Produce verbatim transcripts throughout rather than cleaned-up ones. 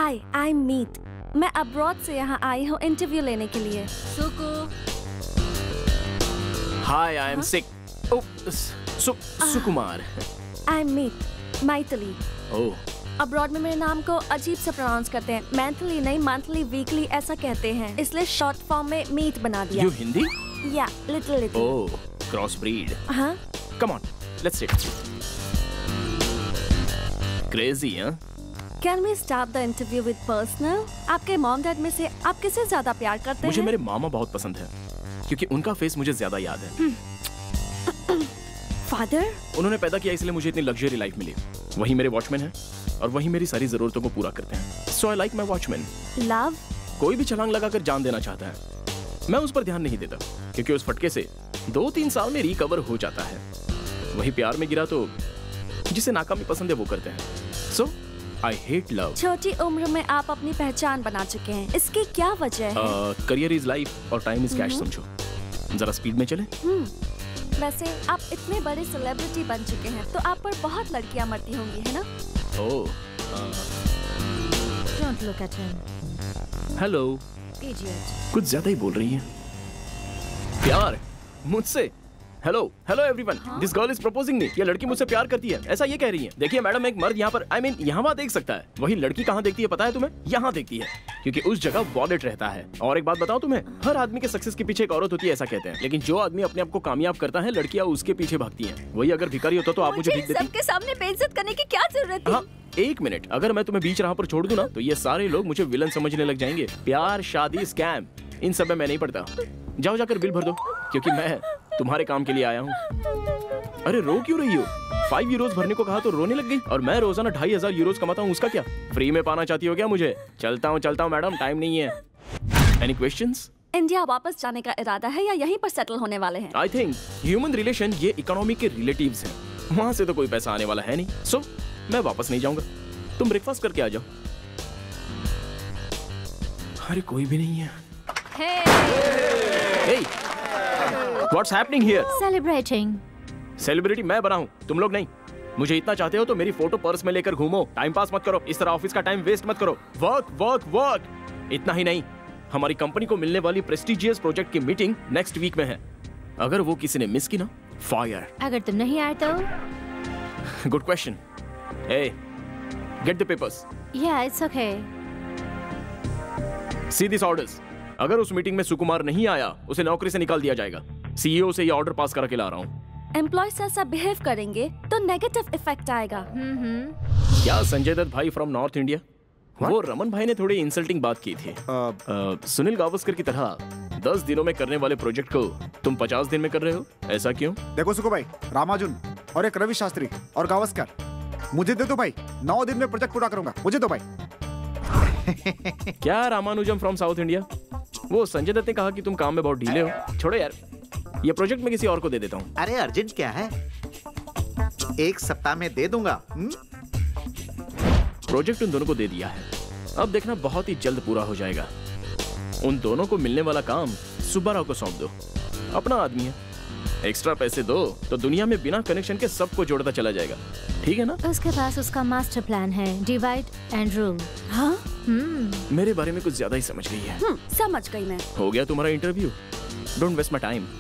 हाय, आई am मीत। मैं abroad से यहाँ आई हूँ इंटरव्यू लेने के लिए। सुकु। हाय, I am sick. Oh, Su Sukumar. I am Meet, Maithili. Oh. Abroad में मेरे नाम को अजीब से प्रोनाउंस करते हैं। मैथिली नहीं, मंथली, वीकली ऐसा कहते हैं, इसलिए शॉर्ट फॉर्म में मीत बना दिया। यू हिंदी? या little little. Oh, cross breed. हाँ। Come on, let's sit. Crazy, हाँ? Can we start the interview with personal? आपके मॉम डैड में से आप किसे ज्यादा प्यार करते हैं? मुझे मेरे मामा बहुत पसंद है, क्योंकि उनका फेस मुझे ज्यादा याद है। फादर? उन्होंने पैदा किया इसलिए मुझे इतनी लग्जरी लाइफ मिली। वही मेरे वॉचमैन हैं और वही मेरी सारी जरूरतों को पूरा करते हैं। So I like my watchman. Love? कोई भी छलांग लगाकर जान देना चाहता है, मैं उस पर ध्यान नहीं देता, क्योंकि उस फटके से दो तीन साल में रिकवर हो जाता है। वही प्यार में गिरा तो जिसे नाकामी पसंद है वो करते हैं। So I hate love. छोटी उम्र में आप अपनी पहचान बना चुके हैं, इसकी क्या वजह है? करियर इज लाइफ और टाइम इज कैश समझो। जरा स्पीड में चले। वैसे आप इतने बड़े सेलिब्रिटी बन चुके हैं, तो आप पर बहुत लड़कियां मरती होंगी, है ना? Oh. Don't look at him. Hello. Idiot. कुछ ज्यादा ही बोल रही है। प्यार मुझसे? Hello hello everyone, this girl is proposing me. ये लड़की मुझसे प्यार करती है, ऐसा ये कह रही है। देखिए मैडम, एक मर्द यहाँ पर आई मीन यहाँ वहाँ देख सकता है, वही लड़की कहाँ देखती है पता है तुम्हें? यहाँ देखती है, क्योंकि उस जगह वॉलेट रहता है। और एक बात बताओ तुम्हें, हर आदमी के सक्सेस के पीछे एक औरत होती है ऐसा कहते हैं, लेकिन जो आदमी अपने आप को कामयाब करता है लड़कियाँ उसके पीछे भागती है। वही अगर भिखारी होता तो आप मुझे भीख देती? सबके सामने बेइज्जत करने की क्या जरूरत थी? हाँ, एक मिनट, अगर मैं तुम्हें बीच राह पर छोड़ दूं ना तो ये सारे लोग मुझे विलन समझने लग जाएंगे। प्यार, शादी, स्कैम, इन सब में मैं नहीं पड़ता। जाओ जाकर बिल भर दो, क्योंकि मैं तुम्हारे काम के लिए आया हूँ। अरे रो क्यों रही हो? फाइव यूरोज भरने को कहा तो रोने लग गई। और मैं रोजाना ढाई हजार यूरोज कमाता हूँ, उसका क्या? फ्री में पाना चाहती हो क्या मुझे? चलता हूँ चलता हूँ मैडम, टाइम नहीं है। Any questions? इंडिया वापस जाने का इरादा है या यहीं पर सेटल होने वाले हैं? आई थिंक ह्यूमन रिलेशन ये इकोनॉमी के रिलेटिव्स हैं, वहाँ से तो कोई पैसा आने वाला है नहीं। सो मैं वापस नहीं जाऊंगा। तुम ब्रेकफास्ट करके आ जाओ। अरे कोई भी नहीं है। Hey, what's happening here? Celebrating. Celebrity मैं बना हूँ, तुम लोग नहीं। मुझे इतना चाहते हो तो मेरी फोटो पर्स में लेकर घूमो, टाइम पास मत करो, इस तरह ऑफिस का टाइम वेस्ट मत करो। Work work work. इतना ही नहीं, हमारी कंपनी को मिलने वाली प्रेस्टिजियस प्रोजेक्ट की मीटिंग नेक्स्ट वीक में है। अगर वो किसी ने मिस की ना, फायर। अगर तुम नहीं आए तो? Good question. Hey, get the papers. Yeah, it's okay. See these orders. अगर उस मीटिंग में सुकुमार नहीं आया, उसे नौकरी से निकाल दिया जाएगा। सीईओ से ये ऑर्डर पास करा के ला रहा हूँ। एम्प्लॉयज ऐसा बिहेव करेंगे तो नेगेटिव इफेक्ट आएगा। हम्म। क्या संजय दत्त भाई फ्रॉम नॉर्थ इंडिया? वो रमन भाई ने थोड़ी इंसल्टिंग बात की थी। uh, uh, सुनील गावस्कर की तरह दस दिनों में करने वाले प्रोजेक्ट को तुम पचास दिन में कर रहे हो, ऐसा क्यों? देखो सुको भाई, रामानुजन और एक रवि शास्त्री और गावस्कर, मुझे दे दो भाई, नौ दिन में प्रोजेक्ट पूरा करूंगा, मुझे दो भाई। क्या रामानुजम फ्रॉम साउथ इंडिया? वो संजय दत्त ने कहा कि तुम काम में बहुत ढीले हो। छोड़ो यार, ये प्रोजेक्ट मैं किसी और को दे देता हूँ। अरे अर्जेंट क्या है, एक सप्ताह में दे दूंगा। हुँ? प्रोजेक्ट उन दोनों को दे दिया है, अब देखना बहुत ही जल्द पूरा हो जाएगा। उन दोनों को मिलने वाला काम सुब्बाराव को सौंप दो, अपना आदमी है। एक्स्ट्रा पैसे दो तो दुनिया में बिना कनेक्शन के सबको जोड़ता चला जाएगा, ठीक है ना? उसके पास उसका मास्टर प्लान है, डिवाइड एंड रूल। हाँ? हम्म। मेरे बारे में कुछ ज्यादा ही समझ गई है। हम्म, समझ गई मैं। हो गया तुम्हारा interview, don't waste my time.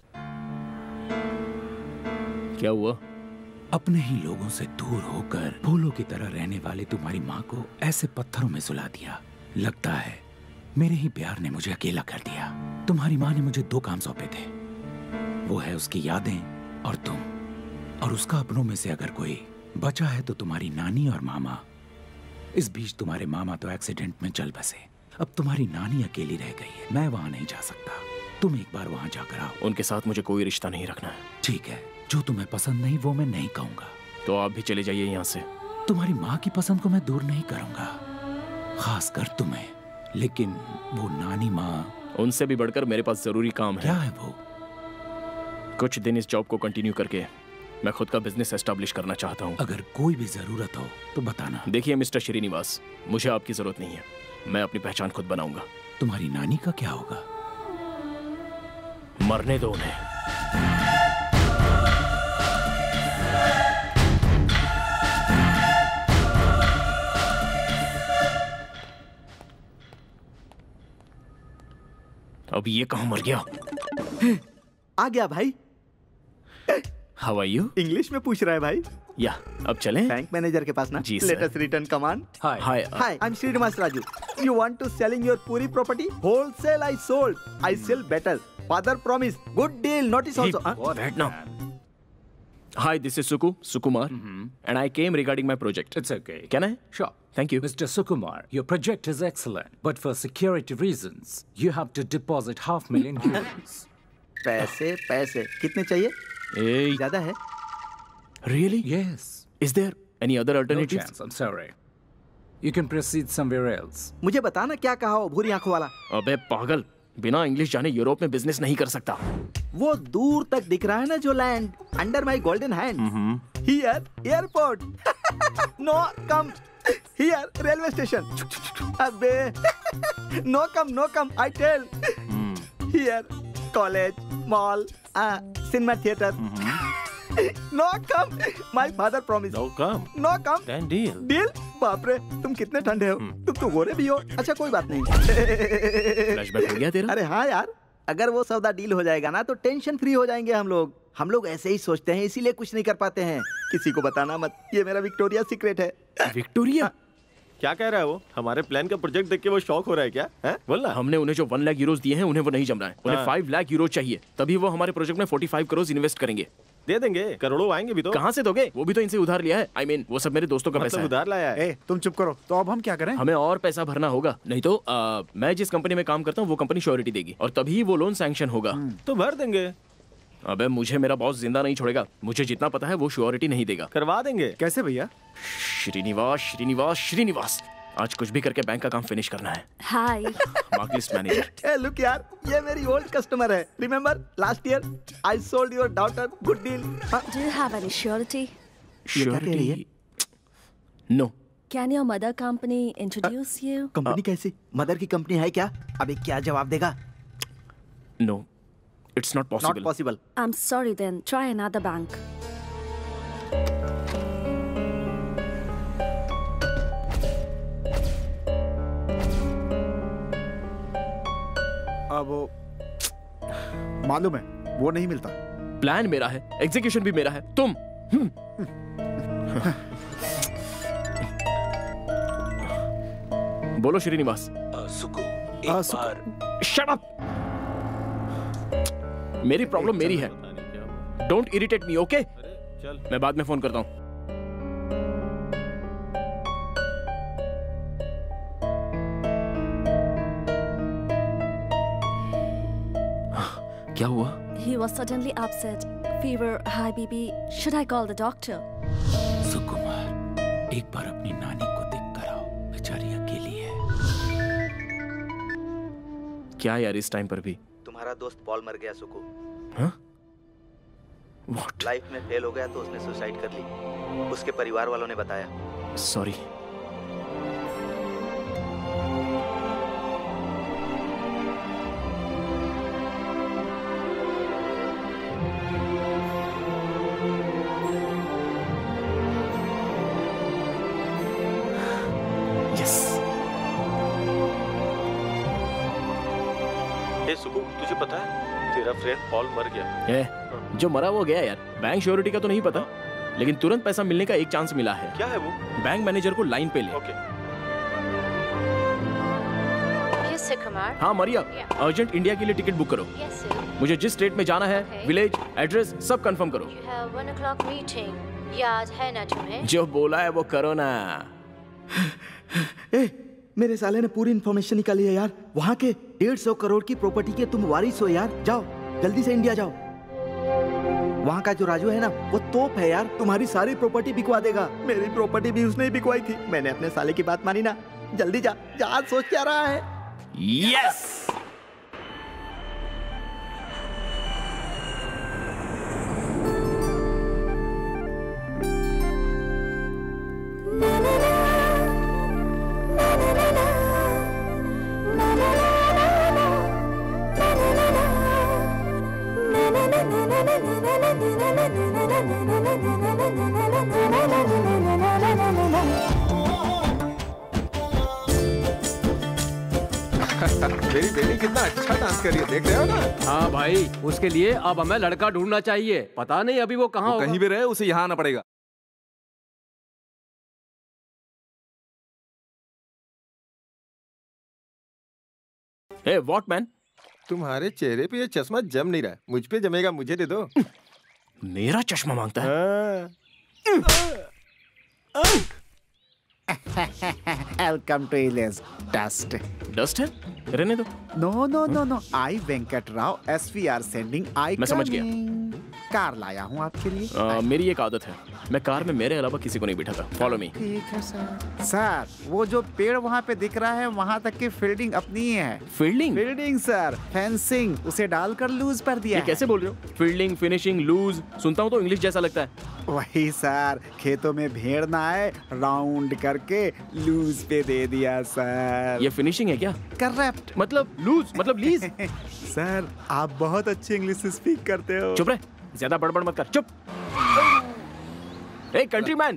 क्या हुआ? अपने ही लोगों से दूर होकर फूलों की तरह रहने वाली तुम्हारी माँ को ऐसे पत्थरों में सुला दिया। लगता है मेरे ही प्यार ने मुझे अकेला कर दिया। तुम्हारी माँ ने मुझे दो काम सौंपे थे, वो है उसकी यादें और तुम। और उसका अपनों में से अगर कोई बचा है तो तुम्हारी नानी और मामा। इस बीच तुम्हारे मामा तो एक्सीडेंट में चल बसे, अब तुम्हारी नानी अकेली रह गई है। मैं वहां नहीं जा सकता, तुम एक बार वहां जाकर आओ। उनके साथ मुझे कोई रिश्ता नहीं रखना है। ठीक है, जो तुम्हें पसंद नहीं वो मैं नहीं कहूंगा। तो आप भी चले जाइए यहाँ से। तुम्हारी माँ की पसंद को मैं दूर नहीं करूंगा, खासकर तुम्हें, लेकिन वो नानी माँ, उनसे भी बढ़कर मेरे पास जरूरी काम है। क्या है वो? कुछ दिन इस जॉब को कंटिन्यू करके मैं खुद का बिजनेस एस्टैब्लिश करना चाहता हूँ। अगर कोई भी जरूरत हो तो बताना। देखिए मिस्टर श्रीनिवास, मुझे आपकी जरूरत नहीं है, मैं अपनी पहचान खुद बनाऊंगा। तुम्हारी नानी का क्या होगा? मरने दो उन्हें। अब ये कहाँ मर गया? आ गया भाई। How are you? इंग्लिश में पूछ रहा है भाई। या अब चलें? बैंक मैनेजर के पास ना। जी sir. Let us return command. Hi hi Hi, I'm Srinivas Raju. You want to selling your Puri property? Wholesale I sold. I sell better. Father promise. Good deal. Notice also. Huh? बैठ ना। Hi, this is Suku, Sukumar, and I came regarding my project. It's okay. Can I? Sure. Thank you. Mister Sukumar, your project is excellent, but for security reasons, you have to deposit half million euros. पैसे पैसे कितने चाहिए? Hey, ज्यादा है? really? Yes. Is there any other No alternatives? chance, I'm sorry. You can proceed somewhere else. मुझे बताना क्या कहा वो भूरी आंखों वाला। अबे पागल, बिना इंग्लिश जाने यूरोप में बिजनेस नहीं कर सकता। वो दूर तक दिख रहा है ना जो land under my golden hand. Here airport. No come here railway station. अबे no come no come I tell. Here college mall cinema theatre. No come my father promise. No come. No come Then deal. Deal. बाप रे तुम कितने ठंडे हो। तुम तो गोरे भी हो। अच्छा कोई बात नहीं। फ्लैशबैक हो गया तेरा? अरे हाँ यार, अगर वो सौदा डील हो जाएगा ना तो टेंशन फ्री हो जाएंगे हम लोग। हम लोग ऐसे ही सोचते हैं इसीलिए कुछ नहीं कर पाते हैं। किसी को बताना मत, ये मेरा विक्टोरिया सीक्रेट है। विक्टोरिया? क्या कह रहा है वो? हमारे प्लान का प्रोजेक्ट देख के वो शॉक हो रहा है क्या? है? बोलना। हमने उन्हें जो वन लाख यूरोस दिए हैं उन्हें वो नहीं जम रहा है। उन्हें हाँ। फाइव लाख यूरो चाहिए, तभी वो हमारे प्रोजेक्ट में फोर्टी फाइव करोड़ इन्वेस्ट करेंगे। दे देंगे, करोड़ों आएंगे भी तो। कहाँ से दोगे? वो भी तो इनसे उधार लिया है। आई I मीन mean, वो सब मेरे दोस्तों का पैसा मतलब है। उधार लाया है। ए, तुम चुप करो। तो अब हम क्या करें? हमें और पैसा भरना होगा, नहीं तो आ, मैं जिस कंपनी में काम करता हूँ वो कंपनी श्योरिटी देगी और तभी वो लोन सैंक्शन होगा। तो भर देंगे। अबे मुझे मेरा बॉस जिंदा नहीं छोड़ेगा। मुझे जितना पता है वो श्योरिटी नहीं देगा। करवा देंगे। कैसे भैया? श्रीनिवास श्रीनिवास श्रीनिवास आज कुछ भी करके बैंक का काम फिनिश करना है। हाय। Mark list manager. ए लुक यार, ये मेरी ओल्ड कस्टमर है। Remember last year I sold your daughter good deal. Do you have any surety? क्या कह रही है? No. Can your mother company introduce you? Company कैसी? मदर की कंपनी है क्या? अबे क्या जवाब देगा? No, it's not not possible. Possible. I'm sorry then. Try another bank. अब वो मालूम है वो नहीं मिलता। प्लान मेरा है, एग्जीक्यूशन भी मेरा है। तुम बोलो श्रीनिवास। सुकु, आ, एक सुकु। बार शट अप। मेरी प्रॉब्लम मेरी है। पता नहीं क्या हुआ। Don't irritate me, okay? अरे चल। मैं बाद में फोन करता हूँ। क्या हुआ? He was suddenly upset. Fever, high B P. Should I call the doctor? सुकुमार, एक बार अपनी नानी को देख कर आओ, बेचारी अकेली है। क्या यार इस टाइम पर भी? तुम्हारा दोस्त पॉल मर गया सुकू। हाँ? What? लाइफ में फेल हो गया तो उसने सुसाइड कर ली। उसके परिवार वालों ने बताया। सॉरी। ए सुकू, तुझे पता है तेरा फ्रेंड पॉल मर गया। ए, जो मरा वो गया यार। बैंक श्योरिटी का तो नहीं पता, लेकिन तुरंत पैसा मिलने का एक चांस मिला है। क्या है वो? बैंक मैनेजर को लाइन पे ले। ओके। Yes, sir, Kumar. हाँ मारिया, अर्जेंट इंडिया के लिए टिकट बुक करो। Yes, sir. मुझे जिस स्टेट में जाना है, Okay. विलेज, एड्रेस सब कंफर्म करो। You have one o'clock meeting. याद है ना तुम्हें? जो बोला है वो करो ना। ए, मेरे साले ने पूरी इन्फॉर्मेशन निकाली है यार। वहाँ के डेढ़ सौ करोड़ की प्रॉपर्टी के तुम वारिस हो यार। जाओ जल्दी से इंडिया जाओ। वहाँ का जो राजू है ना वो तोप है यार, तुम्हारी सारी प्रॉपर्टी बिकवा देगा। मेरी प्रॉपर्टी भी उसने ही बिकवाई थी। मैंने अपने साले की बात मानी ना। जल्दी जा, जा सोच क्या रहा है। यस। मेरी बेटी कितना अच्छा डांस कर रही है, देख रहे हो ना? हाँ भाई, उसके लिए अब हमें लड़का ढूंढना चाहिए। पता नहीं अभी वो कहाँ होगा। कहीं भी रहे उसे यहाँ आना पड़ेगा। Hey, what man? तुम्हारे चेहरे पे ये चश्मा जम नहीं रहा, मुझ पे जमेगा, मुझे दे दो। मेरा चश्मा मांगता है? वेलकम टू इलेस डस्ट। डस्ट है? रहने दो। No no no no, I Venkat Rao yes we are sending I. मैं समझ गया। कार लाया हूँ आपके लिए। आ, मेरी एक आदत है, मैं कार में मेरे अलावा किसी को नहीं बिठाता। Follow me. ठीक है सर। सर, वो जो पेड़ वहाँ पे दिख रहा है, वहाँ तक की फील्डिंग अपनी ही है। फील्डिंग? फील्डिंग सर, फेंसिंग उसे डालकर लूज पर दिया ये है। कैसे बोल रहे हो? फील्डिंग, फिनिशिंग, लूज, सुनता हूँ तो इंग्लिश जैसा लगता है। वही सर, खेतों में भेड़ ना आए, राउंड करके लूज पे दे दिया सर। ये फिनिशिंग है क्या? करेक्ट। मतलब लूज, मतलब लीज। सर, आप बहुत अच्छी इंग्लिश स्पीक करते हो। चुप रहे, ज्यादा बड़बड़ मत कर, चुप। ए कंट्रीमैन।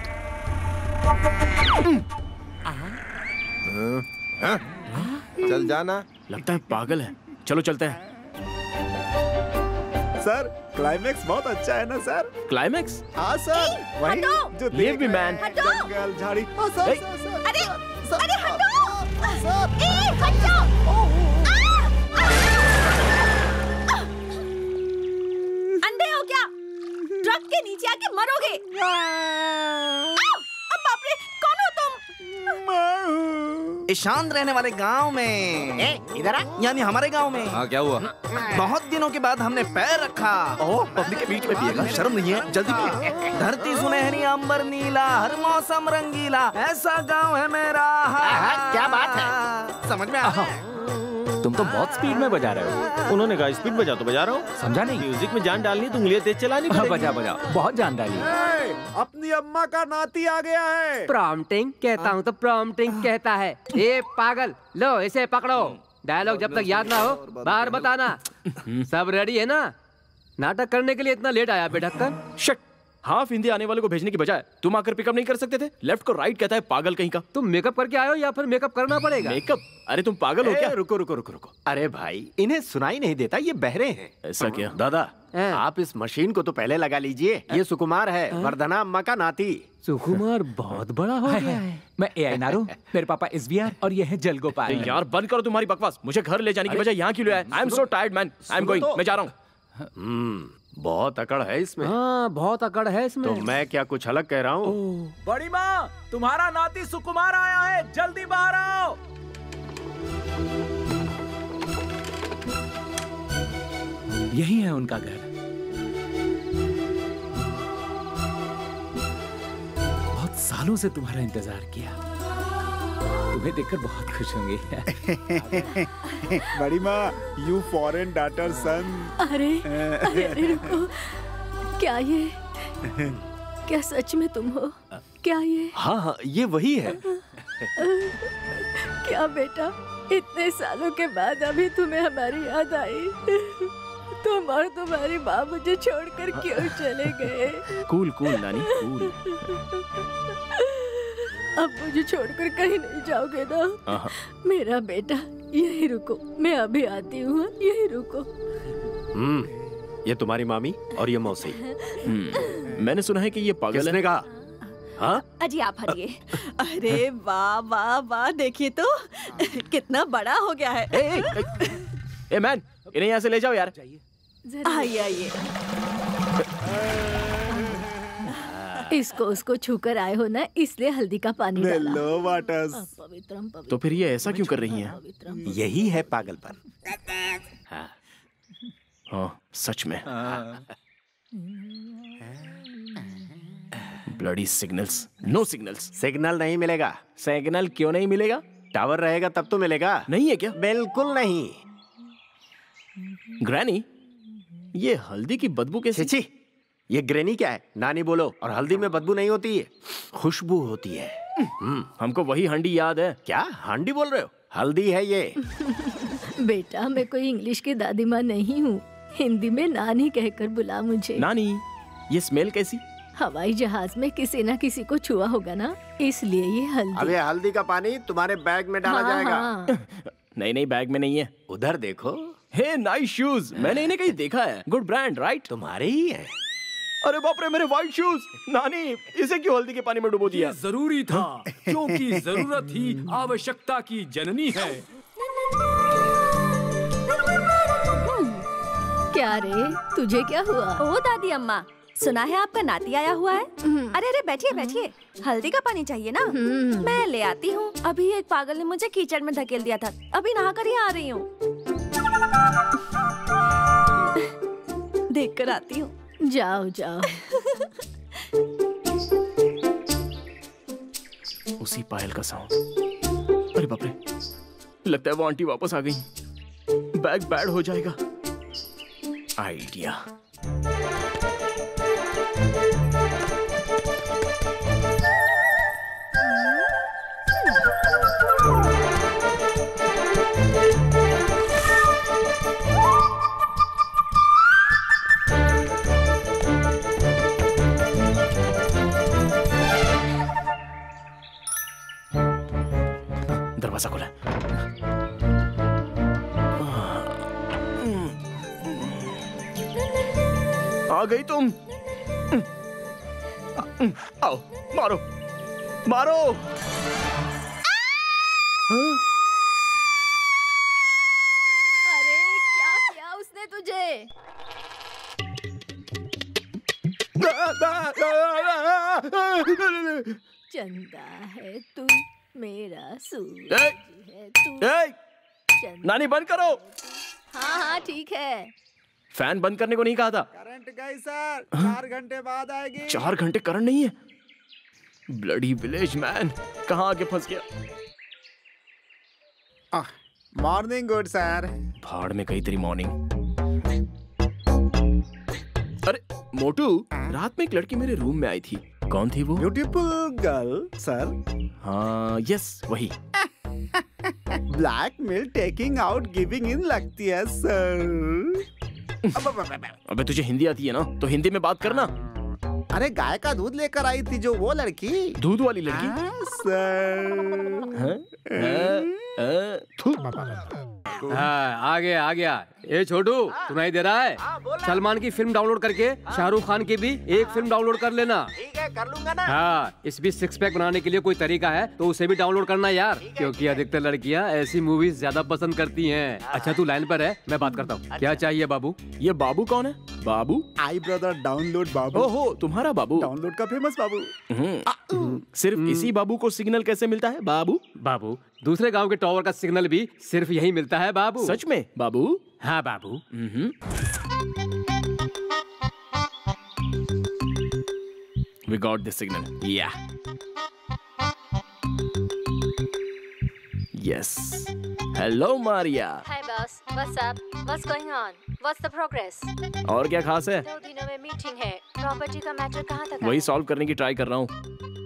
चल जाना। लगता है पागल है, चलो चलते हैं। सर, क्लाइमेक्स बहुत अच्छा है ना सर? क्लाइमेक्स? हाँ सर, वही जो Leave me, man. जंगल, झाड़ी। हाँ, सर, Hey. सर, सर, अरे, सर, अरे हटो! सर, ए, हट जाओ! अंधे हो क्या? ट्रक के नीचे आके मरोगे। अब बाप रे, कौन हो तुम? ईशान रहने वाले गांव में। ए, इधर आ। यानी हमारे गांव में। हाँ, क्या हुआ? बहुत दिनों के बाद हमने पैर रखा। ओह, पब्लिक के बीच में पिएगा, शर्म नहीं है? जल्दी पिए। धरती सुनहरी, अंबर नीला, हर मौसम रंगीला, ऐसा गांव है मेरा। आहा, क्या बात है? समझ में आ रहा है? तुम तो बहुत स्पीड में बजा रहे हो। उन्होंने कहा स्पीड बजा तो बजा रहा हूँ। समझा नहीं? म्यूजिक में जान डालनी तो उंगलियां तेज चलानी हाँ, पड़ेगी। बजा बजा, बहुत जान डाली। ए, अपनी अम्मा का नाती आ गया है। प्रॉम्प्टिंग कहता हूँ तो प्रॉम्प्टिंग कहता है। ये पागल, लो इसे पकड़ो। डायलॉग जब तक याद ना हो बाहर बताना। सब रेडी है ना? नाटक करने के लिए इतना लेट आया बेढक्कन। शिट, हाफ हिंदी आने वाले को भेजने की बजाय तुम आकर पिकअप नहीं कर सकते थे? लेफ्ट को राइट कहता है, पागल कहीं का। तुम मेकअप करके आए हो या फिर मेकअप करना पड़ेगा? मेकअप? अरे तुम पागल हो क्या? रुको रुको रुको रुको। अरे भाई, इन्हें सुनाई नहीं देता, ये बहरे हैं। ऐसा क्या? दादा, हाँ। आप इस मशीन को तो पहले लगा लीजिए। ये सुकुमार है, वर्धना अम्मा का नाती। सुकुमार बहुत बड़ा हो गया है। मैं ए आई नारू, मेरे पापा एसवीआर और ये है जल गोपाल। अरे यार बंद करो तुम्हारी बकवास। मुझे घर ले जाने की बजाय यहाँ क्यों ले आए? I am so tired man, I am going. मैं जा रहा हूँ। हम्म, बहुत अकड़ है इसमें। हाँ, बहुत अकड़ है इसमें। तो मैं क्या कुछ अलग कह रहा हूँ? बड़ी माँ, तुम्हारा नाती सुकुमार आया है, जल्दी बाहर आओ। यही है उनका घर। बहुत सालों से तुम्हारा इंतजार किया। तुम्हें देखकर बहुत खुश होंगे। बड़ी माँ, यू फॉरेन डॉटर सन। अरे, अरे, अरे रुको। क्या ये? क्या सच में तुम हो? क्या ये? हाँ हाँ, ये वही है। क्या बेटा, इतने सालों के बाद अभी तुम्हें हमारी याद आई? तुम और तुम्हारी माँ मुझे छोड़कर क्यों चले गए? कूल कूल नानी, कूल। अब मुझे छोड़कर कहीं नहीं जाओगे ना? मेरा बेटा, यही रुको, मैं अभी आती हूँ। यही रुको। हम्म, ये तुम्हारी मामी और ये मौसी। हम्म, मैंने सुना है कि ये पागल किसने है। कहा? हाँ? अजी आप हटिए। अरे वाह वाह वाह, देखिए तो कितना बड़ा हो गया है। ए, ए, ए, ए मैन, इन्हें यहाँ से ले जाओ यार। आइए आइए। इसको उसको छूकर आए हो ना, इसलिए हल्दी का पानी डाला। लो वाटर्स। पवित्रम पवित्रम। तो फिर ये ऐसा क्यों कर रही हैं? यही है पागलपन। हाँ, हाँ सच में। Bloody signals, no signals. Signal नहीं मिलेगा। सिग्नल क्यों नहीं मिलेगा? टावर रहेगा तब तो मिलेगा। नहीं है क्या? बिल्कुल नहीं। ग्रैनी, ये हल्दी की बदबू कैसी? छी, ये ग्रेनी क्या है? नानी बोलो। और हल्दी में बदबू नहीं होती है, खुशबू होती है। हमको वही हंडी याद है। क्या हांडी बोल रहे हो? हल्दी है ये। बेटा, मैं कोई इंग्लिश की दादी माँ नहीं हूँ। हिंदी में नानी कहकर बुला मुझे। नानी, ये स्मेल कैसी? हवाई जहाज में किसी ना किसी को छुआ होगा ना, इसलिए ये हल्दी। अब ये हल्दी का पानी तुम्हारे बैग में डाला हाँ, जाएगा। हाँ। नहीं नहीं, बैग में नहीं है। उधर देखो। हे नाइस शूज, मैंने इन्हें कहीं देखा है। Good brand right? तुम्हारे ही है। अरे बाप रे, मेरे व्हाइट शूज। नानी, इसे क्यों हल्दी के पानी में डुबो दिया? जरूरी था, क्योंकि जरूरत ही आवश्यकता की जननी है। क्या रे, तुझे क्या हुआ? ओ दादी अम्मा, सुना है आपका नाती आया हुआ है। अरे अरे बैठिए बैठिए, हल्दी का पानी चाहिए ना? मैं ले आती हूँ। अभी एक पागल ने मुझे कीचड़ में धकेल दिया था, अभी नहा कर ही आ रही हूँ। देख कर आती हूँ। जाओ जाओ। उसी पायल का साउंड। अरे बाप रे, लगता है वो आंटी वापस आ गई। बैग बैड हो जाएगा। आइडिया। दरवाजा खुला। आ गई तुम। आओ, मारो मारो। अरे क्या किया उसने तुझे? चंदा है तू, मेरा सूरज है तू। चंदा। नानी बंद करो। हाँ हाँ ठीक है। फैन बंद करने को नहीं कहा था। करंट गई सर, चार घंटे बाद आएगी। चार घंटे करंट नहीं है? ब्लडी विलेज मैन, कहाँ आके फंस गया? Morning good sir. भाड़ में गई तेरी मॉर्निंग। अरे मोटू, रात में एक लड़की मेरे रूम में आई थी। कौन थी वो? Beautiful girl sir. हाँ यस वही। Blackmail taking out giving in लगती है सर। अबे तुझे हिंदी आती है ना, तो हिंदी में बात करना। अरे गाय का दूध लेकर आई थी जो वो लड़की। दूध वाली लड़की? हाँ, सर। हाँ? हाँ, आ गया आ गया। ए छोटू, सुनाई दे रहा है? सलमान की फिल्म डाउनलोड करके शाहरुख खान की भी एक फिल्म डाउनलोड कर लेना। ठीक है, कर लूंगा ना। हाँ, इस बीच सिक्स पैक बनाने के लिए कोई तरीका है तो उसे भी डाउनलोड करना यार, क्योंकि अधिकतर लड़कियाँ ऐसी मूवीज ज्यादा पसंद करती हैं। अच्छा तू लाइन पर है, मैं बात करता हूँ। क्या चाहिए बाबू? ये बाबू कौन है? बाबू? आई ब्रदर डाउनलोड बाबू। ओहो, तुम्हारा बाबू? डाउनलोड का फेमस बाबू। सिर्फ इसी बाबू को सिग्नल कैसे मिलता है बाबू? बाबू, दूसरे गांव के टावर का सिग्नल भी सिर्फ यही मिलता है बाबू। सच में बाबू? हाँ बाबू। We got the signal. Yeah. Yes. Hello Maria. Hi boss, what's up? What's going on? What's the progress? और क्या खास है? दो दिनों में मीटिंग है। प्रॉपर्टी का मैटर कहाँ तक आया? वही सॉल्व करने की ट्राई कर रहा हूँ।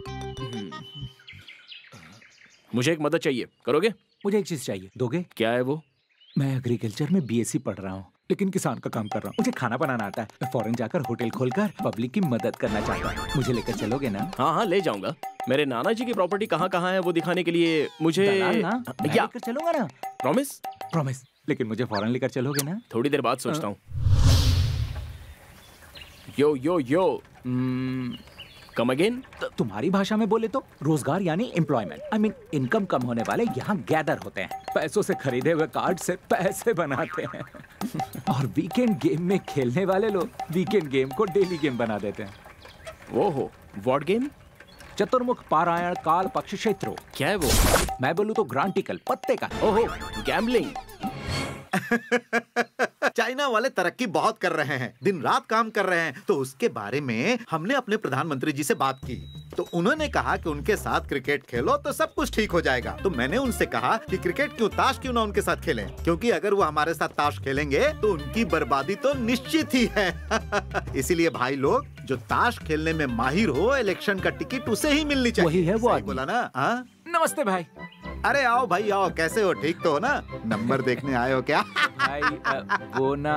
मुझे एक मदद चाहिए, करोगे? मुझे एक चीज चाहिए, दोगे? क्या है वो? मैं एग्रीकल्चर में बीएससी पढ़ रहा हूँ, लेकिन किसान का काम कर रहा हूँ। मुझे खाना बनाना आता है। मैं फॉरेन जाकर होटल खोलकर पब्लिक की मदद करना चाहता हूँ। मुझे लेकर चलोगे ना? हाँ हाँ ले जाऊंगा। मेरे नाना जी की प्रॉपर्टी कहाँ कहाँ है वो दिखाने के लिए मुझे ना? मैं या लेकर चलूंगा ना? प्रॉमिस? प्रॉमिस। लेकिन मुझे फॉरेन लेकर चलोगे ना? थोड़ी देर बाद सोचता हूँ। Yo yo yo come again. तुम्हारी भाषा में बोले तो रोजगार यानी एम्प्लॉयमेंट। आई मीन इनकम कम होने वाले यहाँ गैदर होते हैं, पैसों से खरीदे हुए कार्ड से पैसे बनाते हैं और वीकेंड गेम में खेलने वाले लोग वीकेंड गेम को डेली गेम बना देते हैं। ओहो, व्हाट गेम? चतुर्मुख पारायण काल पक्ष क्षेत्रो। क्या है वो? मैं बोलूँ तो ग्रांटिकल पत्ते का। ओहो, गैम्बलिंग। चाइना वाले तरक्की बहुत कर रहे हैं, दिन रात काम कर रहे हैं। तो उसके बारे में हमने अपने प्रधानमंत्री जी से बात की, तो उन्होंने कहा कि उनके साथ क्रिकेट खेलो तो सब कुछ ठीक हो जाएगा। तो मैंने उनसे कहा कि क्रिकेट क्यों, ताश क्यों ना उनके साथ खेलें, क्योंकि अगर वो हमारे साथ ताश खेलेंगे तो उनकी बर्बादी तो निश्चित ही है। इसीलिए भाई लोग, जो ताश खेलने में माहिर हो, इलेक्शन का टिकट उसे ही मिलनी चाहिए। वही है वो आदमी। बोला ना? हाँ नमस्ते भाई। अरे आओ भाई आओ, कैसे हो? ठीक तो हो ना? नंबर देखने आए हो क्या? भाई वो ना,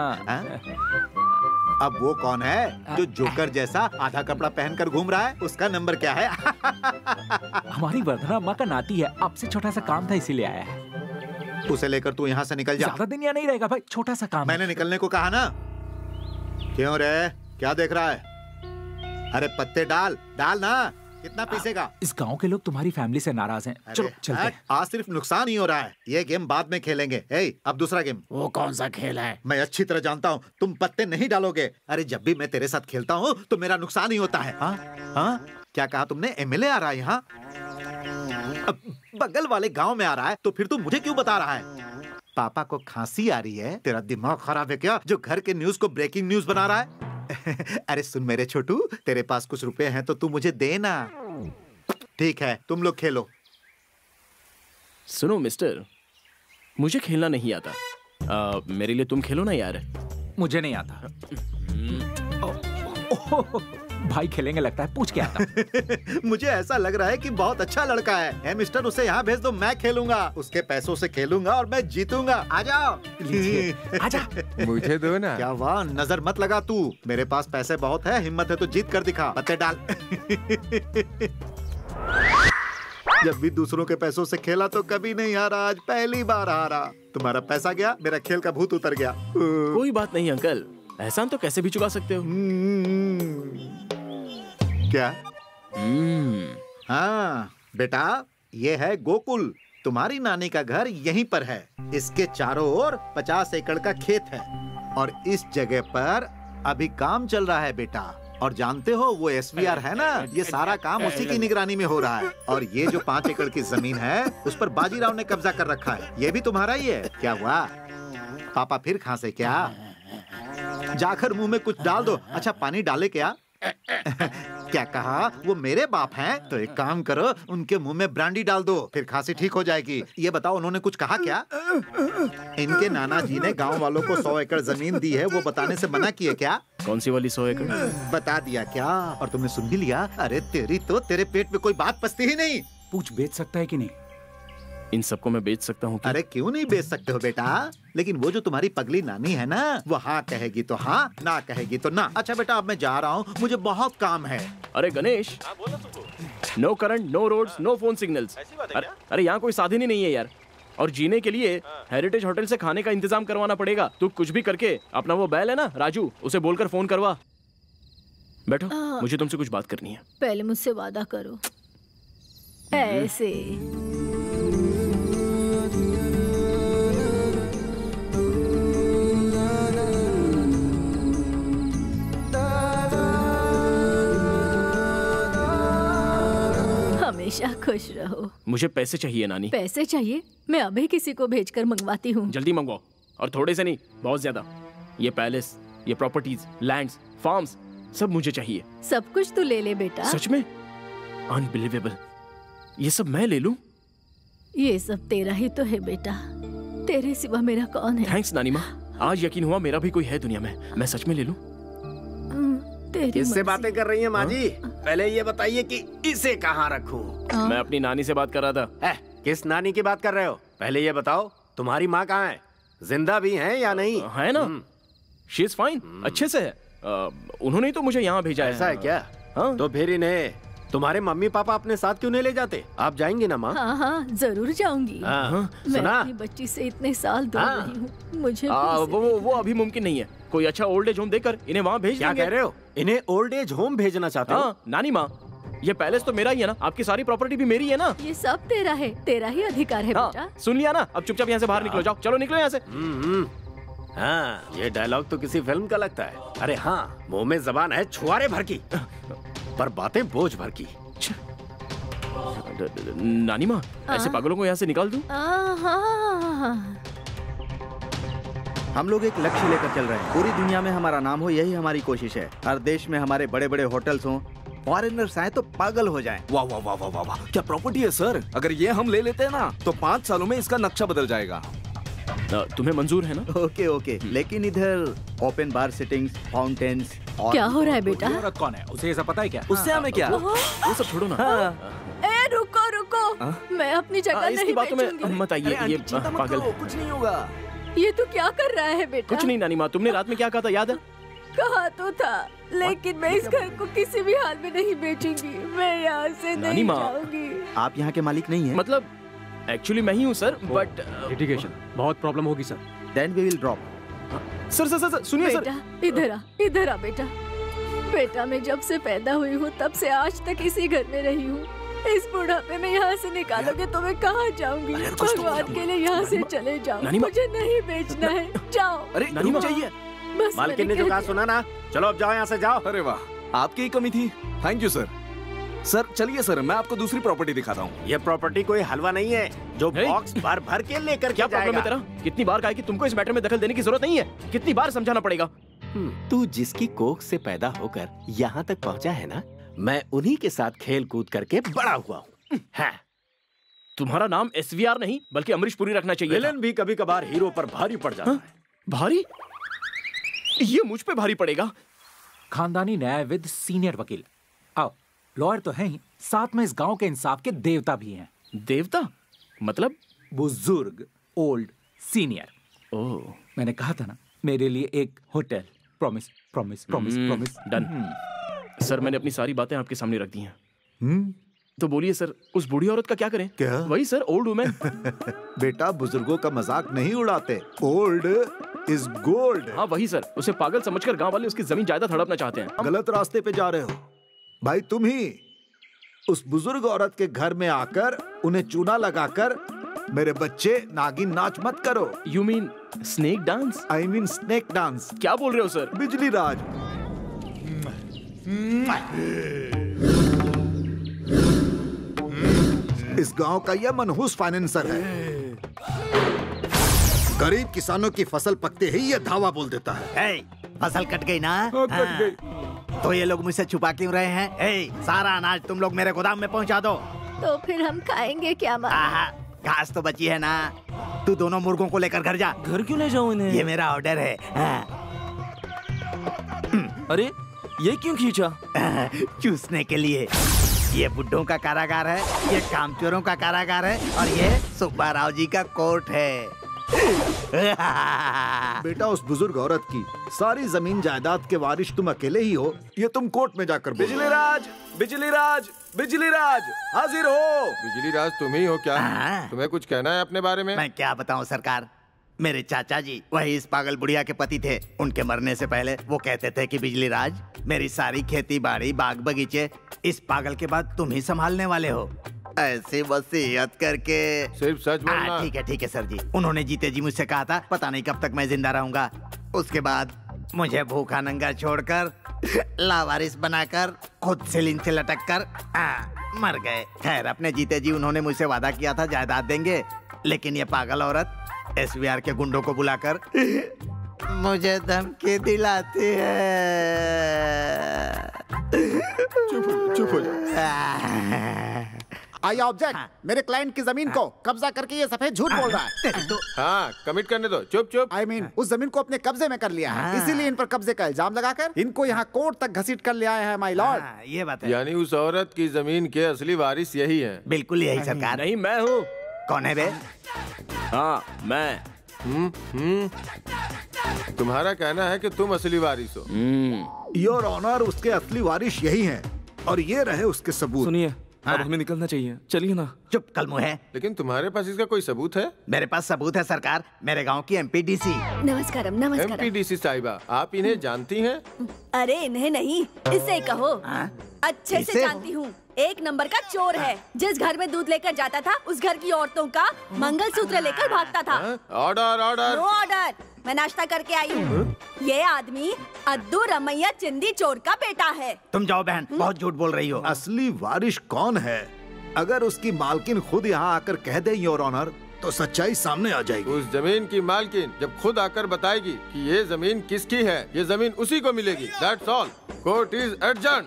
अब वो कौन है जो जोकर जैसा आधा कपड़ा पहनकर घूम रहा है? उसका नंबर क्या है? हमारी वर्धना अम्मा का नाती है, आपसे छोटा सा काम था इसीलिए आया है। उसे लेकर तू यहाँ से निकल जा। ज्यादा दिन यहाँ नहीं रहेगा भाई, छोटा सा काम। मैंने निकलने को कहा ना। क्यों रे, क्या देख रहा है? अरे पत्ते डाल डाल ना, कितना पीसेगा? इस गांव के लोग तुम्हारी फैमिली से नाराज हैं। चलो चलते हैं। आज सिर्फ नुकसान ही हो रहा है, ये गेम बाद में खेलेंगे। ए, अब दूसरा गेम। वो कौन सा खेल है? मैं अच्छी तरह जानता हूँ, तुम पत्ते नहीं डालोगे। अरे जब भी मैं तेरे साथ खेलता हूँ तो मेरा नुकसान ही होता है। हाँ हाँ, क्या कहा तुमने? एमएलए आ रहा है यहाँ? अब बगल वाले गांव में आ रहा है तो फिर तू मुझे क्यों बता रहा है? पापा को खांसी आ रही है? तेरा दिमाग खराब है क्या, जो घर के न्यूज को ब्रेकिंग न्यूज बना रहा है? अरे सुन मेरे छोटू, तेरे पास कुछ रुपए हैं तो तू मुझे देना। ठीक है, तुम लोग खेलो। सुनो मिस्टर, मुझे खेलना नहीं आता। आ, मेरे लिए तुम खेलो ना यार। मुझे नहीं आता। ओ, ओ, भाई खेलेंगे लगता है, पूछ के आता। मुझे ऐसा लग रहा है कि बहुत अच्छा लड़का है। ए मिस्टर, उसे यहाँ भेज दो, मैं खेलूंगा। उसके पैसों से खेलूंगा और मैं जीतूंगा। आ जाओ। आजा। मुझे दो ना। क्या वाह, नजर मत लगा तू। मेरे पास पैसे बहुत है, हिम्मत है तो जीत कर दिखा। पत्ते डाल। जब भी दूसरों के पैसों से खेला तो कभी नहीं हारा, आज पहली बार हारा। तुम्हारा पैसा गया, मेरा खेल का भूत उतर गया। कोई बात नहीं अंकल, एहसान तो कैसे भी चुका सकते हो। क्या? हाँ बेटा, ये है गोकुल। तुम्हारी नानी का घर यहीं पर है। इसके चारों ओर पचास एकड़ का खेत है और इस जगह पर अभी काम चल रहा है बेटा। और जानते हो वो एसवीआर है ना, ये सारा काम उसी की निगरानी में हो रहा है। और ये जो पाँच एकड़ की जमीन है उस पर बाजीराव ने कब्जा कर रखा है। ये भी तुम्हारा ही है। क्या हुआ? पापा फिर खांसे क्या? जाकर मुंह में कुछ डाल दो। अच्छा पानी डाले क्या? क्या कहा? वो मेरे बाप हैं? तो एक काम करो, उनके मुंह में ब्रांडी डाल दो, फिर खांसी ठीक हो जाएगी। ये बताओ, उन्होंने कुछ कहा क्या? इनके नाना जी ने गांव वालों को सौ एकड़ जमीन दी है, वो बताने से मना किए क्या? कौन सी वाली सौ एकड़? बता दिया क्या? और तुमने सुन भी लिया? अरे तेरी तो, तेरे पेट में कोई बात पचती ही नहीं। पूछ बेच सकता है कि नहीं? इन सबको मैं बेच सकता हूँ। अरे क्यों नहीं बेच सकते हो बेटा, लेकिन वो जो तुम्हारी पगली नानी है ना, वो हाँ कहेगी तो हाँ, ना कहेगी तो ना। अच्छा बेटा, अब मैं जा रहा हूँ, मुझे बहुत काम है। अरे Ganesh, no current, no roads, no phone signals. अरे, अरे यहाँ कोई साधन ही नहीं है यार। और जीने के लिए हेरिटेज होटल से खाने का इंतजाम करवाना पड़ेगा। तू कुछ भी करके अपना वो बैल है ना राजू, उसे बोलकर फोन करवा। बैठो, मुझे तुमसे कुछ बात करनी है। पहले मुझसे वादा करो। ऐसे हमेशा खुश रहो। मुझे पैसे चाहिए नानी। पैसे चाहिए? मैं अभी किसी को भेजकर मंगवाती हूँ। जल्दी मंगवाओ, और थोड़े से नहीं, बहुत ज्यादा। ये पैलेस, ये प्रॉपर्टीज, लैंड्स, फार्म्स, सब मुझे चाहिए। सब कुछ तो ले ले बेटा। सच में? अनबिलीवेबल। ये सब मैं ले लूं? ये सब तेरा ही तो है बेटा, तेरे सिवा मेरा कौन है? थैंक्स नानी माँ, आज यकीन हुआ मेरा भी कोई है दुनिया में। मैं सच में ले लूं? किससे बातें कर रही हैं माँ जी? पहले ये बताइए कि इसे कहाँ रखूं? मैं अपनी नानी से बात कर रहा था। है, किस नानी की बात कर रहे हो? पहले ये बताओ, तुम्हारी माँ कहाँ है? जिंदा भी हैं या नहीं? है ना, शी इज फाइन, अच्छे से है। आ, उन्होंने तो मुझे यहाँ भेजा है। ऐसा है क्या? हाँ? तो फिर इन्हें तुम्हारे मम्मी पापा अपने साथ क्यों नहीं ले जाते? आप जाएंगी ना माँ? हाँ हाँ जरूर जाऊंगी। हाँ, मैं सुना? अपनी बच्ची से इतने साल दूर हाँ। रही हूँ, मुझे आ, वो वो अभी मुमकिन नहीं है। कोई अच्छा ओल्ड एज होम देकर इन्हें वहाँ भेज क्या देंगे। कह रहे हो? इन्हें ओल्ड एज होम भेजना चाहते हो? हाँ नानी माँ, ये पैलेस तो मेरा ही है ना, आपकी सारी प्रॉपर्टी भी मेरी है ना। ये सब तेरा है, तेरा ही अधिकार है हाँ, बेटा। सुन लिया ना, अब चुपचाप यहाँ से बाहर निकलो, जाओ, चलो निकलो यहाँ से। हाँ, ये डायलॉग तो किसी फिल्म का लगता है। अरे हाँ, मुंह में जबान है छुआरे भर की, पर बातें बोझ भर की। नानी माँ, ऐसे पागलों को यहाँ से निकाल दूं? हम लोग एक लक्ष्य लेकर चल रहे हैं, पूरी दुनिया में हमारा नाम हो, यही हमारी कोशिश है। हर देश में हमारे बड़े बड़े होटल्स हों, फॉरेनर्स आए तो पागल हो जाएं। वाह वाह वाह वाह वाह वाह, क्या प्रॉपर्टी है सर। अगर ये हम ले लेते हैं ना तो पाँच सालों में इसका नक्शा बदल जाएगा। तुम्हें मंजूर है ना? ओके ओके, लेकिन इधर ओपन बार सिटिंग्स, फाउंटेन्स और... क्या हो रहा है बेटा? ये औरत कौन है? उसे ये सब पता है क्या? उससे हमें क्या? वो सब छोड़ो ना। ए रुको रुको, मैं अपनी जगह नहीं बेचूंगी। मत आइए, ये पागल है। कुछ नहीं होगा। ये तू क्या कर रहा है बेटा? कुछ नहीं नानी माँ, तुमने रात में क्या कहा था याद है? कहा तो था, लेकिन मैं इस घर को किसी भी हाल में नहीं बेचूंगी। मैं यहाँ से नहीं जाऊंगी। आप यहाँ के मालिक नहीं हैं? मतलब एक्चुअली मैं ही हूँ सर, बट लिटिगेशन बहुत प्रॉब्लम होगी sir. Then we will drop. Sir sir sir सुनिए सर। बेटा इधर आ, इधर आ बेटा। बेटा मैं जब से पैदा हुई हूँ तब से आज तक इसी घर में रही हूँ। इस बुढ़ापे में यहाँ से निकालोगे तो मैं कहाँ जाऊंगी? भगवान के लिए यहाँ से चले जाओ, मुझे नहीं बेचना है, जाओ। अरे रुक जाइए, बस मालकिन ने जो कहा सुना ना, चलो अब जाओ यहाँ से जाओ। अरे वाह, आपकी ही कमी थी। Thank you sir. सर चलिए सर, मैं आपको दूसरी प्रॉपर्टी दिखाता हूँ। ये प्रॉपर्टी कोई हलवा नहीं है जो बॉक्स भर भर के लेकर क्या प्रॉब्लम है तेरा? कितनी बार कहा कि तुमको इस मैटर में दखल देने की जरूरत नहीं है? कितनी बार समझाना पड़ेगा? तू जिसकी कोख से पैदा होकर यहाँ तक पहुँचा है ना, मैं उन्हीं के साथ खेल कूद करके बड़ा हुआ हूँ। हाँ। तुम्हारा नाम एस वी आर नहीं बल्कि अमरीश पुरी रखना चाहिए। विलन भी कभी कभार हीरो पर भारी पड़ जाता है। भारी? ये मुझ पे भारी पड़ेगा। खानदानी न्यायविद सीनियर वकील। आओ, लॉयर तो हैं ही, साथ में इस गांव के इंसाफ के देवता भी हैं। देवता मतलब? बुजुर्ग, ओल्ड, सीनियर। ओह, मैंने कहा था ना, मेरे लिए एक hotel. Promise promise promise promise. Done. Sir मैंने अपनी सारी बातें आपके सामने रख दी हैं। हम्म तो बोलिए सर, उस बूढ़ी औरत का क्या करें? क्या? वही सर, ओल्ड वुमेन। बेटा बुजुर्गों का मजाक नहीं उड़ाते। Old is gold. हाँ वही सर, उसे पागल समझकर गांव वाले उसकी जमीन जायदाद हड़पना चाहते हैं। गलत रास्ते पे जा रहे हो भाई। तुम ही उस बुजुर्ग औरत के घर में आकर उन्हें चूना लगाकर मेरे बच्चे नागिन नाच मत करो। You mean snake dance? I mean snake dance. क्या बोल रहे हो सर? बिजली राज। इस गांव का यह मनहूस फाइनेंसर है। गरीब किसानों की फसल पकते ही ये धावा बोल देता है। hey, फसल कट गई ना? हाँ, कट गई। तो ये लोग मुझसे छुपा क्यों रहे हैं? hey, सारा अनाज तुम लोग मेरे गोदाम में पहुंचा दो। तो फिर हम खाएंगे क्या? मामा घास तो बची है ना, तू दोनों मुर्गों को लेकर घर जा। घर क्यों ले जाऊं इन्हें? ये मेरा ऑर्डर है। अरे ये क्यों खींचा? चूसने के लिए। ये बुड्ढों का कारागार है, ये कामचोरों का कारागार है, और ये सुब्बा राव जी का कोर्ट है। बेटा उस बुजुर्ग औरत की सारी जमीन जायदाद के वारिस तुम अकेले ही हो। ये तुम कोर्ट में जाकर बोलो। बिजली राज, बिजली राज, बिजली राज, हाजिर हो। बिजली राज तुम ही हो क्या? तुम्हें कुछ कहना है अपने बारे में? मैं क्या बताऊं सरकार, मेरे चाचा जी वही इस पागल बुढ़िया के पति थे। उनके मरने से पहले वो कहते थे कि बिजली राज, मेरी सारी खेती बाड़ी बाग बगीचे इस पागल के बाद तुम ही संभालने वाले हो। ऐसे वसीयत करके। सिर्फ सच बोलना। ठीक है ठीक है सर जी। उन्होंने जीते जी मुझसे कहा था, पता नहीं कब तक मैं जिंदा रहूंगा। उसके बाद मुझे भूखा नंगा छोड़कर लावारिस बनाकर खुद सीलिंग से लटक कर आ, मर गए। खैर अपने जीते जी उन्होंने मुझसे वादा किया था जायदाद देंगे, लेकिन ये पागल औरत एस वी आर के गुंडों को बुलाकर मुझे धमकी दिलाती है। चुप चुप हो जा। आई ऑब्जेक्ट, मेरे क्लाइंट की जमीन को कब्जा करके ये सफेद झूठ बोल रहा है। हाँ कमिट करने दो। चुप चुप। आई मीन उस जमीन को अपने कब्जे में कर लिया है, इसीलिए इन पर कब्जे का इल्जाम लगाकर इनको यहाँ कोर्ट तक घसीट कर ले आए हैं माय लॉर्ड। ये बात है। यानी उस औरत की जमीन के असली वारिस यही है? बिल्कुल यही सरकार। नहीं मैं हूँ। कौन है बे? हाँ मैं। हम्म हम्म तुम्हारा कहना है कि तुम असली वारिस हो? योर ऑनर, उसके असली वारिस यही हैं और ये रहे उसके सबूत। सुनिए, अब हमें निकलना चाहिए, चलिए ना। चुप कलमू है। लेकिन तुम्हारे पास इसका कोई सबूत है? मेरे पास सबूत है सरकार, मेरे गांव की एम पी डी सी। नमस्कारम नमस्कारम। एम पी डी सी साहिबा, आप इन्हें जानती हैं? अरे इन्हें नहीं, इसे कहो। अच्छे से जानती हूँ, एक नंबर का चोर है। जिस घर में दूध लेकर जाता था उस घर की औरतों का मंगलसूत्र लेकर भागता था। Order order. नो ऑर्डर, मैं नाश्ता करके आई हूँ। ये आदमी अद्दू रमैया चिंदी चोर का बेटा है। तुम जाओ बहन, बहुत झूठ बोल रही हो। असली वारिस कौन है? अगर उसकी मालकिन खुद यहाँ आकर कह दे योर ऑनर, तो सच्चाई सामने आ जाएगी। उस जमीन की मालकिन जब खुद आकर बताएगी कि ये जमीन किसकी है, ये जमीन उसी को मिलेगी। That's all. Court is adjourned.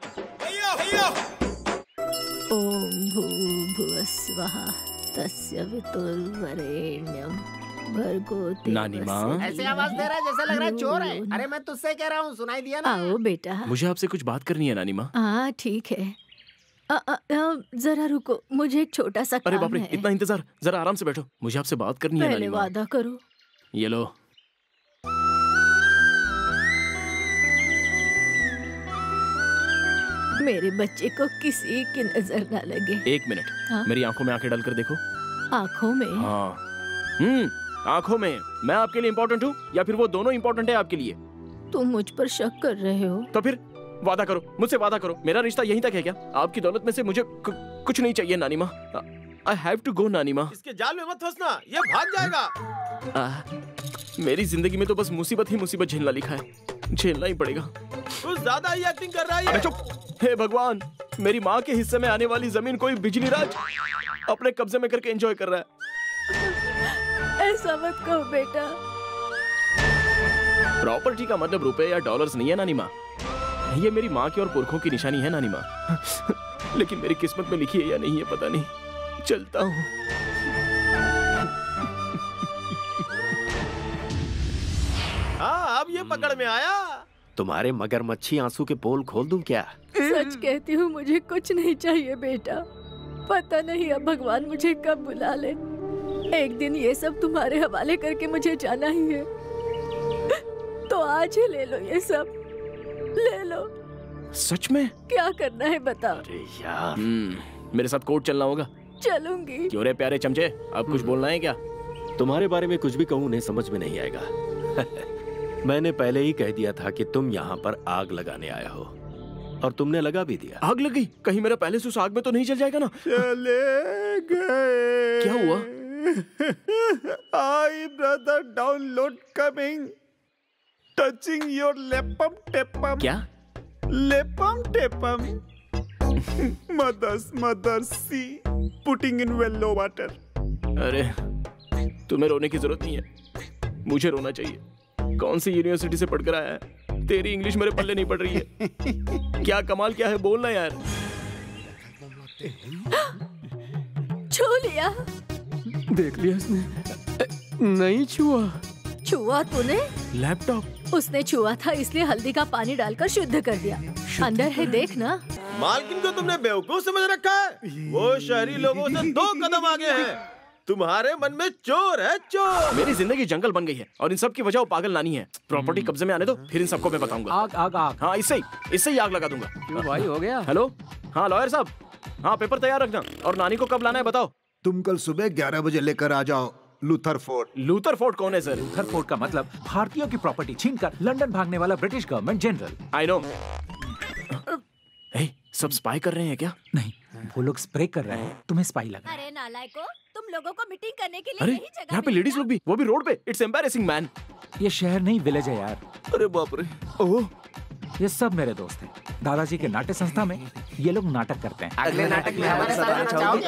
ओम भूर्भुवस्वः तस्य वितुर्वरेण्यं भर्गो नानी माँ। ऐसे आवाज दे रहा है जैसे लग रहा है चोर है। अरे मैं तुझसे कह रहा हूँ, सुनाई दिया ना? आओ बेटा। मुझे आपसे कुछ बात करनी है नानी माँ। हाँ ठीक है, आ, आ, आ, जरा रुको, मुझे एक छोटा सा काम अरे बाप रे, है। इतना इंतजार, जरा आराम से बैठो, मुझे आपसे बात करनी है पहले नानी माँ। वादा करो। ये लो। मेरे बच्चे को किसी की नजर न लगे। एक मिनट, हाँ? मेरी आंखों में आंखें डालकर देखो। आँखों में? हाँ। हम्म, आँखों में। मैं आपके लिए इम्पोर्टेंट हूँ या फिर वो दोनों इम्पोर्टेंट है आपके लिए? तुम मुझ पर शक कर रहे हो? तो फिर वादा करो, मुझसे वादा करो। मेरा रिश्ता यहीं तक है क्या? आपकी दौलत में से मुझे कुछ नहीं चाहिए नानी माँ। आई हैव टू गो नानी माँ। इसके जाल में मत फंसना, ये भाग जाएगा। आ, मेरी जिंदगी में तो बस मुसीबत ही मुसीबत झेलना लिखा है, झेलना ही पड़ेगा। कुछ ज्यादा ही एक्टिंग कर रहा है। अबे चुप! हे भगवान, मेरी माँ के हिस्से में आने वाली जमीन कोई बिजली राज अपने कब्जे में करके एंजॉय कर रहा है। ऐसा मत कहो बेटा। प्रॉपर्टी का मतलब रुपए या डॉलर्स नहीं है नानी माँ, ये मेरी माँ की और पुरखों की निशानी है नानी माँ। लेकिन मेरी किस्मत में लिखी है या नहीं है पता नहीं। चलता हूँ। हाँ, अब ये पकड़ में आया। तुम्हारे मगरमच्छी आंसू के पोल खोल दूं क्या? सच कहती हूँ, मुझे कुछ नहीं चाहिए बेटा। पता नहीं अब भगवान मुझे कब बुला ले। एक दिन ये सब तुम्हारे हवाले करके मुझे जाना ही है, तो आज ही ले लो ये सब, ले लो। सच में? क्या करना है बता। अरे यार, मेरे साथ कोर्ट चलना होगा। चलूंगी। क्यों रे प्यारे चमचे, अब कुछ बोलना है क्या? तुम्हारे बारे में कुछ भी कहूँ उन्हें समझ में नहीं आएगा। मैंने पहले ही कह दिया था कि तुम यहाँ पर आग लगाने आया हो, और तुमने लगा भी दिया। आग लग गई? कहीं मेरा पहले से उस आग में तो नहीं जल जाएगा ना? चले गए। क्या हुआ? I brother download coming, touching your लेपम टेपम। क्या? लेपम टेपम। Mothers mother see putting in वेलो वाटर। अरे तुम्हें रोने की जरूरत नहीं है, मुझे रोना चाहिए। कौन सी यूनिवर्सिटी से पढ़कर आया है? तेरी इंग्लिश मेरे पल्ले नहीं पड़ रही है। क्या कमाल क्या है, बोलना यार। छू लिया? देख लिया इसने? नहीं छुआ। छुआ तूने? लैपटॉप उसने छुआ था, इसलिए हल्दी का पानी डालकर शुद्ध कर दिया। अंदर है, देख ना। मालकिन को तुमने बेवकूफ समझ रखा है। वो शहरी लोगों से दो कदम आगे है। तुम्हारे मन में चोर है, चोर। मेरी जिंदगी जंगल बन गई है और इन सब की वजह वो पागल नानी है। प्रॉपर्टी कब्जे में आने दो, फिर इन सबको मैं बताऊंगा। आग आग आग। हाँ, इससे ही इससे ही आग लगा दूंगा। क्यों भाई, हो गया? हेलो, हाँ लॉयर साहब, हाँ पेपर तैयार रखना। और नानी को कब लाना है बताओ? तुम कल सुबह ग्यारह बजे लेकर आ जाओ लूथर फोर्ट। लूथर फोर्ट कौन है सर? लूथर फोर्ट का मतलब भारतीयों की प्रॉपर्टी छीनकर लंदन भागने वाला British government general. I know. सब स्पाई कर रहे हैं क्या? नहीं, वो लोग स्प्रे कर रहे हैं, तुम्हें स्पाई लगा। अरे नालायको, तुम लोगों को मीटिंग करने के लिए अरे यही जगह यहाँ पे लेडीज लोग भी, वो भी रोड पे। It's embarrassing man. ये शहर नहीं, विलेज है यार। अरे बाप रे। ओह, ये सब मेरे दोस्त हैं। दादाजी के नाट्य संस्था में ये लोग नाटक करते हैं। अगले नाटक में हमारे साथ आना चाहोगे?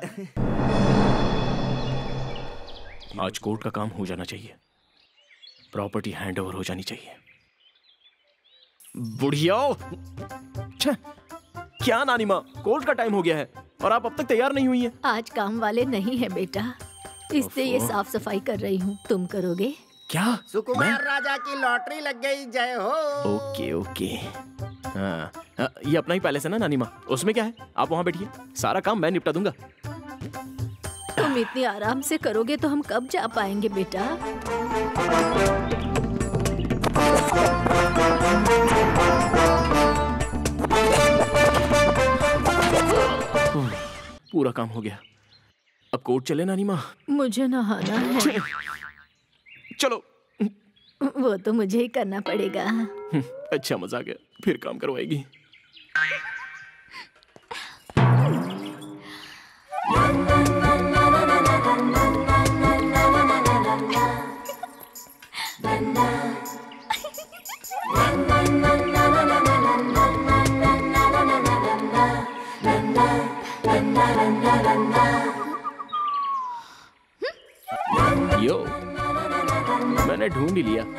आज कोर्ट का काम हो जाना चाहिए, प्रॉपर्टी हैंड ओवर हो जानी चाहिए। बुढ़िया, क्या नानी माँ, कोर्ट का टाइम हो गया है और आप अब तक तैयार नहीं हुई हैं। आज काम वाले नहीं है बेटा, इसलिए ये साफ सफाई कर रही हूँ। तुम करोगे क्या? सुकुमार राजा की लॉटरी लग गई, जय हो। Okay okay. हाँ, हाँ, ये अपना ही पैलेस है ना नानी माँ, उसमें क्या है, आप वहाँ बैठिए, सारा काम मैं निपटा दूंगा। तुम इतनी आराम से करोगे तो हम कब जा पाएंगे बेटा? पूरा काम हो गया, अब कोर्ट चले नानी माँ? मुझे नहाना है। चलो। वो तो मुझे ही करना पड़ेगा। अच्छा मजाक है, फिर काम करवाएगी। यो, मैंने ढूंढ ही लिया।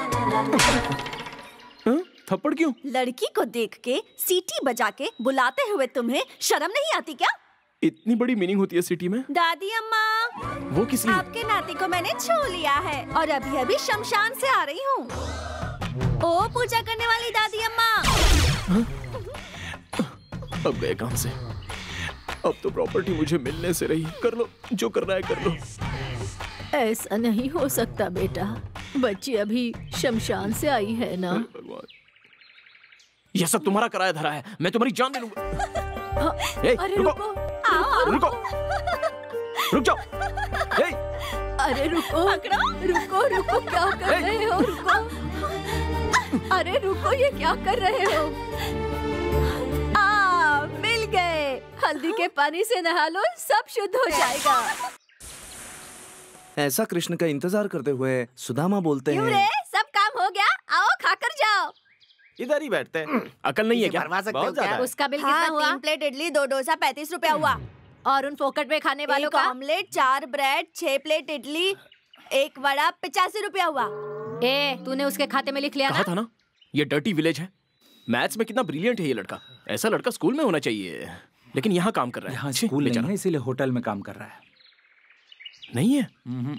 थप्पड़ क्यों? लड़की को देख के सीटी बजा के बुलाते हुए तुम्हें शर्म नहीं आती क्या? इतनी बड़ी मीनिंग होती है सिटी में? दादी अम्मा, वो किस लिए? आपके नाती को मैंने छू लिया है और अभी अभी शमशान से आ रही हूँ। ओ पूजा करने वाली दादी अम्मा। अब गए काम से, अब तो प्रॉपर्टी मुझे मिलने से रही। कर लो जो करना है कर लो। ऐसा नहीं हो सकता बेटा, बच्ची अभी शमशान से आई है ना। यह सब तुम्हारा कराया धरा है, मैं तुम्हारी जान ले लूंगा। अरे रुको, रुको, आओ, रुको। रुक जाओ। ए, अरे रुको रुको रुको, क्या कर रहे हो? रुको, अरे रुको, ये क्या कर रहे हो? आ, मिल गए। हल्दी के पानी से नहा लो, सब शुद्ध हो जाएगा। ऐसा कृष्ण का इंतजार करते हुए सुदामा बोलते क्यों हैं। रे, सब काम हो गया, आओ खाकर जाओ। इधर ही बैठते हैं। अकल नहीं है क्या? बहुत ज्यादा है। उसका बिल कितना हुआ? तीन प्लेट इडली, दो डोसा, पैंतीस रुपया हुआ। और उन फोकट में खाने वालों एक का? ऑमलेट, चार ब्रेड, छह प्लेट इडली, एक वड़ा, पचासी रुपया हुआ। ए, तूने उसके खाते में लिख लिया कहा था ना, ये डर्टी विलेज है। मैथ्स में कितना ब्रिलियंट है ये लड़का। ऐसा लड़का स्कूल में होना चाहिए, लेकिन यहाँ काम कर रहा है। यहाँ स्कूल नहीं है, इसीलिए होटल में काम कर रहा है। नहीं है?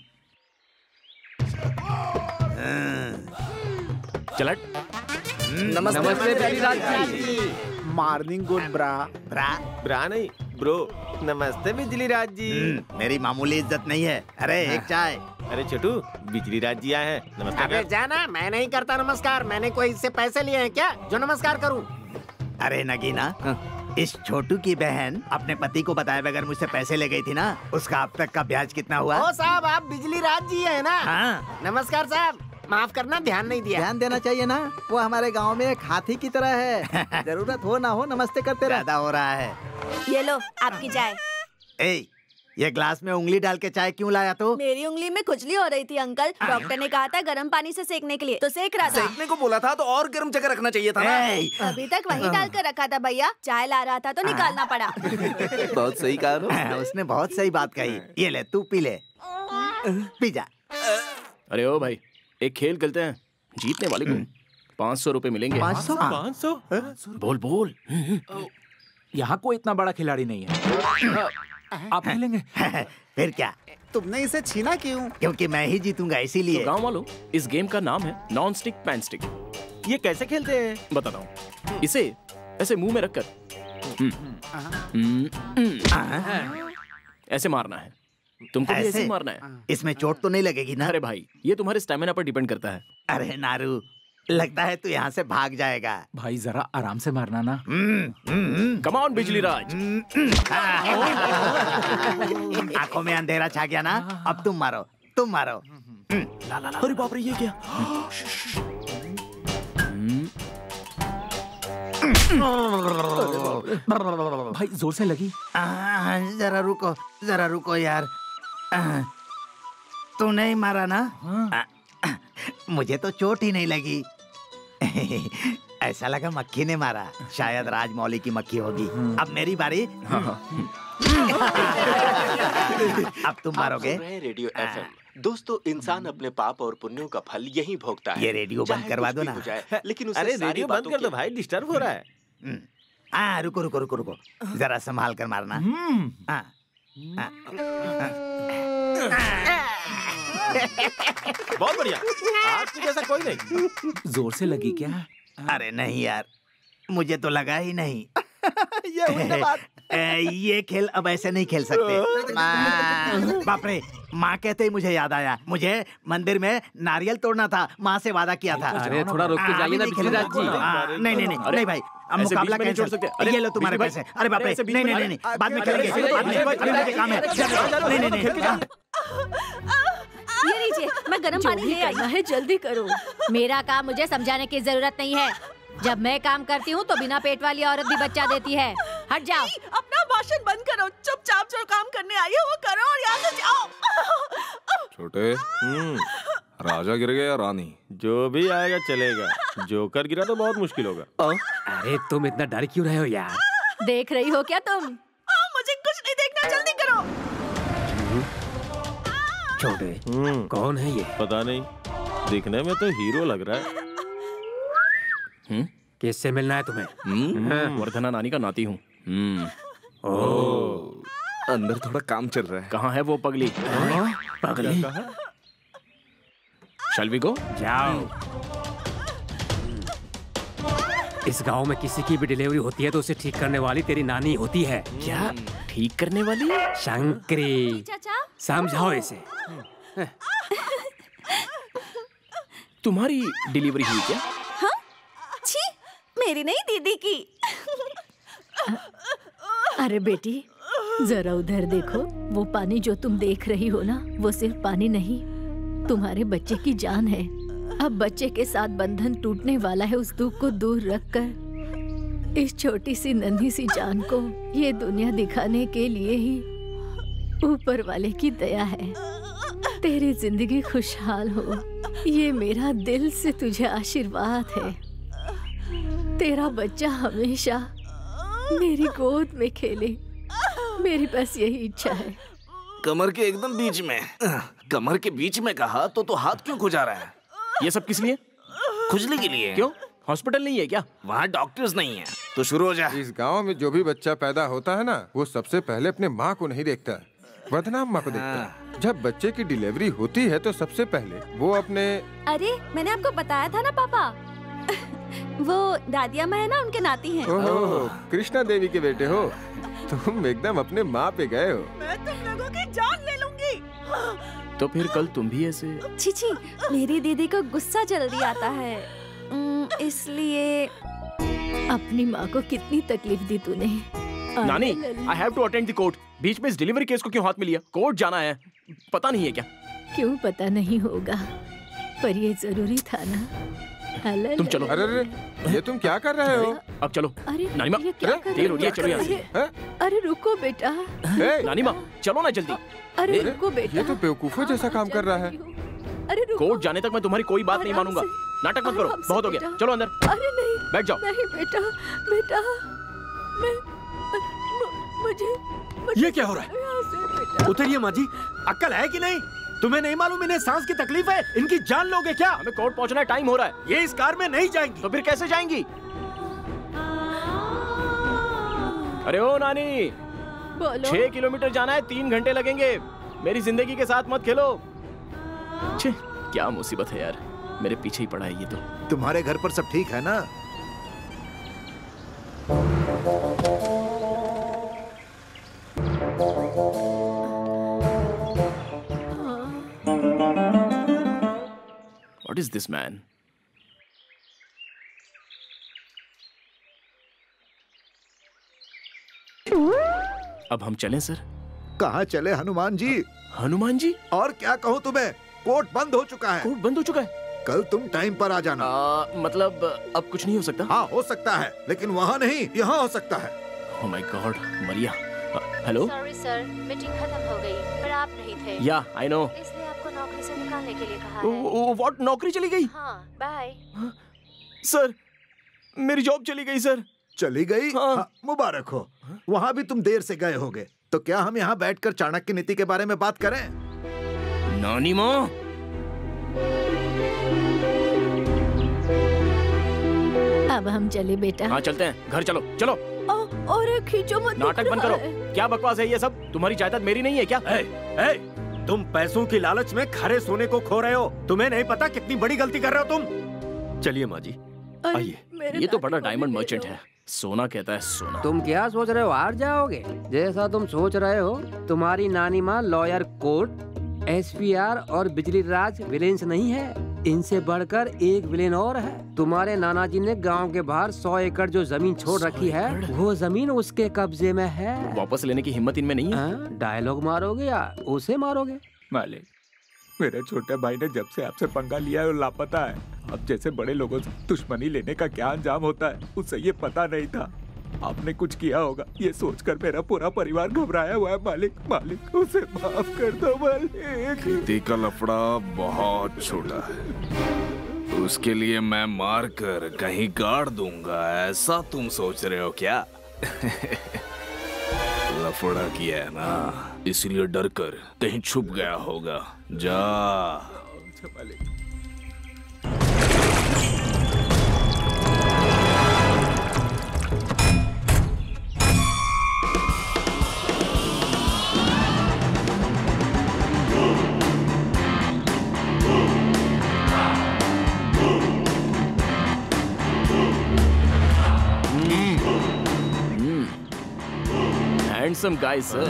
चल। नमस्ते नमस्ते बिजलीराज जी। मॉर्निंग गुड ब्रा। ब्रा ब्रा नहीं ब्रो। नमस्ते बिजलीराज जी। मेरी मामूली इज्जत नहीं है। अरे एक चाय। अरे छोटू, बिजलीराज जी आए हैं, नमस्ते अबे कर। जाना, मैं नहीं करता नमस्कार। मैंने कोई इससे पैसे लिए हैं क्या जो नमस्कार करूं? अरे नगीना, इस छोटू की बहन अपने पति को बताए बगैर मुझसे पैसे ले गई थी ना, उसका अब तक का ब्याज कितना हुआ? ओ साहब, आप बिजलीराज जी है ना? हाँ। नमस्कार साहब, माफ करना, ध्यान नहीं दिया। ध्यान देना चाहिए ना, वो हमारे गांव में एक हाथी की तरह है। जरूरत हो ना हो नमस्ते करते रहे। ज्यादा हो रहा है। ये लो आपकी चाय। ए, ये ग्लास में उंगली डाल के चाय क्यों लाया तो? मेरी उंगली में खुजली हो रही थी अंकल, डॉक्टर ने कहा था गर्म पानी से सेकने के लिए, तो सेक रहा था। सेकने को बोला था तो और गर्म जगह रखना चाहिए था ना। अभी तक वहीं डाल कर रखा था भैया, चाय ला रहा था तो निकालना पड़ा। बहुत सही कहा। उसने बहुत सही बात कही। ये ले, तू पी ले, पी जा। अरे ओ भाई, एक खेल खेलते हैं। जीतने वाले को पाँच सौ रुपए मिलेंगे। पाँच सौ? पाँच सौ? बोल बोल। यहाँ कोई इतना बड़ा खिलाड़ी नहीं है। आप खेलेंगे? फिर क्या, तुमने इसे छीना क्यों? क्योंकि मैं ही जीतूंगा इसीलिए। तो गाँव वालों, इस गेम का नाम है नॉन स्टिक पैन स्टिक। ये कैसे खेलते हैं? बताता हूँ। इसे ऐसे मुंह में रखकर ऐसे मारना है। तुमको भी ऐसे ही मारना है। इसमें चोट तो नहीं लगेगी ना? अरे भाई, ये तुम्हारे स्टेमिना पर डिपेंड करता है। अरे नारू, लगता है तू यहाँ से भाग जाएगा। भाई जरा आराम से मारना ना। Come on Bijliraj. आंखों में अंधेरा छा गया ना, अब तुम मारो, तुम मारो। अरे बाप रे, ये क्या? भाई जोर से लगी। आ, जरा रुको, जरा रुको यार। आ, तू नहीं मारा ना? आ, मुझे तो चोट ही नहीं लगी। ऐसा लगा मक्खी ने मारा। शायद राजमौली की मक्खी होगी। अब मेरी बारी। अब तुम मारोगे। Radio FM. दोस्तों, इंसान अपने पाप और पुण्यों का फल यही भोगता है। ये रेडियो बंद करवा दो ना। लेकिन उसे अरे सारी रेडियो बंद बातों कर दो के- भाई, डिस्टर्ब हो रहा है। हाँ, रुको रुको रुको रुको, जरा संभाल कर मारना। हाँ, हाँ, बहुत बढ़िया। आपके जैसा कोई नहीं। जोर से लगी क्या? अरे नहीं यार, मुझे तो लगा ही नहीं। ये उल्टा बात। ए, ये खेल अब ऐसे नहीं खेल सकते। माँ, बाप रे, माँ कहते ही मुझे याद आया, मुझे मंदिर में नारियल तोड़ना था, माँ से वादा किया था। अरे थोड़ा रुक के जाइए ना बिजलीराज जी। हाँ, नहीं नहीं नहीं नहीं भाई, अब ऐसे मुकाबला बीच में नहीं कैंसिल। छोड़ सकते। अरे, ये लो तुम्हारे बीच में पैसे। अरे बाप रे, ऐसे बीच नहीं में- नहीं नहीं नहीं, बाद में अरे, करेंगे। अरे, बाद में- अरे, अभी मुझे काम है। नहीं नहीं नहीं। ये लीजिए, मैं गर्म पानी ले आई। है, जल्दी करो। मेरा काम मुझे समझाने की जरूरत नहीं है। जब मैं काम करती हूँ तो बिना पेट वाली औरत भी बच्चा देती है। हट जाओ। अपना भाषण बंद करो, चुपचाप जो काम करने आई हो वो करो और यहाँ से जाओ। छोटे, राजा गिर गया या रानी? जो भी आएगा चलेगा। जोकर गिरा तो बहुत मुश्किल होगा। अरे तुम इतना डर क्यों रहे हो यार? देख रही हो क्या तुम? मुझे कुछ नहीं देखना, जल्दी करो। छोटे, कौन है ये? पता नहीं, दिखने में तो हीरो लग रहा है। किससे मिलना है तुम्हें? वर्धना नानी का नाती हूँ। अंदर थोड़ा काम चल रहा है। कहाँ है वो पगली? पगली? Shall we go? जाओ। इस गांव में किसी की भी डिलीवरी होती है तो उसे ठीक करने वाली तेरी नानी होती है। क्या ठीक करने वाली? शंकरी। चाचा, समझाओ इसे। तुम्हारी डिलीवरी हुई क्या? हाँ? छी, मेरी नहीं दीदी की। अरे बेटी, जरा उधर देखो, वो पानी जो तुम देख रही हो ना, वो सिर्फ पानी नहीं, तुम्हारे बच्चे की जान है। अब बच्चे के साथ बंधन टूटने वाला है। उस दुख को दूर रखकर इस छोटी सी नन्ही सी जान को ये दुनिया दिखाने के लिए ही ऊपर वाले की दया है। तेरी जिंदगी खुशहाल हो, ये मेरा दिल से तुझे आशीर्वाद है। तेरा बच्चा हमेशा मेरी गोद में खेले, मेरी बस यही इच्छा है। कमर के एकदम बीच में, कमर के बीच में कहा तो तो हाथ क्यों खुजा रहा है? ये सब किस लिए? खुजली के लिए। क्यों? हॉस्पिटल नहीं है क्या? वहाँ डॉक्टर्स नहीं है। तो शुरू हो जा। इस गांव में जो भी बच्चा पैदा होता है ना, वो सबसे पहले अपने माँ को नहीं देखता, बदनाम माँ को देखता है। जब बच्चे की डिलीवरी होती है तो सबसे पहले वो अपने। अरे मैंने आपको बताया था ना पापा, वो दादिया माँ है ना, उनके नाती हैं। ओहो, कृष्णा देवी के बेटे हो तुम, एकदम अपने माँ पे गए हो। मैं तुम लोगों की जान ले लूंगी। तो फिर कल तुम भी ऐसे? छी छी, मेरी दीदी को गुस्सा जल्दी आता है, इसलिए। अपनी माँ को कितनी तकलीफ दी तूने। नानी, I have to attend the court. बीच में इस डिलीवरी केस को क्यों हाथ में लिया? कोर्ट जाना है, पता नहीं है क्या? क्यों पता नहीं होगा, पर ये जरूरी था ना। तुम चलो। अरे अरे, ये तुम क्या कर रहे हो? अब चलो। अरे नानी माँ, देर हो रही है, चलो यहाँ से। अरे रुको बेटा। नानी माँ, चलो ना जल्दी। अरे रुको बेटा। ये तो बेवकूफों जैसा काम कर रहा है। अरे रुको। कोर्ट जाने तक मैं तुम्हारी कोई बात नहीं मानूंगा। नाटक मत करो, बहुत हो गया। चलो अंदर। अरे नहीं, बैठ जाओ। नहीं बेटा, बेटा, मैं मुझे, ये क्या हो रहा है? उतरिए माँ जी, अक्ल है कि नहीं? तुम्हें नहीं मालूम इन्हें सांस की तकलीफ है? इनकी जान लोगे क्या? हमें कोर्ट पहुंचना है, टाइम हो रहा है। ये इस कार में नहीं जाएंगी। तो फिर कैसे जाएंगी? अरे ओ नानी, बोलो। छह किलोमीटर जाना है, तीन घंटे लगेंगे। मेरी जिंदगी के साथ मत खेलो। छे, क्या मुसीबत है यार, मेरे पीछे ही पड़ा है ये तो। तुम्हारे घर पर सब ठीक है ना? What is this man? अब हम चलें सर? कहाँ चले हनुमान जी? हनुमान जी? और क्या कहूँ तुम्हें, कोर्ट बंद हो चुका है। कोर्ट बंद हो चुका है? कल तुम टाइम पर आ जाना। आ, मतलब अब कुछ नहीं हो सकता? हाँ हो सकता है, लेकिन वहाँ नहीं, यहाँ हो सकता है। Oh my God, Maria. Hello? Sorry sir, meeting खत्म हो गई, पर आप नहीं थे। या, I know। इसलिए आपको नौकरी से निकालने के लिए कहा है। व्हाट, नौकरी चली गई? हाँ, बाय। सर, मेरी जॉब चली गई सर। चली गई? हाँ। हाँ, मुबारक हो। वहाँ भी तुम देर से गए होगे। तो क्या हम यहाँ बैठकर चाणक्य नीति के बारे में बात करें? नानी माँ, अब हम चले बेटा। हाँ चलते हैं, घर चलो, चलो। और खींचो मत। नाटक बंद करो। क्या बकवास है ये सब? तुम्हारी जायदाद मेरी नहीं है क्या? ए, ए, तुम पैसों की लालच में खरे सोने को खो रहे हो। तुम्हें नहीं पता कितनी बड़ी गलती कर रहे हो तुम। चलिए माँ जी, आइए। ये तो बड़ा डायमंड मर्चेंट है, सोना कहता है सोना। तुम क्या सोच रहे हो, हार जाओगे? जैसा तुम सोच रहे हो, तुम्हारी नानी माँ लॉयर कोर्ट, एसपीआर और बिजली राज विलेंस नहीं है। इनसे बढ़कर एक विलेन और है। तुम्हारे नाना जी ने गांव के बाहर सौ एकड़ जो जमीन छोड़ रखी है, वो जमीन उसके कब्जे में है। वापस लेने की हिम्मत इनमें नहीं है। डायलॉग मारोगे या उसे मारोगे? मालिक, मेरे छोटे भाई ने जब से आपसे पंगा लिया है वो लापता है। अब जैसे बड़े लोगों से दुश्मनी लेने का क्या अंजाम होता है, उसे ये पता नहीं था। आपने कुछ किया होगा, ये सोचकर मेरा पूरा परिवार घबराया हुआ है। मालिक, मालिक, उसे माफ कर दो मालिक। खेती का लफड़ा बहुत छोटा है, उसके लिए मैं मार कर कहीं गाड़ दूंगा, ऐसा तुम सोच रहे हो क्या? लफड़ा किया है ना, इसलिए डर कर कहीं छुप गया होगा। जा। मालिक। Handsome guy, sir.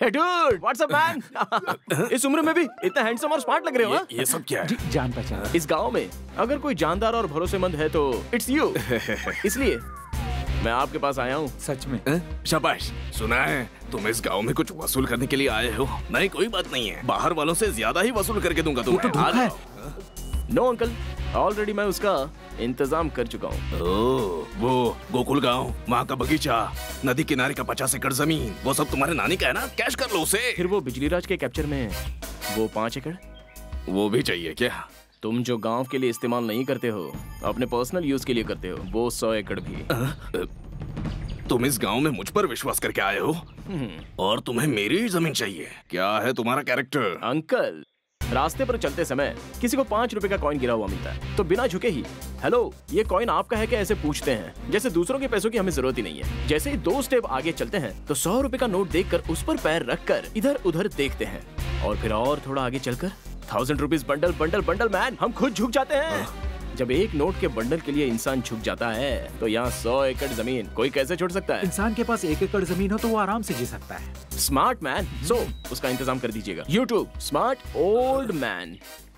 Hey dude, what's up man? इस उम्र में भी इतना हैंडसम और स्मार्ट लग रहे हो। ये, ये सब क्या है? जान पहचान। इस गांव में अगर कोई जानदार और भरोसेमंद है तो इट्स यू। इसलिए मैं आपके पास आया हूँ। सच में? शाबाश। सुना है तुम इस गांव में कुछ वसूल करने के लिए आए हो? नहीं, कोई बात नहीं है, बाहर वालों से ज्यादा ही वसूल करके दूंगा तुम्हें। तो है। नो अंकल, ऑलरेडी मैं उसका इंतजाम कर चुका हूँ। ओह, वो गोकुल गांव, वहाँ का बगीचा, नदी किनारे का पचास एकड़ जमीन, वो सब तुम्हारे नानी का है ना? कैश कर लो उसे। फिर वो बिजली राज के कैप्चर में वो पाँच एकड़, वो भी चाहिए क्या? तुम जो गांव के लिए इस्तेमाल नहीं करते हो, अपने पर्सनल यूज के लिए करते हो, वो सौ एकड़ भी। तुम इस गांव में मुझ पर विश्वास करके आए हो और तुम्हें मेरी जमीन चाहिए? क्या है तुम्हारा कैरेक्टर? अंकल, रास्ते पर चलते समय किसी को पाँच रुपए का कॉइन गिरा हुआ मिलता है तो बिना झुके ही हेलो ये कॉइन आपका है क्या ऐसे पूछते हैं, जैसे दूसरों के पैसों की हमें जरूरत ही नहीं है। जैसे ही दो स्टेप आगे चलते हैं तो सौ रुपए का नोट देखकर उस पर पैर रखकर इधर उधर देखते हैं और फिर और थोड़ा आगे चलकर thousand rupees bundle bundle bundle man, हम खुद झुक जाते हैं। जब एक नोट के बंडल के लिए इंसान झुक जाता है तो यहाँ सौ एकड़ जमीन कोई कैसे छोड़ सकता है? इंसान के पास एक एकड़ जमीन हो तो वो आराम से जी सकता है। स्मार्ट मैन, सो उसका इंतजाम कर दीजिएगा। YouTube smart old man.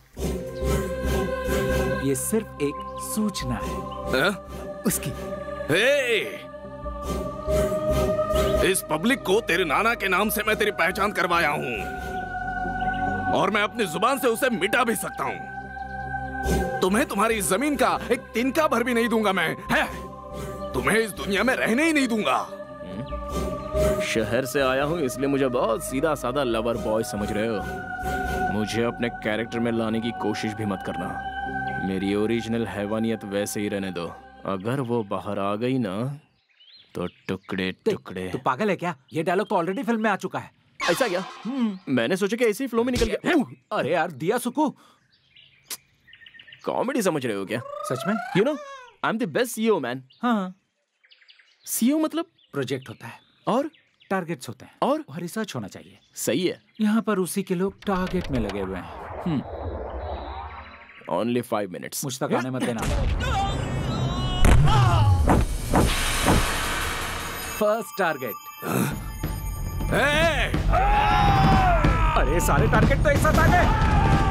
ये सिर्फ एक सूचना है, है? उसकी। हे! इस पब्लिक को तेरे नाना के नाम से मैं तेरी पहचान करवाया हूँ और मैं अपनी जुबान से उसे मिटा भी सकता हूँ। तुम्हें तुम्हारी इस जमीन का एक तिनका भर भी नहीं दूंगा मैं, है? तुम्हें इस दुनिया में रहने ही नहीं दूंगा। शहर से आया हूँ इसलिए मुझे बहुत सीधा साधा लवर बॉय समझ रहे हो। मुझे अपने कैरेक्टर में लाने की कोशिश भी मत करना। मेरी ओरिजिनल हैवानियत वैसे ही रहने दो। अगर वो बाहर आ गई ना तो टुकड़े टुकड़े। तू पागल है क्या? ये डायलॉग तो ऑलरेडी फिल्म में आ चुका है। ऐसा क्या? मैंने सोचा कि ऐसे ही फ्लो में निकल गया। अरे यार दिया सुकू, कॉमेडी समझ रहे हो क्या? सच में? You know I am the best CEO man. हाँ, सीईओ मतलब प्रोजेक्ट होता है और टारगेट्स होते हैं और रिसर्च होना चाहिए। सही है। यहाँ पर उसी के लोग टारगेट में लगे हुए हैं। Only five minutes. मुझ तक आने मत देना। First target. अरे सारे टारगेट तो एक साथ आ गए।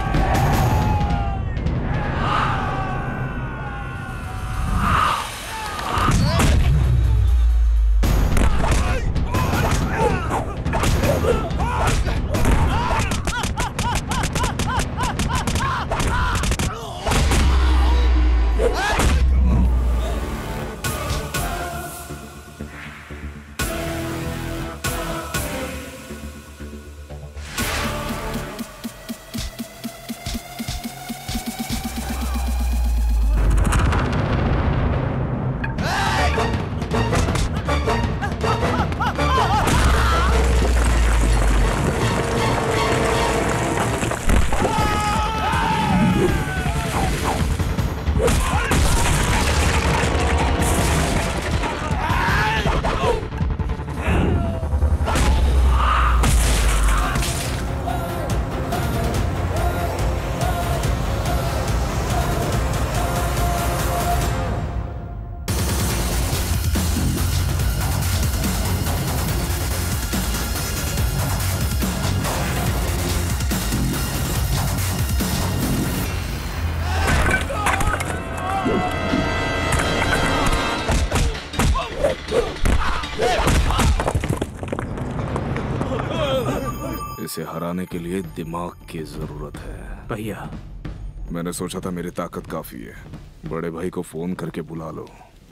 इसे हराने के लिए दिमाग की जरूरत है। भैया मैंने सोचा था मेरी ताकत काफी है। बड़े भाई को फोन करके बुला लो।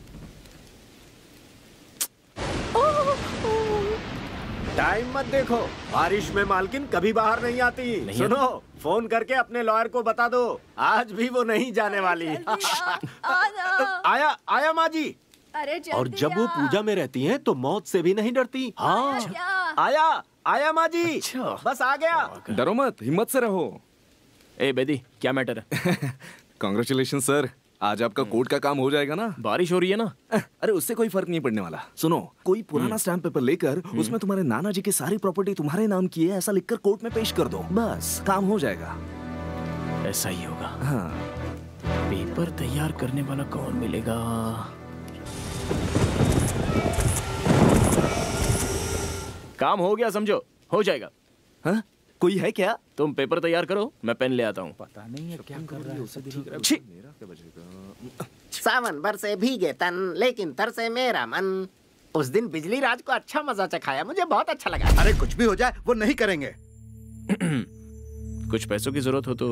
टाइम मत देखो, बारिश में मालकिन कभी बाहर नहीं आती। नहीं सुनो आती? फोन करके अपने लॉयर को बता दो, आज भी वो नहीं जाने वाली। आया आया माँ जी। अरे और जब वो पूजा में रहती हैं तो मौत से भी नहीं डरती। हाँ आया आया माँ जी। अच्छा। बस आ गया। डरो मत, हिम्मत से रहो। ए बेदी, क्या मैटर है? कांग्रेचुलेशन सर, आज आपका कोर्ट का काम हो जाएगा ना। बारिश हो रही है ना। अरे उससे कोई फर्क नहीं पड़ने वाला। सुनो, कोई पुराना स्टैम्प पेपर लेकर उसमें तुम्हारे नाना जी की सारी प्रॉपर्टी तुम्हारे नाम की है ऐसा लिखकर कोर्ट में पेश कर दो, बस काम हो जाएगा। ऐसा ही होगा। हाँ। पेपर तैयार करने वाला कौन मिलेगा? काम हो गया समझो। हो जाएगा। हाँ? कोई है क्या? तुम पेपर तैयार करो, मैं पेन ले आता हूँ। पता नहीं है क्या कर रहा है, उसे ठीक रहा है। छी! सावन बरसे भीगे तन लेकिन तरसे मेरा मन। उस दिन बिजली राज को अच्छा मजा चखाया, मुझे बहुत अच्छा लगा। अरे कुछ भी हो जाए वो नहीं करेंगे। कुछ पैसों की जरूरत हो तो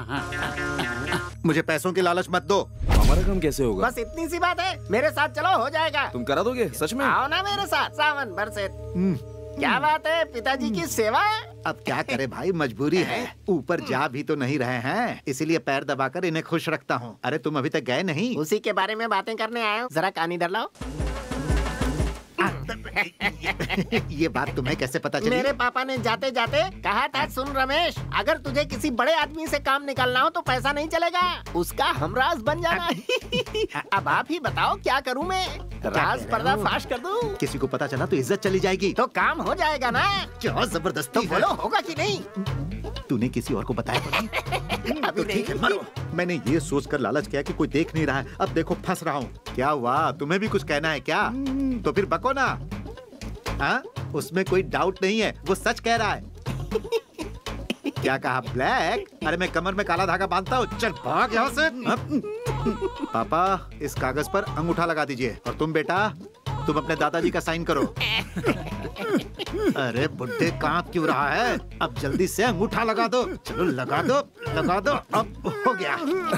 मुझे पैसों की लालच मत दो। हमारा काम कैसे होगा? बस इतनी सी बात है, मेरे साथ चलो, हो जाएगा। तुम करा दोगे सच में? आओ ना मेरे साथ। सावन बरसे। क्या बात है, पिताजी की सेवा। अब क्या करे भाई, मजबूरी है। ऊपर जा भी तो नहीं रहे हैं, इसीलिए पैर दबाकर इन्हें खुश रखता हूँ। अरे तुम अभी तक गए नहीं? उसी के बारे में बातें करने आया हूँ। जरा कान इधर लाओ। ये बात तुम्हें कैसे पता चली? मेरे पापा ने जाते जाते कहा था, सुन रमेश, अगर तुझे किसी बड़े आदमी से काम निकालना हो तो पैसा नहीं चलेगा, उसका हमराज बन जाना। अब आप ही बताओ क्या करूं मैं? राज पर्दा फाश कर दूं? किसी को पता चला तो इज्जत चली जाएगी। तो काम हो जाएगा ना? क्या जबरदस्ती तो बोलो, होगा कि नहीं? तूने किसी और को बताया तो नहीं? अभी तो ठीक है, मरो। मैंने ये सोचकर लालच किया कि कोई देख नहीं रहा है, अब देखो फंस रहा हूँ। क्या हुआ, तुम्हें भी कुछ कहना है क्या? तो फिर बको ना। हाँ, उसमें कोई डाउट नहीं है, वो सच कह रहा है। क्या कहा, ब्लैक? अरे मैं कमर में काला धागा बांधता हूँ, चल भाग यहाँ से। पापा, इस कागज पर अंगूठा लगा दीजिए, और तुम बेटा, तुम अपने दादाजी का साइन करो। अरे बुड्ढे कांप क्यों रहा है? अब जल्दी से अंगूठा लगा दो। चलो लगा दो, लगा दो। अब हो गया।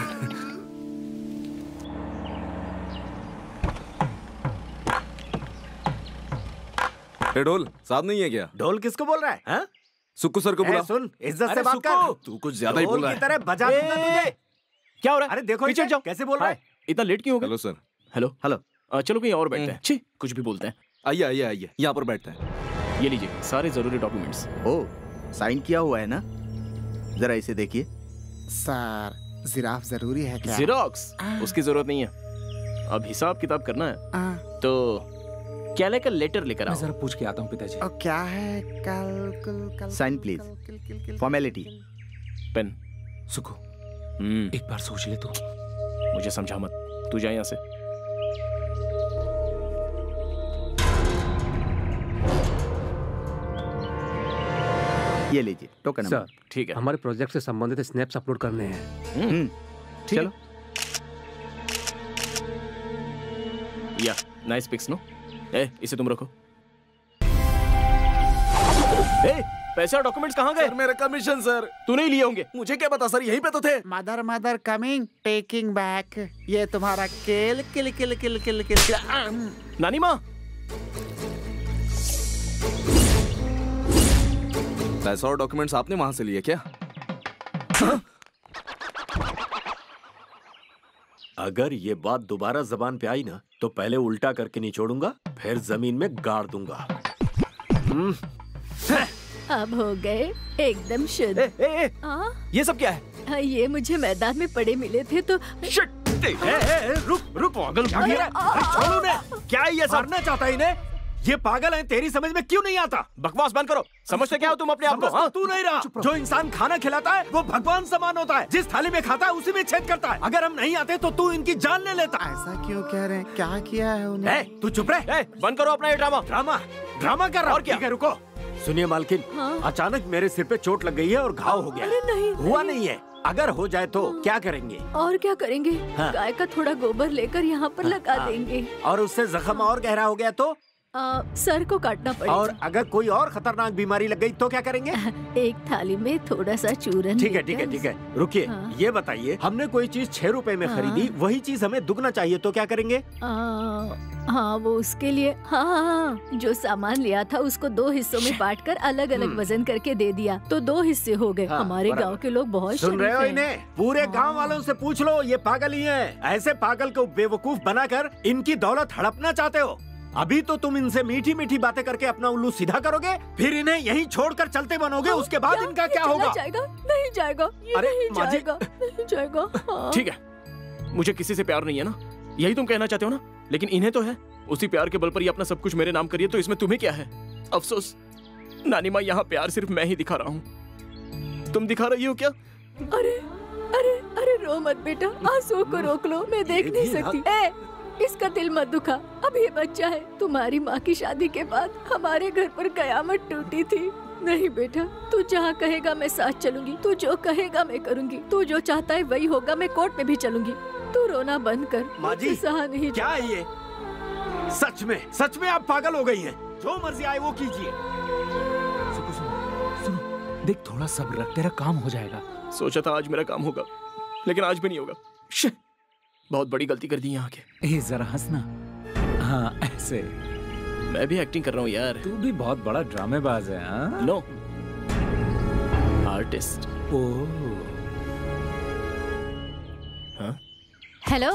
ए ढोल, साथ नहीं है क्या? ढोल किसको बोल रहा है? हा? सुक्कू सर को बुला। सुन, इज्जत से बात कर। तू कुछ ज्यादा ही बोल रहा है। ढोल की तरह बजा दूंगा तुझे। क्या हो रहा है? अरे देखो पीछे जाओ। कैसे बोल रहा है? इतना लेट क्यों हो गया? Hello sir. Hello hello. चलो कहीं और बैठते हैं। छी, कुछ भी बोलते हैं। आइए आइए आइए, यहाँ पर बैठते हैं। ये लीजिए सारे जरूरी डॉक्यूमेंट्स। ओ, साइन किया हुआ है ना? जरा इसे देखिए। सर, जिराफ जरूरी है क्या? जिरोक्स उसकी जरूरत नहीं है। अब हिसाब किताब करना है तो कैलेकर लेटर लेकर आओ। मैं जरा पूछ के आता हूँ पिताजी। और क्या है? कल कल कल साइन प्लीज। फॉर्मेलिटी। पेन। सुखो, हम्म एक बार सोच ले तू। मुझे समझा मत, तू जा यहाँ से। ये लीजिए टोकन सर, ठीक है। हमारे प्रोजेक्ट से संबंधित स्नैप्स अपलोड करने हैं। चलो। या नाइस पिक्स नो। ए, इसे तुम रखो। ए, पैसे और डॉक्यूमेंट्स कहाँ गए? मेरे कमीशन सर। तू नहीं लिए होंगे। मुझे क्या पता सर, यहीं पे तो थे। Mother mother coming, taking back. ये तुम्हारा किल किल किल किल किल किल। नानी माँ, पैसा और डॉक्यूमेंट्स आपने वहां से लिए क्या? अगर ये बात दोबारा जबान पे आई ना तो पहले उल्टा करके निचोड़ूंगा, फिर जमीन में गाड़ दूंगा। अब हो गए एकदम शुद्ध। ए, ए, ए, ये सब क्या है? हाँ, ये मुझे मैदान में पड़े मिले थे तो शिट! ए, ए, ए, रुक रुक पागल बुढ़िया। अरे छोड़ो ने, क्या ये मारना चाहता है इन्हें? ये पागल है, तेरी समझ में क्यों नहीं आता? बकवास बंद करो। समझते क्या हो तुम अपने आप को? हाँ? तू नहीं रहा। जो इंसान खाना खिलाता है वो भगवान समान होता है। जिस थाली में खाता है उसी में छेद करता है। अगर हम नहीं आते तो तू इनकी जान ले लेता। ऐसा क्यों कह रहे हैं? क्या किया है उन्हें? तू चुप रहे। बंद करो अपना ये ड्रामा। ड्रामा ड्रामा कर रहा। और क्या? ठीक है, रुको। सुनिए मालकिन, हाँ? अचानक मेरे सिर पे चोट लग गई है और घाव हो गया। अरे नहीं, हुआ नहीं है। अगर हो जाए तो क्या करेंगे? और क्या करेंगे? हाँ। गाय का थोड़ा गोबर लेकर यहाँ पर लगा देंगे। और उससे जख्म और गहरा हो गया तो? आ, सर को काटना पड़ेगा। और अगर कोई और खतरनाक बीमारी लग गई तो क्या करेंगे? एक थाली में थोड़ा सा चूरन। ठीक है ठीक है ठीक है, रुकिए। हाँ। ये बताइए, हमने कोई चीज छह रुपए में हाँ। खरीदी, वही चीज हमें दुगना चाहिए तो क्या करेंगे? आ, हाँ, वो उसके लिए हाँ, हाँ हाँ जो सामान लिया था उसको दो हिस्सों में बांट कर अलग अलग वजन करके दे दिया तो दो हिस्से हो गए। हाँ, हमारे बराबर। गांव के लोग बहुत सुन रहे हो शरीफ हैं। इन्हें? पूरे गांव वालों से पूछ लो, ये पागल ही हैं। ऐसे पागल को बेवकूफ बनाकर इनकी दौलत हड़पना चाहते हो। अभी तो तुम इनसे मीठी मीठी बातें करके अपना उल्लू सीधा करोगे, फिर इन्हें यहीं छोड़कर चलते बनोगे। उसके बाद क्या? इनका ये क्या चला होगा? जाएगा? नहीं जाएगा, ये अरे, नहीं माँ जी। जाएगा, नहीं जाएगा। हाँ। ठीक है, मुझे किसी से प्यार नहीं है ना, यही तुम कहना चाहते हो ना? लेकिन इन्हें तो है। उसी प्यार के बल पर ये अपना सब कुछ मेरे नाम करिए तो इसमें तुम्हें क्या है? अफसोस नानी माँ, यहाँ प्यार सिर्फ मैं ही दिखा रहा हूँ। तुम दिखा रही हो क्या? अरे अरे अरे रो मत बेटा, आंसुओं को रोक लो, मैं देख नहीं सकती। ए, इसका दिल मत दुखा, अब ये बच्चा है। तुम्हारी माँ की शादी के बाद हमारे घर पर कयामत टूटी थी। नहीं बेटा, तू जहाँ कहेगा मैं साथ चलूंगी, तू जो कहेगा मैं करूंगी, तू जो चाहता है वही होगा, मैं कोर्ट में भी चलूंगी। तू रोना बंद कर, माँ जी, मुझसे सहा नहीं क्या है ये? सच में सच में आप पागल हो गई हैं। जो मर्जी आए वो कीजिए। सुनो सुनो सुनो, देख थोड़ा सब्र रख, तेरा काम हो जाएगा। सोचा था आज मेरा काम होगा, लेकिन आज भी नहीं होगा। शिट, बहुत बड़ी गलती कर दी यहाँ के। ए जरा हंसना। हाँ ऐसे। मैं भी एक्टिंग कर रहा हूँ यार। तू भी बहुत बड़ा ड्रामेबाज है। हाँ? No, artist. ओह। हाँ? हेलो।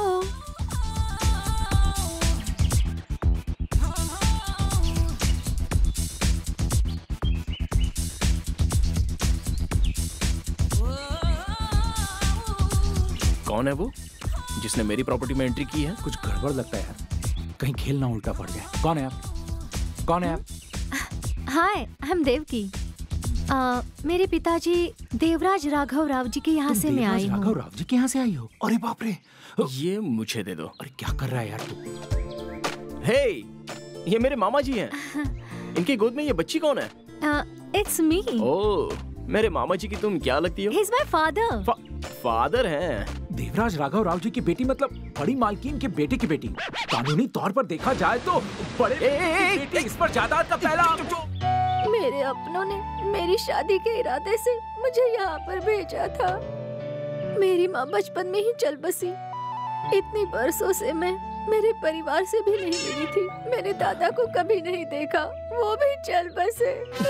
कौन है वो जिसने मेरी प्रॉपर्टी में एंट्री की है? कुछ गड़बड़ लगता है यार, कहीं खेलना उल्टा पड़ गया। कौन है आप? कौन है आप? हाय, हम देवकी। आ, मेरे पिताजी देवराज राघव राव जी के यहाँ से मैं आई हूँ। राघव राव जी के यहाँ से आई हो? अरे बाप रे, ये मुझे दे दो। अरे क्या कर रहा है यार तू? हे, ये मेरे मामा जी हैं। इनकी गोद में ये बच्ची कौन है? It's me. ओह, मेरे मामा जी की तुम क्या लगती हो? He's my father. फा, फादर हैं। देवराज राघव राव जी की बेटी मतलब बड़ी मालकिन के बेटे की बेटी। कानूनी तौर पर देखा जाए तो बड़े ए, ए, ए, बेटे इस पर जायदाद का पहला। मेरे अपनों ने मेरी शादी के इरादे से मुझे यहाँ पर भेजा था। मेरी माँ बचपन में ही चल बसी। इतनी बरसों से मैं मेरे परिवार से भी नहीं मिली थी। मेरे दादा को कभी नहीं देखा, वो भी चल बसे।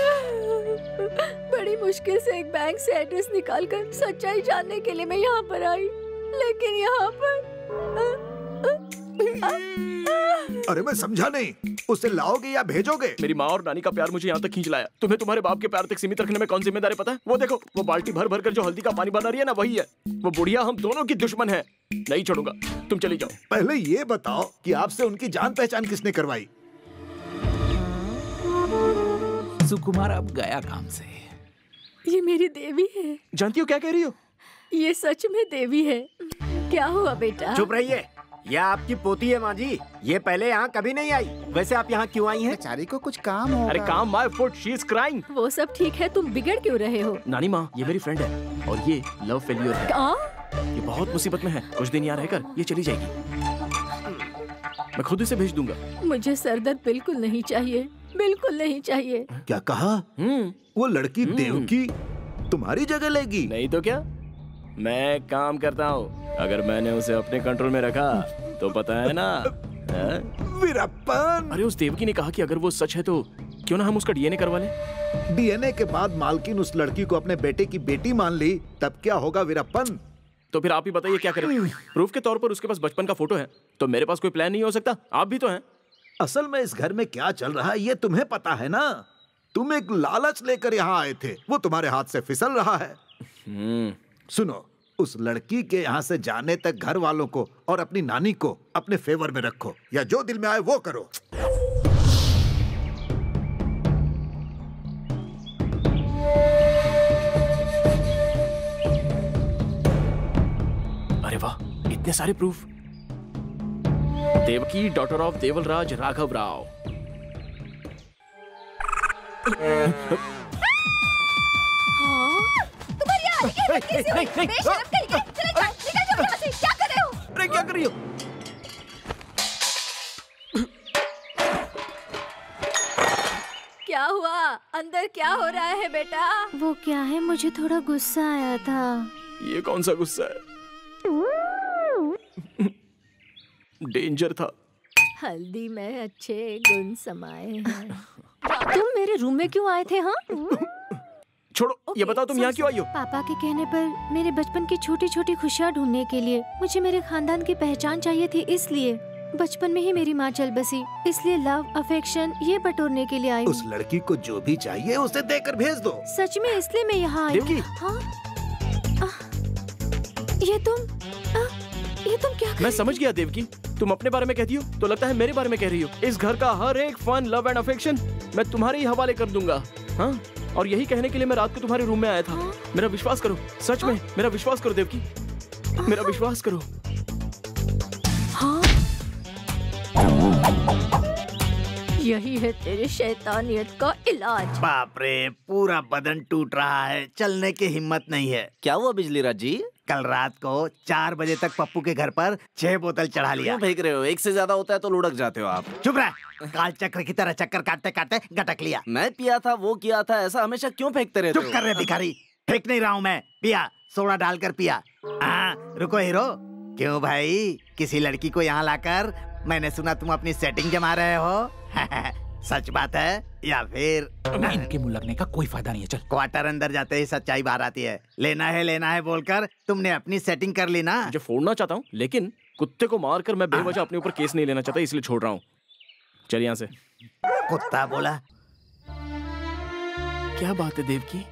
बड़ी मुश्किल से एक बैंक से एड्रेस निकालकर सच्चाई जानने के लिए मैं यहाँ पर आई, लेकिन यहाँ पर अरे मैं समझा नहीं, उसे लाओगे या भेजोगे? मेरी माँ और नानी का प्यार मुझे यहाँ तक खींच लाया। तुम्हें तुम्हारे बाप के प्यार तक सीमित रखने में कौन जिम्मेदारी पता है? वो देखो, वो बाल्टी भर भर कर जो हल्दी का पानी बना रही है ना, वही है। वो बुढ़िया हम दोनों की दुश्मन है। नहीं छोड़ूंगा, तुम चली जाओ। पहले ये बताओ कि आपसे उनकी जान पहचान किसने करवाई? सुकुमार अब गया काम से। ये मेरी देवी है। जानती हो क्या कह रही हो? ये सच में देवी है। क्या हुआ बेटा? चुप रहिए, यह आपकी पोती है माँ जी। ये पहले यहाँ कभी नहीं आई। वैसे आप यहाँ क्यों आई हैं? बेचारी को कुछ काम होगा। अरे काम my foot, she is crying. वो सब ठीक है, तुम बिगड़ क्यों रहे हो? नानी माँ, ये मेरी फ्रेंड है और ये लव फेल्यूर है। आ? ये बहुत मुसीबत में है। कुछ दिन यहाँ रहकर ये चली जाएगी। मैं खुद इसे भेज दूंगा। मुझे सरदर्द बिल्कुल नहीं चाहिए, बिल्कुल नहीं चाहिए। क्या कहा? वो लड़की देवकी तुम्हारी जगह लेगी? नहीं तो क्या, मैं काम करता हूँ। अगर मैंने उसे अपने कंट्रोल में रखा तो पता है ना। वीरप्पन! अरे उस देवकी ने कहा कि अगर वो सच है तो क्यों ना हम उसका डीएनए करवा लें। डीएनए के बाद मालकिन उस लड़की को अपने बेटे की बेटी मान ली, तब क्या होगा वीरप्पन? तो फिर आप ही बताइए क्या करें। प्रूफ के तौर पर उसके पास बचपन का फोटो है, तो मेरे पास कोई प्लान नहीं हो सकता? आप भी तो हैं। असल में इस घर में क्या चल रहा है ये तुम्हें पता है ना। तुम एक लालच लेकर यहाँ आए थे, वो तुम्हारे हाथ से फिसल रहा है। सुनो, उस लड़की के यहाँ से जाने तक घर वालों को और अपनी नानी को अपने फेवर में रखो, या जो दिल में आए वो करो। अरे वाह, इतने सारे proof. Devaki, daughter of Devalraj Raghav Rao. अरे क्या कर रही हो? क्या हुआ? अंदर क्या हो रहा है बेटा? वो क्या है, मुझे थोड़ा गुस्सा आया था। ये कौन सा गुस्सा है? डेंजर था। हल्दी में अच्छे गुण समाये हैं। तुम मेरे रूम में क्यों आए थे? हाँ, छोड़ो, ये बताओ तुम यहाँ क्यों आई हो? पापा के कहने पर मेरे बचपन की छोटी छोटी खुशियाँ ढूंढने के लिए। मुझे मेरे खानदान की पहचान चाहिए थी, इसलिए बचपन में ही मेरी माँ चल बसी, इसलिए लव अफेक्शन ये बटोरने के लिए आई। उस लड़की को जो भी चाहिए उसे देकर भेज दो। सच में, इसलिए मैं यहाँ आई हूँ। हाँ? ये तुम आ, ये तुम क्या? मैं समझ गया देवकी, तुम अपने बारे में कहती हो तो लगता है मेरे बारे में कह रही हो। इस घर का हर एक फन, लव एंड अफेक्शन मैं तुम्हारे ही हवाले कर दूंगा। हाँ, और यही कहने के लिए मैं रात को तुम्हारे रूम में आया था। हाँ? मेरा विश्वास करो, सच में मेरा विश्वास करो देवकी, मेरा विश्वास करो। हाँ? यही है तेरे शैतानियत का इलाज। बाप रे, पूरा बदन टूट रहा है, चलने की हिम्मत नहीं है। क्या हुआ बिजली राज जी? कल रात को चार बजे तक पप्पू के घर पर छह बोतल चढ़ा लिया। क्यों फेंक रहे हो? एक से ज्यादा होता है तो लुढ़क जाते हो आप। चुप रह, काल चक्र की तरह चक्कर काटते काटते गटक लिया। मैं पिया था, वो किया था, ऐसा हमेशा क्यों फेंकते रहते हो? चुप कर रहे भिखारी, फेंक नहीं रहा हूँ मैं, पिया, सोडा डालकर पिया। हाँ, रुको हीरो, क्यों भाई, किसी लड़की को यहाँ लाकर मैंने सुना तुम अपनी सेटिंग जमा रहे हो। सच बात है या फिर इनके मुंह लगने का कोई फायदा नहीं है। चल, क्वार्टर अंदर जाते ही सच्चाई बाहर आती है। लेना है लेना है बोलकर तुमने अपनी सेटिंग कर ली ना। मुझे फोड़ना चाहता हूँ, लेकिन कुत्ते को मारकर मैं बेवजह अपने ऊपर केस नहीं लेना चाहता, इसलिए छोड़ रहा हूँ। चल यहाँ से। कुत्ता बोला। क्या बात है देवकी?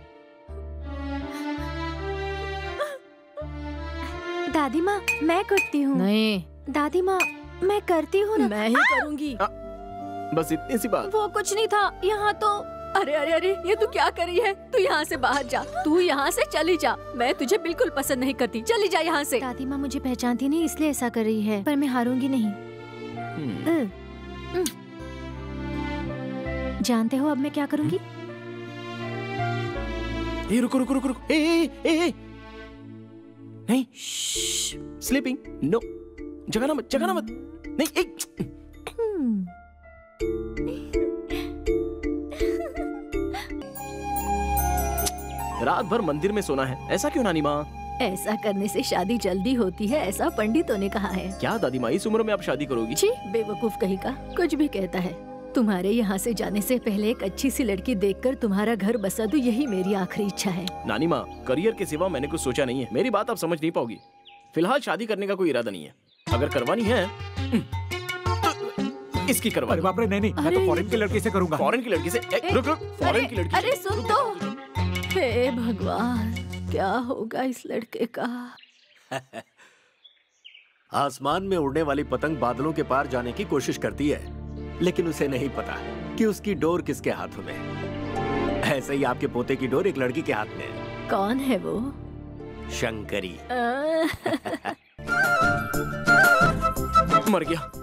दादी माँ, मैं करती हूँ। नहीं दादी माँ, मैं करती हूँ ना। मैं ही करूँगी। बस इतनी सी बात। वो कुछ नहीं था, यहाँ तो। अरे अरे अरे, ये तू क्या कर रही है? तू यहाँ से बाहर जा, तू यहाँ से चली जा। मैं तुझे बिल्कुल पसंद नहीं करती, चली जा यहाँ से। दादी माँ मुझे पहचानती नहीं इसलिए ऐसा कर रही है, पर मैं हारूंगी नहीं। जानते हो अब मैं क्या करूँगी? ए, रुको रुको रुको रुको। ए, ए, ए, ए। नहीं, स्लीपिंग नो, जगाना मत, जगाना मत। नहीं, एक रात भर मंदिर में सोना है, ऐसा क्यों नानी माँ? ऐसा करने से शादी जल्दी होती है, ऐसा पंडितों ने कहा है। क्या दादी माँ, इस उम्र में आप शादी करोगी? छी, बेवकूफ कहीं का, कुछ भी कहता है। तुम्हारे यहाँ से जाने से पहले एक अच्छी सी लड़की देखकर तुम्हारा घर बसा दूं, यही मेरी आखिरी इच्छा है। नानी माँ, करियर के सिवा मैंने कुछ सोचा नहीं है, मेरी बात आप समझ नहीं पाओगी। फिलहाल शादी करने का कोई इरादा नहीं है। अगर करवानी है तो इसकी करवा। अरे बाप रे, नहीं नहीं, मैं तो फॉरेन की लड़की से करूंगा। फॉरेन की लड़की से? रुक रुक, फॉरेन की लड़की। अरे सुन तो, हे भगवान, क्या होगा इस लड़के का? आसमान में उड़ने वाली पतंग बादलों के पार जाने की कोशिश करती है, लेकिन उसे नहीं पता कि उसकी डोर किसके हाथों में है। ऐसे ही आपके पोते की डोर एक लड़की के हाथ में है। कौन है वो? शंकरी। मर गया।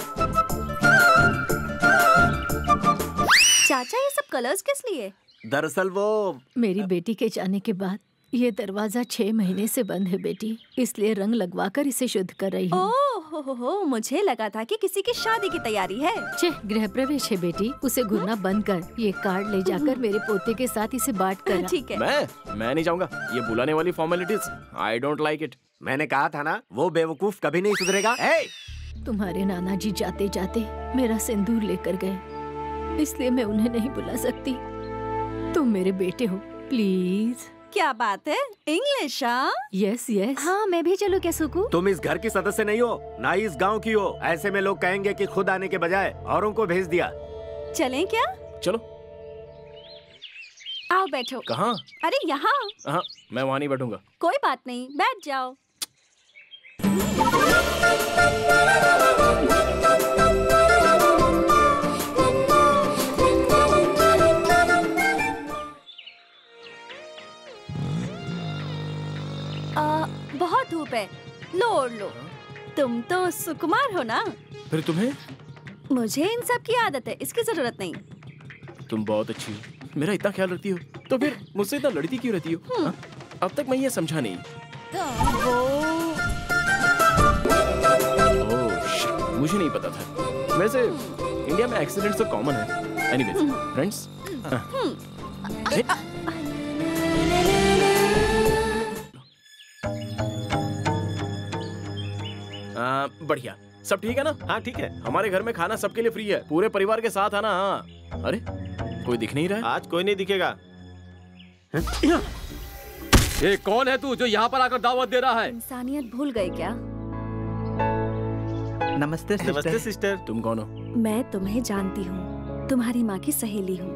चाचा, ये सब कलर्स किस लिए? दरअसल वो मेरी बेटी के जाने के बाद ये दरवाजा छह महीने से बंद है बेटी, इसलिए रंग लगवाकर इसे शुद्ध कर रही हूँ। ओह हो हो हो, मुझे लगा था कि किसी की शादी की तैयारी है। छे, गृह प्रवेश है बेटी, उसे घूरना बंद कर। ये कार्ड ले जाकर मेरे पोते के साथ इसे बांट कर। ठीक है। मैं मैं नहीं जाऊंगा, ये बुलाने वाली formalities I don't like it. मैंने कहा था ना, वो बेवकूफ कभी नहीं सुधरेगा। तुम्हारे नाना जी जाते जाते मेरा सिंदूर लेकर गए, इसलिए मैं उन्हें नहीं बुला सकती। तुम मेरे बेटे हो, प्लीज। क्या बात है, इंग्लिश? हाँ यस यस। हाँ, मैं भी चलूं क्या सुकू? तुम इस घर की सदस्य नहीं हो, ना ही इस गांव की हो। ऐसे में लोग कहेंगे कि खुद आने के बजाय औरों को भेज दिया। चलें क्या? चलो। आओ बैठो। कहाँ? अरे यहाँ। हाँ, मैं वहाँ नहीं बैठूंगा। कोई बात नहीं, बैठ जाओ। आ, बहुत धूप है, लो ओढ़ लो। तुम तो सुकुमार हो ना? फिर तुम्हें? मुझे इन सब की आदत है, इसकी जरूरत नहीं। तुम बहुत अच्छी हो, मेरा इतना ख्याल रखती हो, तो फिर मुझसे इतना लड़ती क्यों रहती हो? हाँ? अब तक मैं ये समझा नहीं। वो ओह शिट, मुझे नहीं पता था। वैसे इंडिया में एक्सीडेंट्स तो कॉमन है। Anyways, friends. बढ़िया, सब ठीक है ना? हाँ ठीक है। हमारे घर में खाना सबके लिए फ्री है, पूरे परिवार के साथ आना। हाँ। अरे कोई दिख नहीं रहा है? आज कोई नहीं दिखेगा। ये कौन है तू जो यहाँ पर आकर दावत दे रहा है? इंसानियत भूल गए क्या? नमस्ते सिस्टर। नमस्ते सिस्टर। तुम कौन हो? मैं तुम्हें जानती हूँ, तुम्हारी माँ की सहेली हूँ।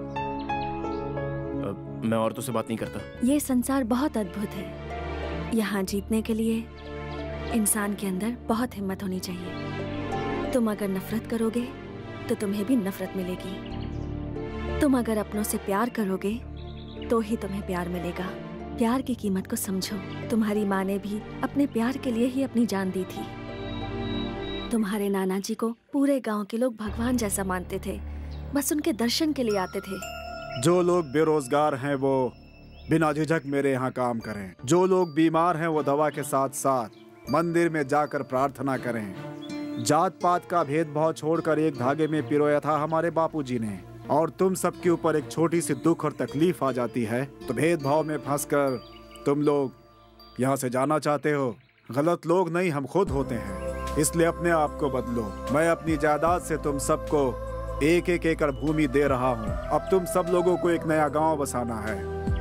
मैं औरतों से बात नहीं करता। ये संसार बहुत अद्भुत है, यहाँ जीतने के लिए इंसान के अंदर बहुत हिम्मत होनी चाहिए। तुम अगर नफरत करोगे तो तुम्हें भी नफरत मिलेगी। तुम अगर अपनों से प्यार करोगे तो ही तुम्हें प्यार मिलेगा। प्यार की कीमत को समझो। तुम्हारी माँ ने भी अपने प्यार के लिए ही अपनी जान दी थी। तुम्हारे नाना जी को पूरे गांव के लोग भगवान जैसा मानते थे, बस उनके दर्शन के लिए आते थे। जो लोग बेरोजगार हैं वो बिना झिझक मेरे यहाँ काम करें। जो लोग बीमार हैं वो दवा के साथ साथ मंदिर में जाकर प्रार्थना करें। जात पात का भेदभाव छोड़कर एक धागे में पिरोया था हमारे बापूजी ने। और तुम सबके ऊपर एक छोटी सी दुख और तकलीफ आ जाती है तो भेदभाव में फंसकर तुम लोग यहाँ से जाना चाहते हो। गलत लोग नहीं, हम खुद होते हैं, इसलिए अपने आप को बदलो। मैं अपनी जायदाद से तुम सबको एक एक एकड़ भूमि दे रहा हूँ। अब तुम सब लोगों को एक नया गांव बसाना है।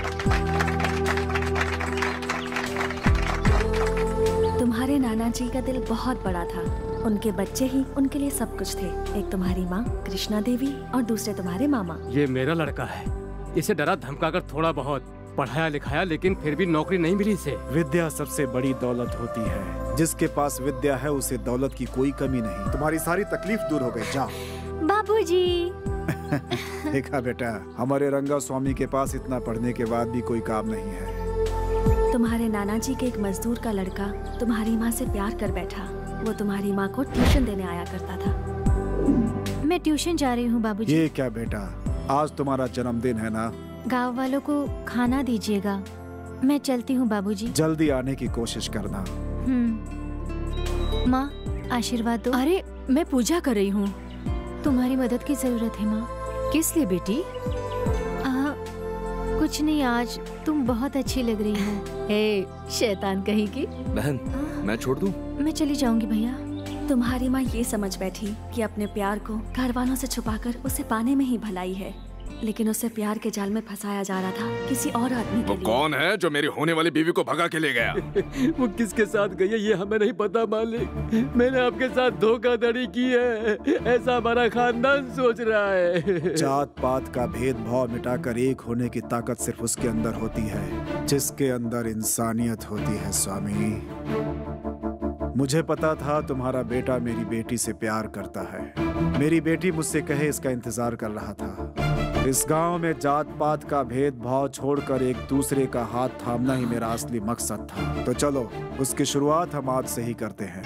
तुम्हारे नाना जी का दिल बहुत बड़ा था। उनके बच्चे ही उनके लिए सब कुछ थे। एक तुम्हारी माँ कृष्णा देवी और दूसरे तुम्हारे मामा। ये मेरा लड़का है, इसे डरा धमकाकर थोड़ा बहुत पढ़ाया लिखाया, लेकिन फिर भी नौकरी नहीं मिली इसे। विद्या सबसे बड़ी दौलत होती है। जिसके पास विद्या है उसे दौलत की कोई कमी नहीं। तुम्हारी सारी तकलीफ दूर हो गई, जाओ। बाबूजी। देखा बेटा, हमारे रंगा स्वामी के पास इतना पढ़ने के बाद भी कोई काम नहीं है। तुम्हारे नाना जी के एक मजदूर का लड़का तुम्हारी माँ से प्यार कर बैठा। वो तुम्हारी माँ को ट्यूशन देने आया करता था। मैं ट्यूशन जा रही हूँ बाबूजी। ये क्या बेटा, आज तुम्हारा जन्मदिन है ना? गाँव वालों को खाना दीजिएगा। मैं चलती हूँ बाबूजी। जल्दी आने की कोशिश करना। हम्म। माँ आशीर्वाद दो। अरे मैं पूजा कर रही हूँ। तुम्हारी मदद की जरूरत है माँ। किस लिए बेटी? आ, कुछ नहीं, आज तुम बहुत अच्छी लग रही हो। हे शैतान कहीं की। बहन मैं छोड़ दूं? मैं चली जाऊंगी भैया। तुम्हारी माँ ये समझ बैठी कि अपने प्यार को घर वालों से छुपाकर उसे पाने में ही भलाई है, लेकिन उसे प्यार के जाल में फंसाया जा रहा था किसी और आदमी के वो लिए। कौन है जो मेरी होने वाली बीवी को भगा के ले गया? वो किसके साथ गई है ये हमें नहीं पता मालिक। मैंने आपके साथ धोखाधड़ी की है, ऐसा हमारा खानदान सोच रहा है। जात पात का भेदभाव मिटाकर एक होने की ताकत सिर्फ उसके अंदर होती है जिसके अंदर इंसानियत होती है स्वामी। मुझे पता था तुम्हारा बेटा मेरी बेटी से प्यार करता है। मेरी बेटी मुझसे कहे इसका इंतजार कर रहा था। इस गांव में जात पात का भेदभाव छोड़कर एक दूसरे का हाथ थामना ही मेरा असली मकसद था। तो चलो उसकी शुरुआत हम आज से ही करते हैं।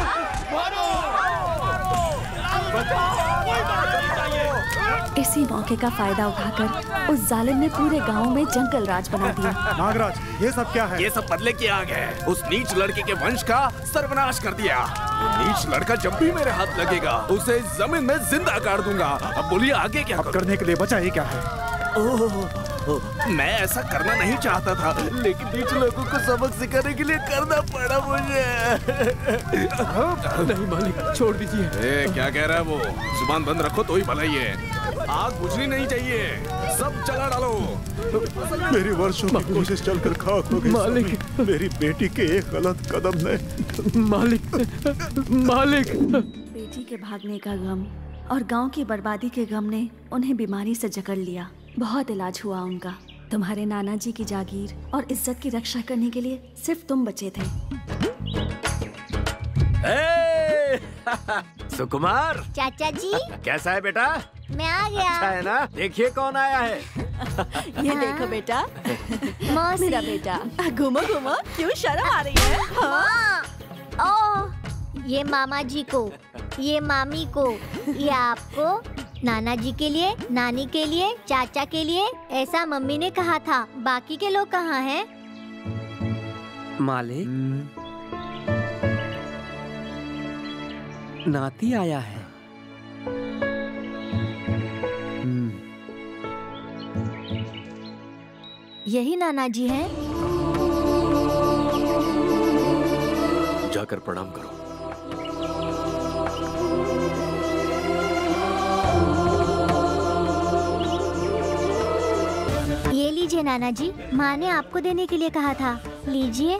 इसी मौके का फायदा उठाकर उस जालिम ने पूरे गांव में जंगल राज बना दिया। नागराज, ये सब क्या है? ये सब बदले की आग है। उस नीच लड़के के वंश का सर्वनाश कर दिया। नीच लड़का जब भी मेरे हाथ लगेगा उसे जमीन में जिंदा गाड़ दूंगा। अब बोलिए आगे क्या अब करने के लिए बचा ही क्या है? ओह, ओह, मैं ऐसा करना नहीं चाहता था, लेकिन नीच लोगों को सबक सिखाने के लिए करना पड़ा मुझे। नहीं मालिक, छोड़ दीजिए। ए, क्या कह रहा है वो? जुबान बंद रखो तो ही भलाई है। आग बुझनी नहीं चाहिए, सब जला डालो। मेरी वर्षों की कोशिश चलकर खाक हो गई मालिक। मेरी बेटी के एक गलत कदम ने। मालिक, मालिक। बेटी के भागने का गम और गांव की बर्बादी के गम ने उन्हें बीमारी से जकड़ लिया। बहुत इलाज हुआ उनका। तुम्हारे नाना जी की जागीर और इज्जत की रक्षा करने के लिए सिर्फ तुम बचे थे। सुकुमार। चाचा जी कैसा है बेटा? मैं आ गया। अच्छा है ना? देखिए कौन आया है। ये देखो बेटा, मौसी। मेरा बेटा। घूमो घूमो, क्यों शर्म आ रही है? हाँ। ओह, ये मामा जी को, ये मामी को, ये आपको, नाना जी के लिए, नानी के लिए, चाचा के लिए, ऐसा मम्मी ने कहा था। बाकी के लोग कहाँ हैं? मालिक, नाती आया है। यही नाना जी हैं? जाकर प्रणाम करो। ये लीजिए नाना जी, माँ ने आपको देने के लिए कहा था। लीजिए।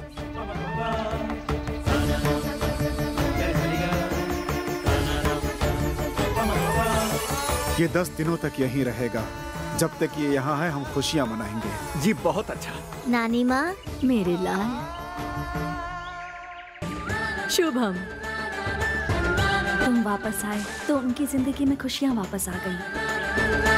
ये दस दिनों तक यहीं रहेगा। जब तक ये यहाँ है हम खुशियाँ मनाएंगे। जी बहुत अच्छा। नानी माँ, मेरे लाल। शुभम। तुम वापस आए तो उनकी जिंदगी में खुशियाँ वापस आ गई।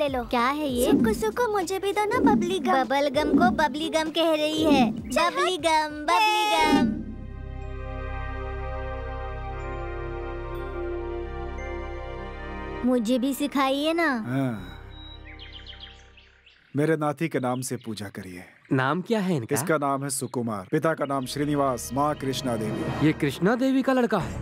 ले लो। क्या है ये? सुको सुको मुझे भी दो ना बबली गम। बबल गम को बबली गम कह रही है। बबली गम, बबली गम। मुझे भी सिखाइए ना। हाँ। मेरे नाती के नाम से पूजा करिए। नाम क्या है इनका? इसका नाम है सुकुमार, पिता का नाम श्रीनिवास, माँ कृष्णा देवी। ये कृष्णा देवी का लड़का है।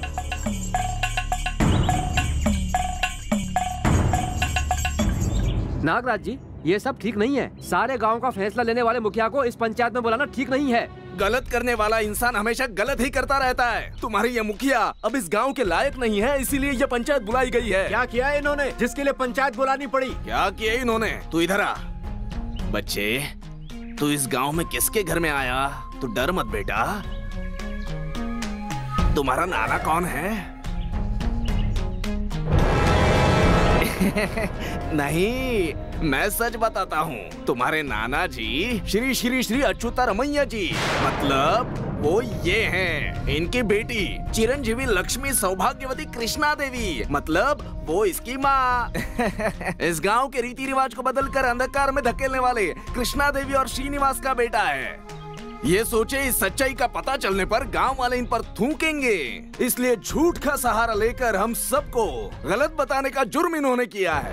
नागराज जी, ये सब ठीक नहीं है। सारे गांव का फैसला लेने वाले मुखिया को इस पंचायत में बुलाना ठीक नहीं है। गलत करने वाला इंसान हमेशा गलत ही करता रहता है। तुम्हारी ये मुखिया अब इस गांव के लायक नहीं है, इसीलिए ये पंचायत बुलाई गई है। क्या किया है इन्होंने जिसके लिए पंचायत बुलानी पड़ी? क्या किया इन्होंने? तू इधर आ। बच्चे, तू इस गांव में किसके घर में आया? तू डर मत बेटा। तुम्हारा नाना कौन है? नहीं, मैं सच बताता हूँ। तुम्हारे नाना जी श्री श्री श्री अच्युता रमैया जी, मतलब वो ये हैं। इनकी बेटी चिरंजीवी लक्ष्मी सौभाग्यवती कृष्णा देवी, मतलब वो इसकी माँ। इस गांव के रीति रिवाज को बदलकर अंधकार में धकेलने वाले कृष्णा देवी और श्रीनिवास का बेटा है। ये सोचे इस सच्चाई का पता चलने पर गांव वाले इन पर थूकेंगे, इसलिए झूठ का सहारा लेकर हम सबको गलत बताने का जुर्म इन्होंने किया है।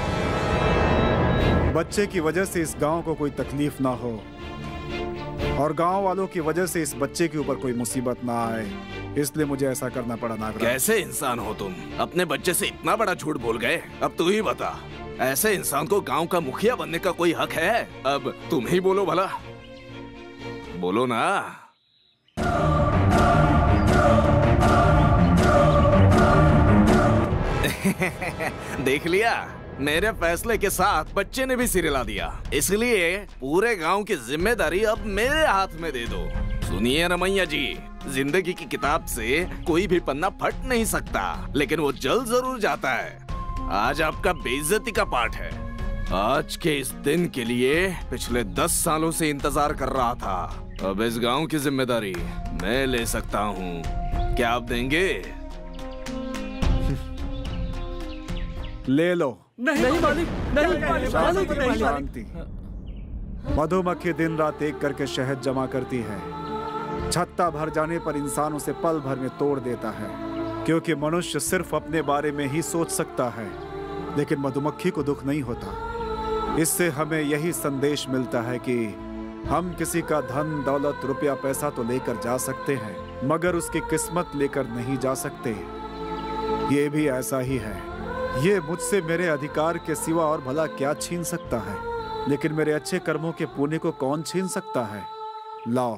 बच्चे की वजह से इस गांव को कोई तकलीफ ना हो और गांव वालों की वजह से इस बच्चे के ऊपर कोई मुसीबत ना आए, इसलिए मुझे ऐसा करना पड़ा। नागराज, कैसे इंसान हो तुम? अपने बच्चे से इतना बड़ा झूठ बोल गए। अब तू ही बता, ऐसे इंसान को गांव का मुखिया बनने का कोई हक है? अब तुम ही बोलो भला, बोलो ना। देख लिया, मेरे फैसले के साथ बच्चे ने भी सिर हिला दिया, इसलिए पूरे गांव की जिम्मेदारी अब मेरे हाथ में दे दो। सुनिए रमैया जी, जिंदगी की किताब से कोई भी पन्ना फट नहीं सकता, लेकिन वो जल जरूर जाता है। आज आपका बेइज्जती का पाठ है। आज के इस दिन के लिए पिछले दस सालों से इंतजार कर रहा था। अब इस गांव की जिम्मेदारी मैं ले सकता हूँ। क्या आप देंगे? ले लो। नहीं नहीं मालिक, नहीं मालिक, मालिक, नहीं शांति। मधुमक्खी दिन रात एक करके शहद जमा करती है। छत्ता भर जाने पर इंसान उसे पल भर में तोड़ देता है, क्योंकि मनुष्य सिर्फ अपने बारे में ही सोच सकता है, लेकिन मधुमक्खी को दुख नहीं होता। इससे हमें यही संदेश मिलता है कि हम किसी का धन दौलत रुपया पैसा तो लेकर जा सकते हैं, मगर उसकी किस्मत लेकर नहीं जा सकते। ये भी ऐसा ही है। ये मुझसे मेरे अधिकार के सिवा और भला क्या छीन सकता है, लेकिन मेरे अच्छे कर्मों के पुण्य को कौन छीन सकता है? लाओ।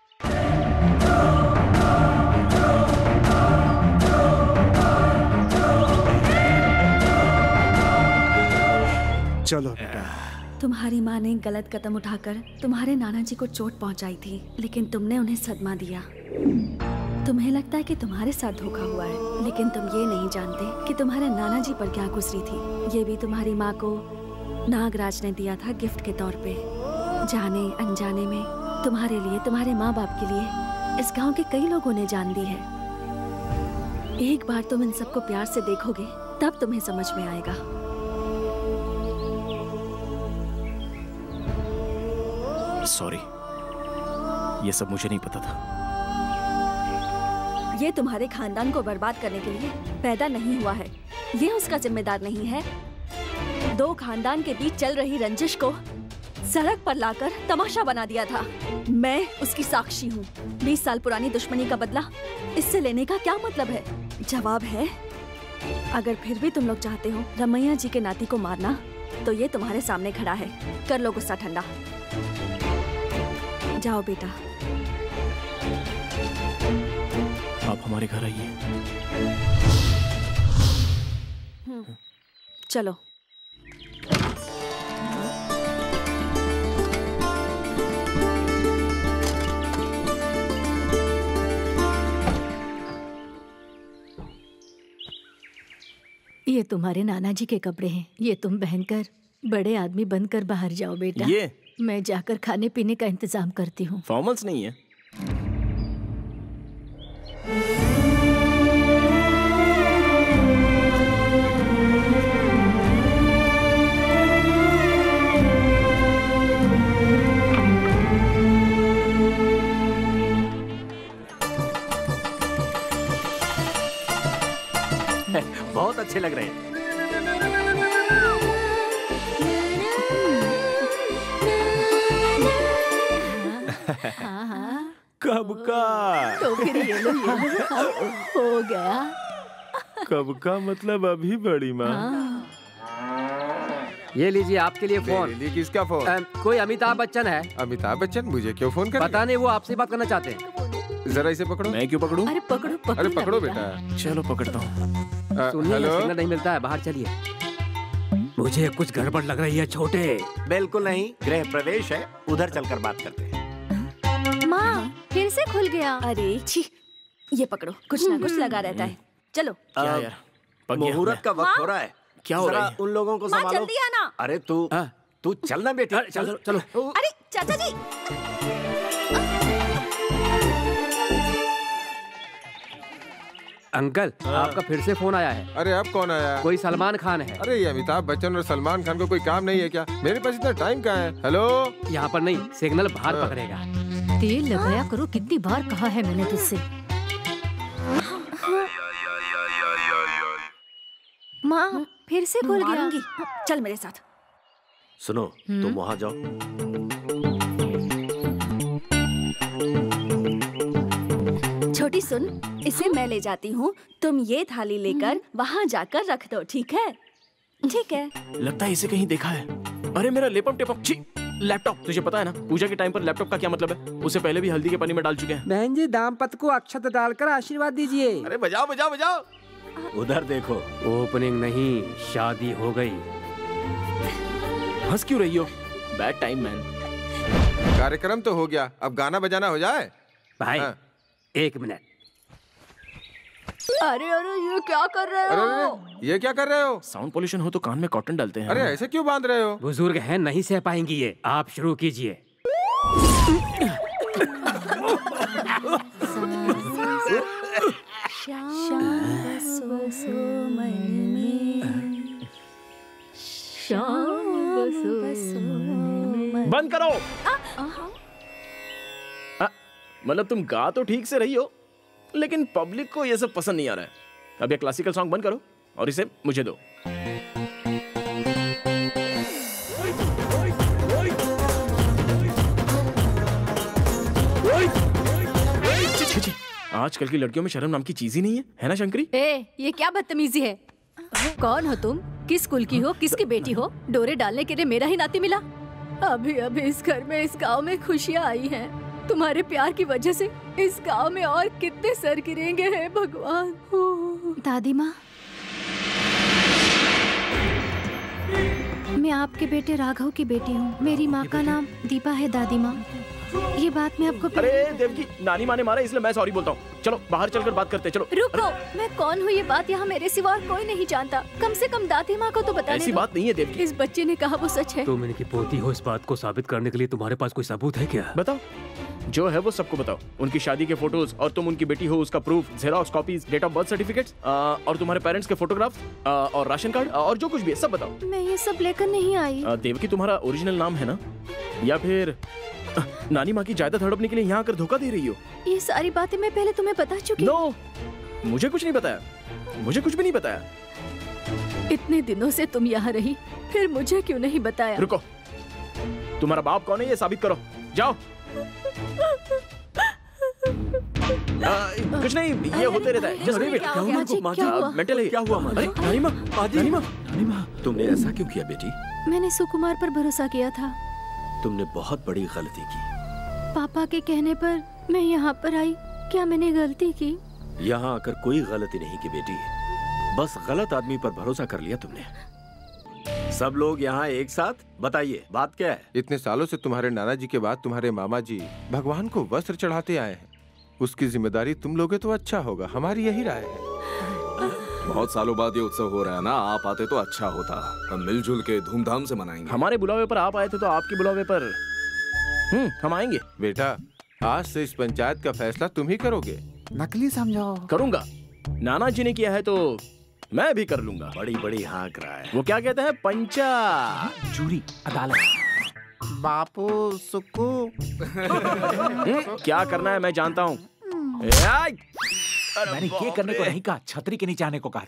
चलो बेटा। तुम्हारी माँ ने गलत कदम उठाकर तुम्हारे नाना जी को चोट पहुंचाई थी, लेकिन तुमने उन्हें सदमा दिया। तुम्हें लगता है कि तुम्हारे साथ धोखा हुआ है, लेकिन तुम ये नहीं जानते कि तुम्हारे नाना जी पर क्या गुजरी थी। ये भी तुम्हारी माँ को नागराज ने दिया था गिफ्ट के तौर पे। जाने अनजाने में तुम्हारे लिए, तुम्हारे माँ बाप के लिए इस गांव के कई लोगों ने जान दी है। एक बार तुम इन सबको प्यार से देखोगे, तब तुम्हें समझ में आएगा। सॉरी, ये सब मुझे नहीं पता था। ये तुम्हारे खानदान को बर्बाद करने के लिए पैदा नहीं हुआ है, ये उसका जिम्मेदार नहीं है। दो खानदान के बीच चल रही रंजिश को सड़क पर लाकर तमाशा बना दिया था। मैं उसकी साक्षी हूँ। बीस साल पुरानी दुश्मनी का बदला इससे लेने का क्या मतलब है? जवाब है, अगर फिर भी तुम लोग चाहते हो रमैया जी के नाती को मारना, तो ये तुम्हारे सामने खड़ा है। कर लो गुस्सा ठंडा। जाओ बेटा। आप हमारे घर आइए। चलो। ये तुम्हारे नाना जी के कपड़े हैं, ये तुम पहनकर बड़े आदमी बनकर बाहर जाओ बेटा। ये मैं जाकर खाने पीने का इंतजाम करती हूँ। फॉर्मल्स नहीं है। अच्छे लग रहे हैं। हाँ हाँ कब का? तो फिर ये लो ये लो हो गया। कब का मतलब अभी बड़ी माँ। ये लीजिए आपके लिए फोन। लिए किसका फोन? अ, कोई अमिताभ बच्चन है। अमिताभ बच्चन मुझे क्यों फोन कर? पता नहीं, वो आपसे बात करना चाहते हैं। जरा इसे पकड़ो। मैं क्यों पकड़ूं? अरे पकड़ो पकड़ो अरे पकड़ो बेटा। चलो पकड़ता हूँ। सुनिए, हेलो? सिग्नल नहीं मिलता है, बाहर चलिए। मुझे कुछ गड़बड़ लग रही है छोटे। बिल्कुल नहीं, गृह प्रवेश है, उधर चलकर बात करते हैं। माँ फिर से खुल गया। अरे छी, ये पकड़ो, कुछ ना कुछ लगा रहता है। चलो। क्या यार, पक गया मुहूर्त मैं। का वक्त हो रहा है। क्या हो रहा जरा है? उन लोगों को माँ संभालो। जल्दी आना। अरे तू तू चलना बेटी। चलो चलो। अरे चाचा जी। अंकल, आपका फिर से फोन आया है। अरे अब कौन आया? कोई सलमान खान है। अरे ये अमिताभ बच्चन और सलमान खान को कोई काम नहीं है क्या? मेरे पास इतना टाइम कहाँ है? हेलो? यहाँ पर नहीं, सिग्नल बाहर पकड़ेगा। तेल लगाया करो, कितनी बार कहा है मैंने तुझसे। माँ फिर से खुल गया। मारूंगी। चल मेरे साथ। सुनो, तुम वहाँ जाओ। छोटी सुन, इसे मैं ले जाती हूँ, तुम ये थाली लेकर वहाँ जाकर रख दो, ठीक है? ठीक है। लगता है इसे कहीं देखा है। अरे मेरा लेपम टेपम छी लैपटॉप। तुझे पता है ना पूजा के टाइम पर लैपटॉप का क्या मतलब है? उसे पहले भी हल्दी के पानी में डाल चुके हैं। बहन जी, दाम्पत्य को अक्षत डालकर आशीर्वाद दीजिए। अरे बजाओ बजाओ बजाओ। उधर देखो। ओपनिंग नहीं, शादी हो गई। हंस क्यों रही हो? Bad time man. कार्यक्रम तो हो गया, अब गाना बजाना हो जाए। भाई एक मिनट। अरे अरे ये क्या कर रहे अरे हो? अरे ये क्या कर रहे हो? साउंड पोल्यूशन हो तो कान में कॉटन डालते हैं। अरे ऐसे क्यों बांध रहे हो? बुजुर्ग हैं, नहीं सह पाएंगी ये। आप शुरू कीजिए। बंद करो। मतलब तुम गा तो ठीक से रही हो, लेकिन पब्लिक को ये सब पसंद नहीं आ रहा है। अब ये क्लासिकल सॉन्ग बंद करो और इसे मुझे दो। आजकल की लड़कियों में शर्म नाम की चीज ही नहीं है, है ना शंकरी? ए, ये क्या बदतमीजी है? कौन हो तुम? किस कुल की हो? किसकी बेटी हो? डोरे डालने के लिए मेरा ही नाती मिला। अभी अभी इस घर में, इस गांव में खुशियाँ आई हैं। तुम्हारे प्यार की वजह से इस गांव में और कितने सर गिरेंगे हैं भगवान। दादी माँ, मैं आपके बेटे राघव की बेटी हूँ। मेरी माँ का नाम दीपा है। दादी माँ, ये बात मैं आपको अरे देवकी, नानी माँ ने मारा इसलिए मैं सॉरी बोलता हूँ। चलो बाहर चलकर बात करते हैं, चलो। रुको, मैं कौन हूँ ये बात यहाँ मेरे सिवा और कोई नहीं जानता। कम से कम दादी माँ को तो बताने ऐसी दो। बात नहीं है देवकी। इस बच्चे ने कहा वो सच है। तुम इनकी पोती हो, इस बात को साबित करने के लिए तुम्हारे पास कोई सबूत है क्या? बताओ, जो है वो सबको बताओ। उनकी शादी के फोटोज और तुम उनकी बेटी हो उसका proof, xerox copies, date of birth certificates और तुम्हारे पेरेंट्स के फोटोग्राफ और राशन कार्ड और जो कुछ भी है सब बताओ। मैं ये सब लेकर नहीं आई। अ, देवकी तुम्हारा ओरिजिनल नाम है ना, या फिर अ, नानी माँ की जायदाद हड़पने के लिए यहाँ आकर धोखा दे रही हो? ये सारी बातें मैं पहले तुम्हें बता चुकी। नो, मुझे कुछ नहीं बताया। मुझे कुछ भी नहीं बताया। इतने दिनों से तुम यहाँ रही, फिर मुझे क्यों नहीं बताया? रुको, तुम्हारा बाप कौन है ये साबित करो। जाओ। आ, कुछ नहीं, ये होते रहता है। अरे बेटा, क्या हुआ? माँ जी, मेंटल है। क्या हुआ माँ जी? नानी माँ, नानी माँ, नानी माँ, तुमने ऐसा क्यों किया बेटी? मैंने सुकुमार पर भरोसा किया था। तुमने बहुत बड़ी गलती की। पापा के कहने पर मैं यहाँ पर आई। क्या मैंने गलती की? यहाँ आकर कोई गलती नहीं की बेटी, बस गलत आदमी पर भरोसा कर लिया तुमने। सब लोग यहाँ एक साथ, बताइए बात क्या है? इतने सालों से तुम्हारे नाना जी के बाद तुम्हारे मामा जी भगवान को वस्त्र चढ़ाते आए हैं। उसकी जिम्मेदारी तुम लोगे तो अच्छा होगा, हमारी यही राय है। बहुत सालों बाद ये उत्सव हो रहा है ना, आप आते तो अच्छा होता। हम मिलजुल के धूमधाम से मनाएंगे। हमारे बुलावे पर आप आए थे तो आपके बुलावे पर हम्म हम आएंगे। बेटा, आज से इस पंचायत का फैसला तुम ही करोगे। नकली समझाओ। करूंगा। नाना जी ने किया है तो मैं भी कर लूंगा। बड़ी बड़ी हाँक रहा है। वो क्या कहते हैं, पंचा जूरी अदालत। बापू सुक्कू। क्या करना है मैं जानता हूँ। मैंने ये करने को नहीं कहा, छतरी के नीचे आने को कहा था।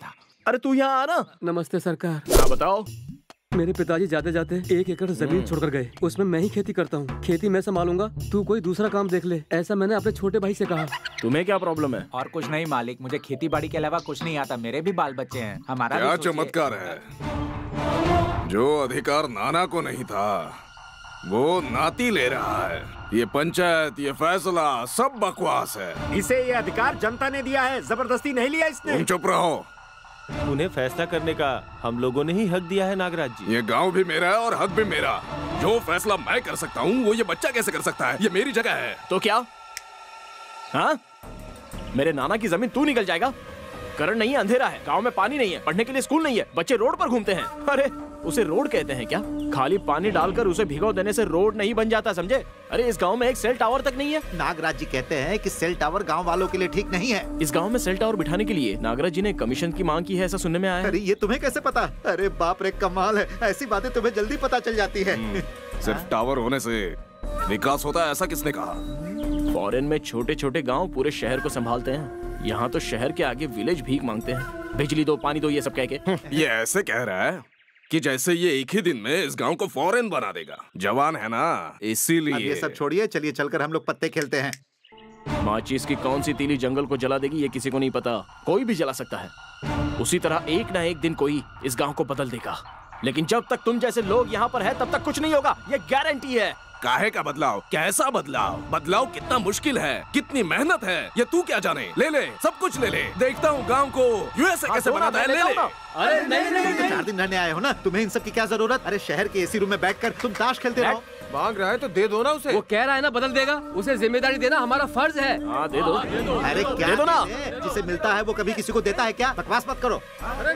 अरे तू यहाँ आना। नमस्ते सरकार। हाँ बताओ। मेरे पिताजी जाते जाते एक एकड़ जमीन छोड़कर गए। उसमें मैं ही खेती करता हूँ। खेती मैं संभालूंगा, तू कोई दूसरा काम देख ले, ऐसा मैंने अपने छोटे भाई से कहा। तुम्हें क्या प्रॉब्लम है? और कुछ नहीं मालिक, मुझे खेती बाड़ी के अलावा कुछ नहीं आता। मेरे भी बाल बच्चे हैं। हमारा क्या चमत्कार है। जो अधिकार नाना को नहीं था वो नाती ले रहा है। ये पंचायत, ये फैसला सब बकवास है। इसे ये अधिकार जनता ने दिया है, जबरदस्ती नहीं लिया इसने। तुम चुप रहो। उन्हें फैसला करने का हम लोगों ने ही हक दिया है नागराज जी। ये गांव भी मेरा है और हक भी मेरा। जो फैसला मैं कर सकता हूँ वो ये बच्चा कैसे कर सकता है? ये मेरी जगह है। तो क्या? हाँ? मेरे नाना की जमीन तू निकल जाएगा? करण नहीं है, अंधेरा है, गांव में पानी नहीं है, पढ़ने के लिए स्कूल नहीं है, बच्चे रोड पर घूमते हैं। अरे उसे रोड कहते हैं क्या? खाली पानी डालकर उसे भिगो देने से रोड नहीं बन जाता, समझे? अरे इस गांव में एक सेल टावर तक नहीं है। नागराज जी कहते हैं कि सेल टावर गांव वालों के लिए ठीक नहीं है। इस गांव में सेल टावर बिठाने के लिए नागराज जी ने कमीशन की मांग की है, ऐसा सुनने में आया है। अरे ये तुम्हें कैसे पता? अरे बाप रे, कमाल है, ऐसी बातें तुम्हें जल्दी पता चल जाती है। सिर्फ टावर होने से विकास होता है ऐसा किसने कहा? फॉरेन में छोटे छोटे गांव पूरे शहर को संभालते हैं। यहाँ तो शहर के आगे विलेज भीख मांगते हैं। बिजली दो, पानी दो, ये सब कह के। ये ऐसे कह रहा है कि जैसे ये एक ही दिन में इस गांव को फॉरेन बना देगा। जवान है ना, इसीलिए। अब ये सब छोड़िए, चलिए चलकर हम लोग पत्ते खेलते हैं। माचिस की कौन सी तीली जंगल को जला देगी ये किसी को नहीं पता। कोई भी जला सकता है। उसी तरह एक ना एक दिन कोई इस गांव को बदल देगा। लेकिन जब तक तुम जैसे लोग यहाँ पर है तब तक कुछ नहीं होगा, ये गारंटी है। काहे का बदलाव? कैसा बदलाव? बदलाव कितना मुश्किल है, कितनी मेहनत है, ये तू क्या जाने। ले ले, सब कुछ ले ले। देखता हूँ गांव को यूएसए कैसे बनाता है। ले ले। अरे नहीं नहीं, नहीं चार दिन रहने आए हो ना, तुम्हें इन सब की क्या जरूरत? अरे शहर के एसी रूम में बैठकर तुम ताश खेलते रहो। मांग रहा है तो दे दो ना उसे। वो कह रहा है ना बदल देगा, उसे जिम्मेदारी देना हमारा फर्ज है। हाँ दे दो। अरे क्या दे दो ना। जिसे मिलता है वो कभी किसी को देता है क्या? बकवास मत करो।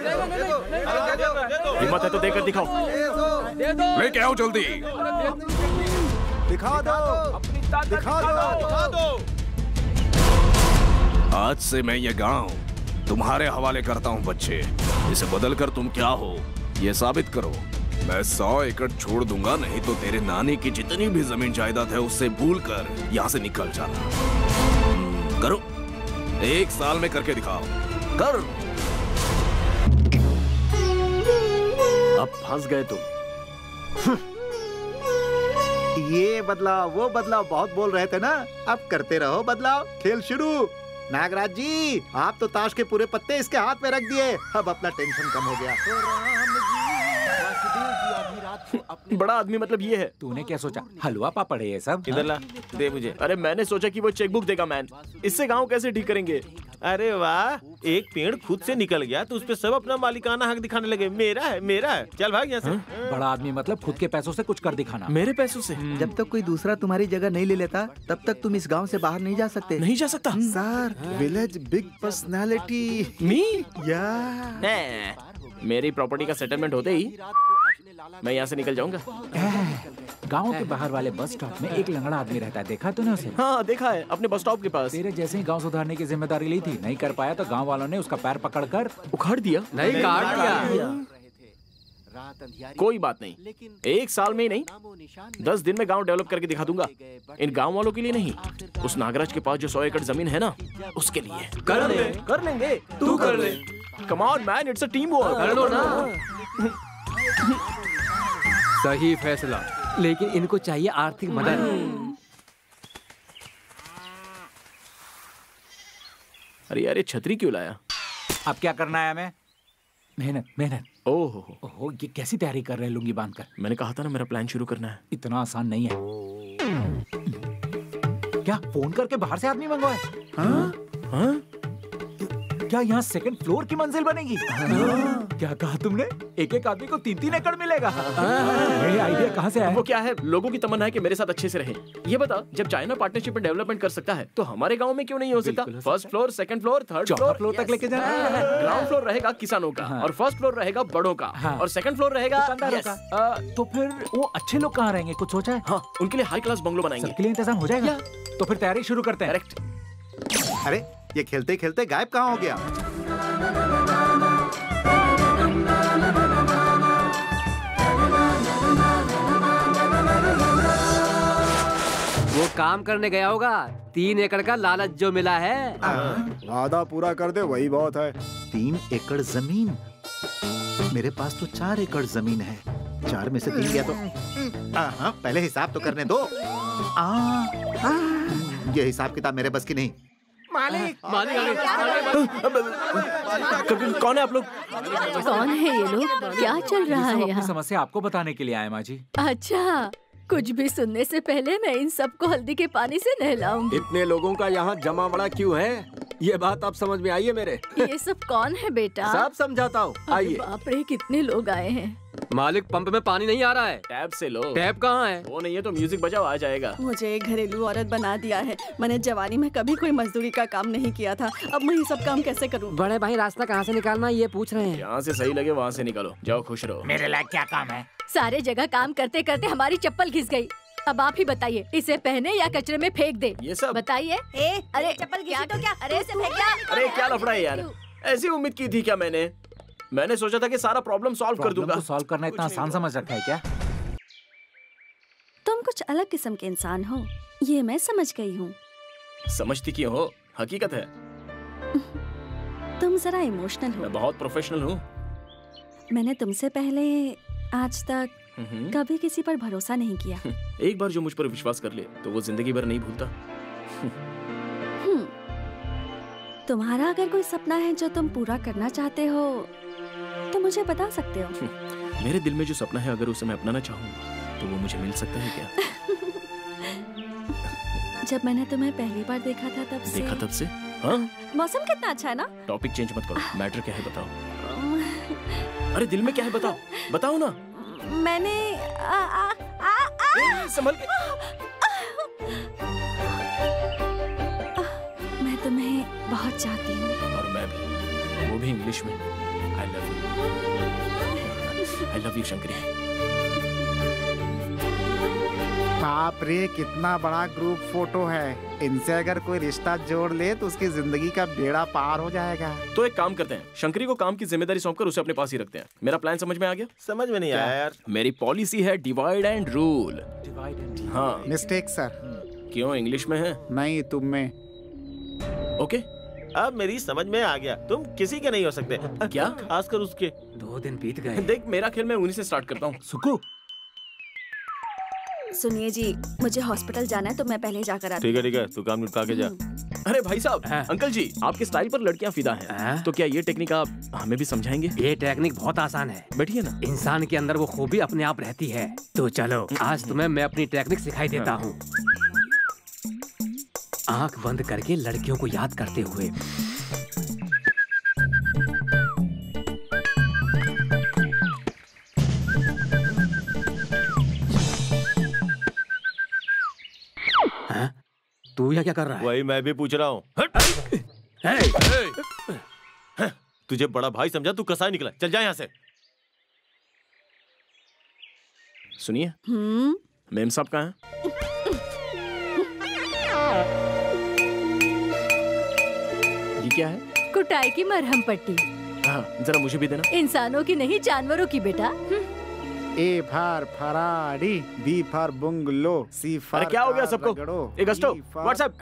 हिम्मत है तो देकर दिखाओ। लेके आओ जल्दी। दिखा दो, अपनी ताकत दिखा दो, दिखा दो। आज से मैं ये गांव तुम्हारे हवाले करता हूँ बच्चे। इसे बदलकर तुम क्या हो ये साबित करो। मैं सौ एकड़ छोड़ दूंगा, नहीं तो तेरे नानी की जितनी भी जमीन जायदाद है उससे भूल कर यहाँ से निकल जाना। करो, एक साल में करके दिखाओ। कर। अब फंस गए तुम। ये बदलाव, वो बदलाव बहुत बोल रहे थे ना, अब करते रहो बदलाव। खेल शुरू। नागराज जी, आप तो ताश के पूरे पत्ते इसके हाथ में रख दिए, अब अपना टेंशन कम हो गया। बड़ा आदमी मतलब ये है। तूने क्या सोचा, हलवा पापड़ है ये सब? इधर ला, दे मुझे। अरे मैंने सोचा कि वो चेकबुक देगा मैन, इससे गांव कैसे ठीक करेंगे। अरे वाह, एक पेड़ खुद से निकल गया तो उस पे सब अपना मालिकाना हक दिखाने लगे। मेरा है, मेरा है, चल भाग यहाँ से। बड़ा आदमी मतलब खुद के पैसों से कुछ कर दिखाना। मेरे पैसों से? जब तक कोई दूसरा तुम्हारी जगह नहीं ले लेता तब तक तुम इस गांव से बाहर नहीं जा सकते। नहीं जा सकता sir. Village big personality. Me? या मेरी प्रॉपर्टी का सेटलमेंट होते ही मैं यहाँ से निकल जाऊंगा। गांव के बाहर वाले बस स्टॉप में एक लंगड़ा आदमी रहता है, देखा तूने उसे? हाँ देखा है, अपने बस स्टॉप के पास। तेरे जैसे ही गांव सुधारने की जिम्मेदारी ली थी, नहीं कर पाया तो गांव वालों ने उसका पैर पकड़कर उखाड़ दिया। नहीं काट दिया। कोई बात नहीं, एक साल में ही नहीं, दस दिन में गांव डेवलप करके दिखा दूंगा। इन गांव वालों के लिए नहीं, उस नागराज के पास जो सौ एकड़ जमीन है ना, उसके लिए। कर ले, कर लेंगे। तू कर ले। Come on man, it's a team work. कर लो ना। सही फैसला, लेकिन इनको चाहिए आर्थिक मदद। अरे यार ये छतरी क्यों लाया? अब क्या करना है हमें? मेहनत मेहनत। ओहो ओहो, ये कैसी तैयारी कर रहे हैं लुंगी बांधकर? मैंने कहा था ना मेरा प्लान शुरू करना है। इतना आसान नहीं है। क्या फोन करके बाहर से आदमी मंगवाए? हाँ? हाँ? क्या यहाँ सेकंड फ्लोर की मंजिल बनेगी? क्या कहा तुमने? एक एक आदमी को तीन तीन एकड़ मिलेगा। ये आइडिया कहाँ से आया? वो क्या है, लोगों की तमन्ना है कि मेरे साथ अच्छे से रहे। ये बता, जब चाइना पार्टनरशिप में डेवलपमेंट कर सकता है तो हमारे गांव में क्यों नहीं हो सकता? First floor, second floor, third floor, floor तक लेके जाना। ग्राउंड फ्लोर रहेगा किसानों का, और फर्स्ट फ्लोर रहेगा बड़ों का, और सेकंड फ्लोर रहेगा दुकानदारों का। तो फिर वो अच्छे लोग कहाँ रहेंगे, कुछ सोचा है? हाँ, उनके लिए हाई क्लास बंगलो बनाएंगे। सबके लिए इंतजाम हो जाएगा। तो फिर तैयारी शुरू करते हैं। अरे ये खेलते खेलते गायब कहाँ हो गया? वो काम करने गया होगा, तीन एकड़ का लालच जो मिला है। वादा पूरा कर दे वही बहुत है। तीन एकड़ जमीन? मेरे पास तो चार एकड़ जमीन है। चार में से तीन गया तो आ, हाँ, पहले हिसाब तो करने दो। आ, आ, ये हिसाब किताब मेरे बस की नहीं। मालिक मालिक कौन है आप लोग? कौन है ये लोग? क्या चल रहा है यहाँ? समस्या आपको बताने के लिए आए माँ जी। अच्छा, कुछ भी सुनने से पहले मैं इन सबको हल्दी के पानी से नहलाऊंगी। इतने लोगों का यहाँ जमा बड़ा क्यों है, ये बात आप समझ में आई है मेरे? ये सब कौन है बेटा? सब समझाता हूँ, आइए। बाप रे, कितने लोग आए हैं। मालिक, पंप में पानी नहीं आ रहा है। टैप से लो। टैप कहाँ है? वो नहीं है तो म्यूजिक बजाओ, आ जाएगा। मुझे एक घरेलू औरत बना दिया है। मैंने जवानी में कभी कोई मजदूरी का काम नहीं किया था, अब मैं ये सब काम कैसे करूं? बड़े भाई, रास्ता कहाँ से निकालना ये पूछ रहे हैं। यहाँ से सही लगे वहाँ से निकालो, जाओ खुश रहो। मेरे लायक क्या काम है? सारे जगह काम करते करते हमारी चप्पल घिस गई। अब आप ही बताइए, इसे पहने या कचरे में फेंक दे? ये सब बताइए। अरे चप्पल घिसी तो क्या? अरे इसे फेंक दिया। अरे क्या लफड़ा है यार, ऐसी उम्मीद की थी क्या मैंने? मैंने सोचा था कि सारा प्रॉब्लम सॉल्व कर दूंगा। सॉल्व करना इतना आसान समझ रखा है क्या? तुम कुछ अलग किस्म के इंसान हो, ये मैं समझ गई हूँ। समझती क्यों हो, हकीकत है। तुम जरा इमोशनल हो। मैं बहुत प्रोफेशनल हूँ। मैंने तुमसे पहले आज तक कभी किसी पर भरोसा नहीं किया। एक बार जो मुझ पर विश्वास कर ले तो वो जिंदगी भर नहीं भूलता। तुम्हारा अगर कोई सपना है जो तुम पूरा करना चाहते हो तो मुझे बता सकते हो। मेरे दिल में जो सपना है, अगर उसे मैं अपनाना चाहूँ तो वो मुझे मिल सकता है क्या? जब मैंने तुम्हें पहली बार देखा था तब से देखा तब से हाँ? मौसम कितना अच्छा है ना। टॉपिक चेंज मत करो, मैटर क्या है बताओ। अरे दिल में क्या है बताओ, बताओ ना। मैंने आ, आ, आ, आ, संभल के। मैं तुम्हें बहुत चाहती हूँ। और मैं भी, वो भी इंग्लिश में। I love you, I love you Shankari. बाप रे, कितना बड़ा ग्रुप फोटो है। इनसे अगर कोई रिश्ता जोड़ ले तो उसकी जिंदगी का बेड़ा पार हो जाएगा। तो एक काम करते हैं, शंकरी को काम की जिम्मेदारी सौंपकर उसे अपने पास ही रखते हैं। मेरा प्लान समझ में आ गया? समझ में नहीं आया यार। मेरी पॉलिसी है डिवाइड एंड रूल। हाँ। Mistake sir. क्यों, इंग्लिश में है? नहीं, तुम में। ओके, अब मेरी समझ में आ गया, तुम किसी के नहीं हो सकते। क्या? खासकर उसके। दो दिन बीत गए। देख, मेरा खेल मैं उन्हीं से स्टार्ट करता हूँ। सुकू, सुनिए जी, मुझे हॉस्पिटल जाना है तो मैं पहले जाकर आती हूँ। ठीक है ठीक है, तू काम निपटा के जा। अरे भाई साहब, अंकल जी, आपके स्टाइल पर लड़कियां फिदा हैं। तो क्या ये टेक्निक आप हमें भी समझाएंगे? ये टेक्निक बहुत आसान है, बैठिए ना। इंसान के अंदर वो खूबी अपने आप रहती है। तो चलो, आज तुम्हें मैं अपनी टेक्निक सिखाई देता हूँ। आंख बंद करके लड़कियों को याद करते हुए तू यह क्या कर रहा है? वही मैं भी पूछ रहा हूँ। तुझे बड़ा भाई समझा, तू कसाई निकला। चल जा यहाँ से। सुनिए, मेम साहब कहाँ हैं? ये क्या है? कुटाई की मरहम पट्टी। हाँ, जरा मुझे भी देना। इंसानों की नहीं, जानवरों की बेटा। A for Faraday, B for bungalow, C for. अरे क्या हो गया सबको? एक अष्टो, व्हाट्सएप।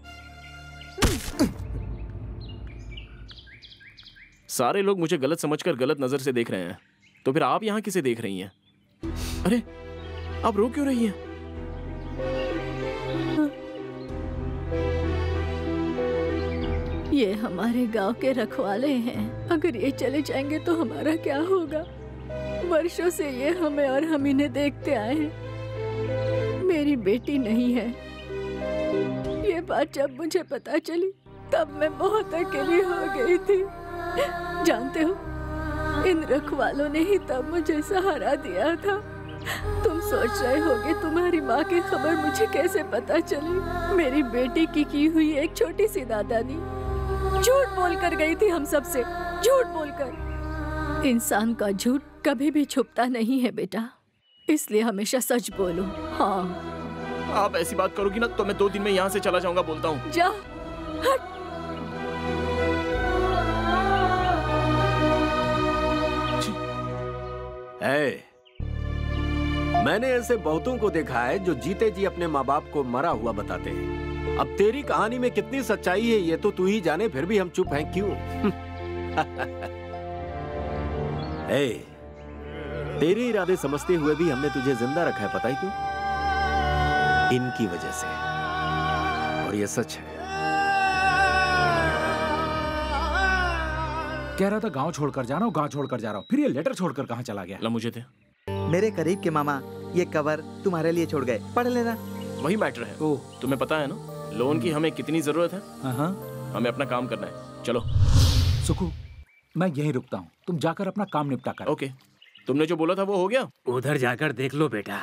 सारे लोग मुझे गलत समझकर गलत नजर से देख रहे हैं, तो फिर आप यहाँ किसे देख रही हैं? अरे आप रो क्यों रही हैं? ये हमारे गांव के रखवाले हैं। अगर ये चले जाएंगे तो हमारा क्या होगा? वर्षों से ये हमें और हम इन्हें देखते आए हैं। मेरी बेटी नहीं है। ये बात जब मुझे पता चली तब मैं बहुत अकेली हो गई थी। जानते हो, इन रखवालों ने ही तब मुझे सहारा दिया था। तुम सोच रहे होगे तुम्हारी माँ की खबर मुझे कैसे पता चली? मेरी बेटी की की हुई एक छोटी सी दादानी झूठ बोलकर गई थी हम सबसे, झूठ बोलकर। इंसान का झूठ कभी भी छुपता नहीं है बेटा, इसलिए हमेशा सच बोलो। हाँ। आप ऐसी बात करोगी ना तो मैं दो दिन में यहाँ से चला जाऊंगा, बोलता हूँ। जा, हट। ए, मैंने ऐसे बहुतों को देखा है जो जीते जी अपने माँ बाप को मरा हुआ बताते हैं। अब तेरी कहानी में कितनी सच्चाई है ये तो तू ही जाने, फिर भी हम चुप हैं क्यों? ए, तेरे इरादे समझते हुए भी हमने तुझे जिंदा रखा है, पता ही क्यों? इनकी वजह से। और ये सच है। कह रहा था गांव छोड़कर जा रहा हूँ, गांव छोड़कर जा रहा हूँ, फिर ये लेटर छोड़कर कहाँ चला गया? ला मुझे थे। मेरे करीब के मामा ये कवर तुम्हारे लिए छोड़ गए, पढ़ लेना। वही मैटर है। ओह, तुम्हें पता है ना लोन की हमें कितनी जरूरत है? हाँ, हमें अपना काम करना है। चलो सुकू, मैं यहीं रुकता हूँ, तुम जाकर अपना काम निपटा कर। ओके, तुमने जो बोला था वो हो गया? उधर जाकर देख लो बेटा।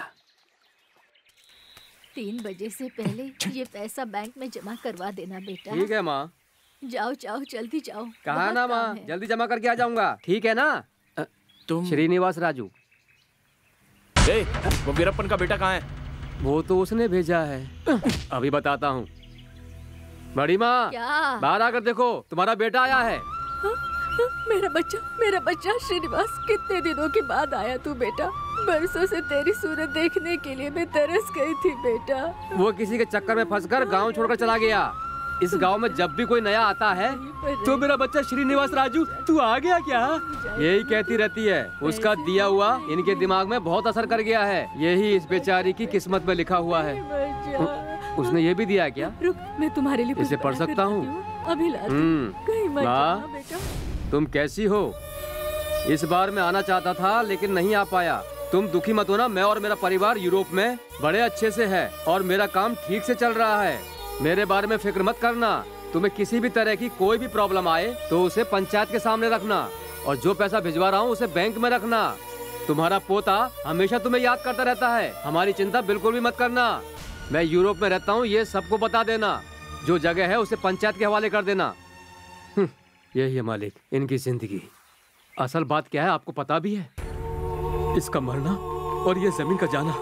तीन बजे से पहले ये पैसा बैंक में जमा करवा देना बेटा। ठीक है माँ। जाओ जाओ जल्दी जाओ। कहा ना माँ, जल्दी जमा करके आ जाऊंगा। ठीक है ना? तुम श्रीनिवास राजू। ए, वो वीरप्पन का बेटा कहाँ है? वो तो उसने भेजा है। अभी बताता हूँ। बड़ी माँ, क्या? बाहर आकर देखो, तुम्हारा बेटा आया है। हा? हा? मेरा बच्चा, मेरा बच्चा श्रीनिवास, कितने दिनों के बाद आया तू बेटा। बरसों से तेरी सूरत देखने के लिए मैं तरस गई थी बेटा। वो किसी के चक्कर में फंसकर गांव छोड़कर चला गया। इस गांव में जब भी कोई नया आता है तो मेरा बच्चा श्रीनिवास राजू तू आ गया क्या, यही कहती रहती है। उसका दिया हुआ इनके दिमाग में बहुत असर कर गया है। यही इस बेचारी की किस्मत में लिखा हुआ है। उसने ये भी दिया क्या? रुक, मैं तुम्हारे लिए इसे पढ़ सकता हूँ? अभी लाती हूँ। कहीं मत जाना बेटा। तुम कैसी हो? इस बार मैं आना चाहता था लेकिन नहीं आ पाया। तुम दुखी मत होना, मैं और मेरा परिवार यूरोप में बड़े अच्छे से है और मेरा काम ठीक से चल रहा है। मेरे बारे में फिक्र मत करना। तुम्हें किसी भी तरह की कोई भी प्रॉब्लम आए तो उसे पंचायत के सामने रखना, और जो पैसा भिजवा रहा हूँ उसे बैंक में रखना। तुम्हारा पोता हमेशा तुम्हें याद करता रहता है। हमारी चिंता बिल्कुल भी मत करना। मैं यूरोप में रहता हूँ, ये सबको बता देना। जो जगह है उसे पंचायत के हवाले कर देना। यही है मालिक, इनकी जिंदगी। असल बात क्या है आपको पता भी है? इसका मरना और ये जमीन का जाना।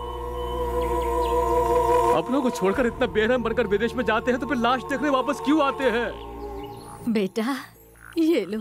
अपनों को छोड़कर इतना बेरहम बनकर विदेश में जाते हैं तो फिर लाश देखने वापस क्यों आते हैं? बेटा ये लो।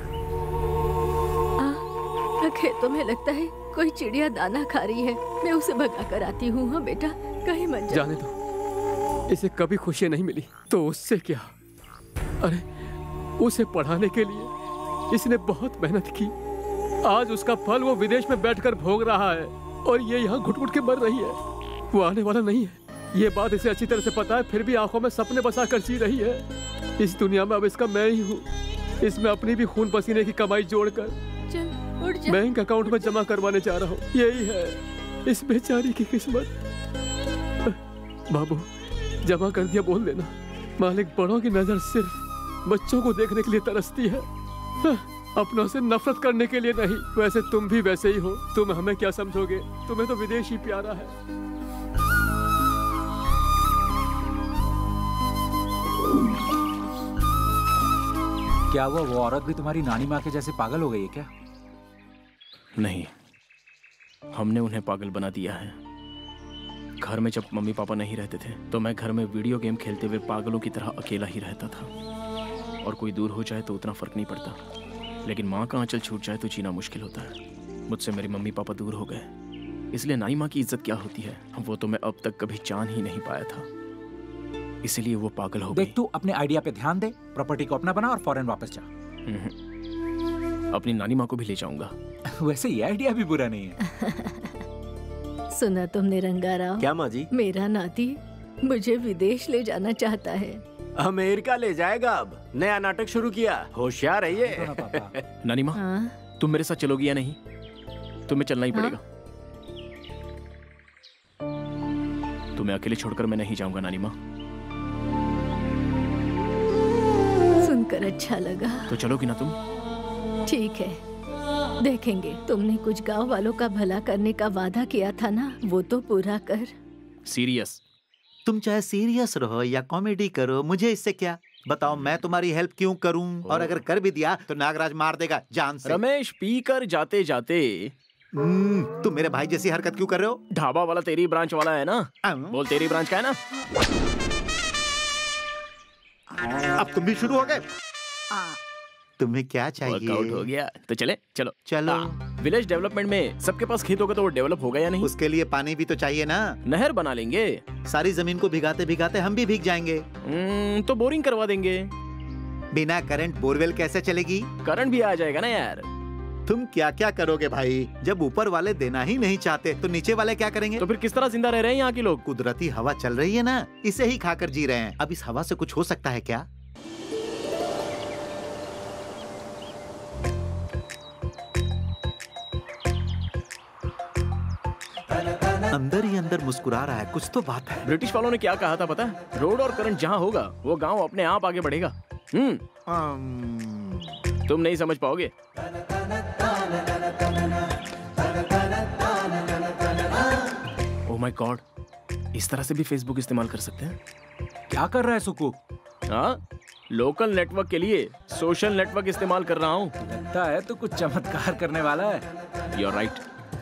आ, खेतों में लगता है कोई चिड़िया दाना खा रही है, मैं उसे भगा कर आती हूँ। हाँ बेटा, कहीं मत जा। जाने दो, इसे कभी खुशी नहीं मिली तो उससे क्या। अरे उसे पढ़ाने के लिए इसने बहुत मेहनत की। आज उसका फल वो विदेश में बैठकर भोग रहा है और ये यहाँ घुट घुट के मर रही है। वो आने वाला नहीं है, ये बात इसे अच्छी तरह से पता है, फिर भी आंखों में सपने बसा कर जी रही है। इस दुनिया में अब इसका मैं ही हूँ। इसमें अपनी भी खून पसीने की कमाई जोड़कर बैंक अकाउंट में जमा करवाने जा रहा हूँ। यही है इस बेचारी की किस्मत। बाबू जमा कर दिया बोल देना। मालिक बड़ों की नजर सिर्फ बच्चों को देखने के लिए तरसती है, अपनों से नफरत करने के लिए नहीं। वैसे तुम भी वैसे ही हो। तुम हमें क्या समझोगे, तुम्हें तो विदेश ही प्यारा है। क्या हुआ, वो औरत भी तुम्हारी नानी माँ के जैसे पागल हो गई है क्या? नहीं, हमने उन्हें पागल बना दिया है। घर में जब मम्मी पापा नहीं रहते थे तो मैं घर में वीडियो गेम खेलते हुए पागलों की तरह अकेला ही रहता था, और कोई दूर हो जाए तो उतना फर्क नहीं पड़ता, लेकिन माँ का आंचल छूट जाए तो जीना मुश्किल होता है। मुझसे मेरी मम्मी पापा दूर हो गए, इसलिए नानी माँ की इज्जत क्या होती है वो तो मैं अब तक कभी जान ही नहीं पाया था। इसलिए वो पागल हो गई। देख, तू अपने आइडिया पे ध्यान दे, प्रॉपर्टी को अपना बना और फॉरेन वापस जा। अपनी नानी माँ को भी ले जाऊंगा। वैसे ये आइडिया भी बुरा नहीं है। सुना तुमने रंगा राव? क्या माँ जी? मेरा नाती मुझे विदेश ले जाना चाहता है। अमेरिका ले जाएगा। अब नया नाटक शुरू किया, होशियार है ये। नानी माँ, तुम मेरे साथ चलोगी या नहीं? तुम्हें चलना ही पड़ेगा। तुम्हें अकेले छोड़कर मैं नहीं जाऊंगा नानी माँ। सुनकर अच्छा लगा। तो चलोगी ना तुम? ठीक है, देखेंगे। तुमने कुछ गांव वालों का भला करने का वादा किया था ना, वो तो पूरा कर। सीरियस? तुम चाहे सीरियस रहो या कॉमेडी करो, मुझे इससे क्या। बताओ मैं तुम्हारी हेल्प क्यों करूं? और अगर कर भी दिया तो नागराज मार देगा जान से। रमेश, पी कर जाते जाते तुम मेरे भाई जैसी हरकत क्यों कर रहे हो? ढाबा वाला तेरी ब्रांच वाला है ना? बोल, तेरी ब्रांच का है ना? अब तुम भी शुरू हो गए। तुम्हें क्या चाहिए? वर्कआउट हो गया तो चले। चलो चलो। विलेज डेवलपमेंट में सबके पास खेत होगा तो वो डेवलप होगा या नहीं? उसके लिए पानी भी तो चाहिए ना। नहर बना लेंगे। सारी जमीन को भिगाते भिगाते हम भी भीग जाएंगे। तो बोरिंग करवा देंगे। बिना करंट बोरवेल कैसे चलेगी? करंट भी आ जाएगा ना यार। तुम क्या क्या करोगे भाई? जब ऊपर वाले देना ही नहीं चाहते तो नीचे वाले क्या करेंगे? तो फिर किस तरह जिंदा रह रहे हैं यहाँ के लोग? कुदरती हवा चल रही है ना, इसे ही खाकर जी रहे हैं। अब इस हवा से कुछ हो सकता है क्या? अंदर ही अंदर मुस्कुरा रहा है, कुछ तो बात है। ब्रिटिश वालों ने क्या कहा था पता है? रोड और करंट जहाँ होगा वो गांव अपने आप आगे बढ़ेगा। हम्म तुम नहीं समझ पाओगे। ओह माय गॉड, इस तरह से भी फेसबुक इस्तेमाल कर सकते हैं? क्या कर रहा है सुकू? हाँ, लोकल नेटवर्क के लिए सोशल नेटवर्क इस्तेमाल कर रहा हूँ। लगता है तो कुछ चमत्कार करने वाला है। You are right.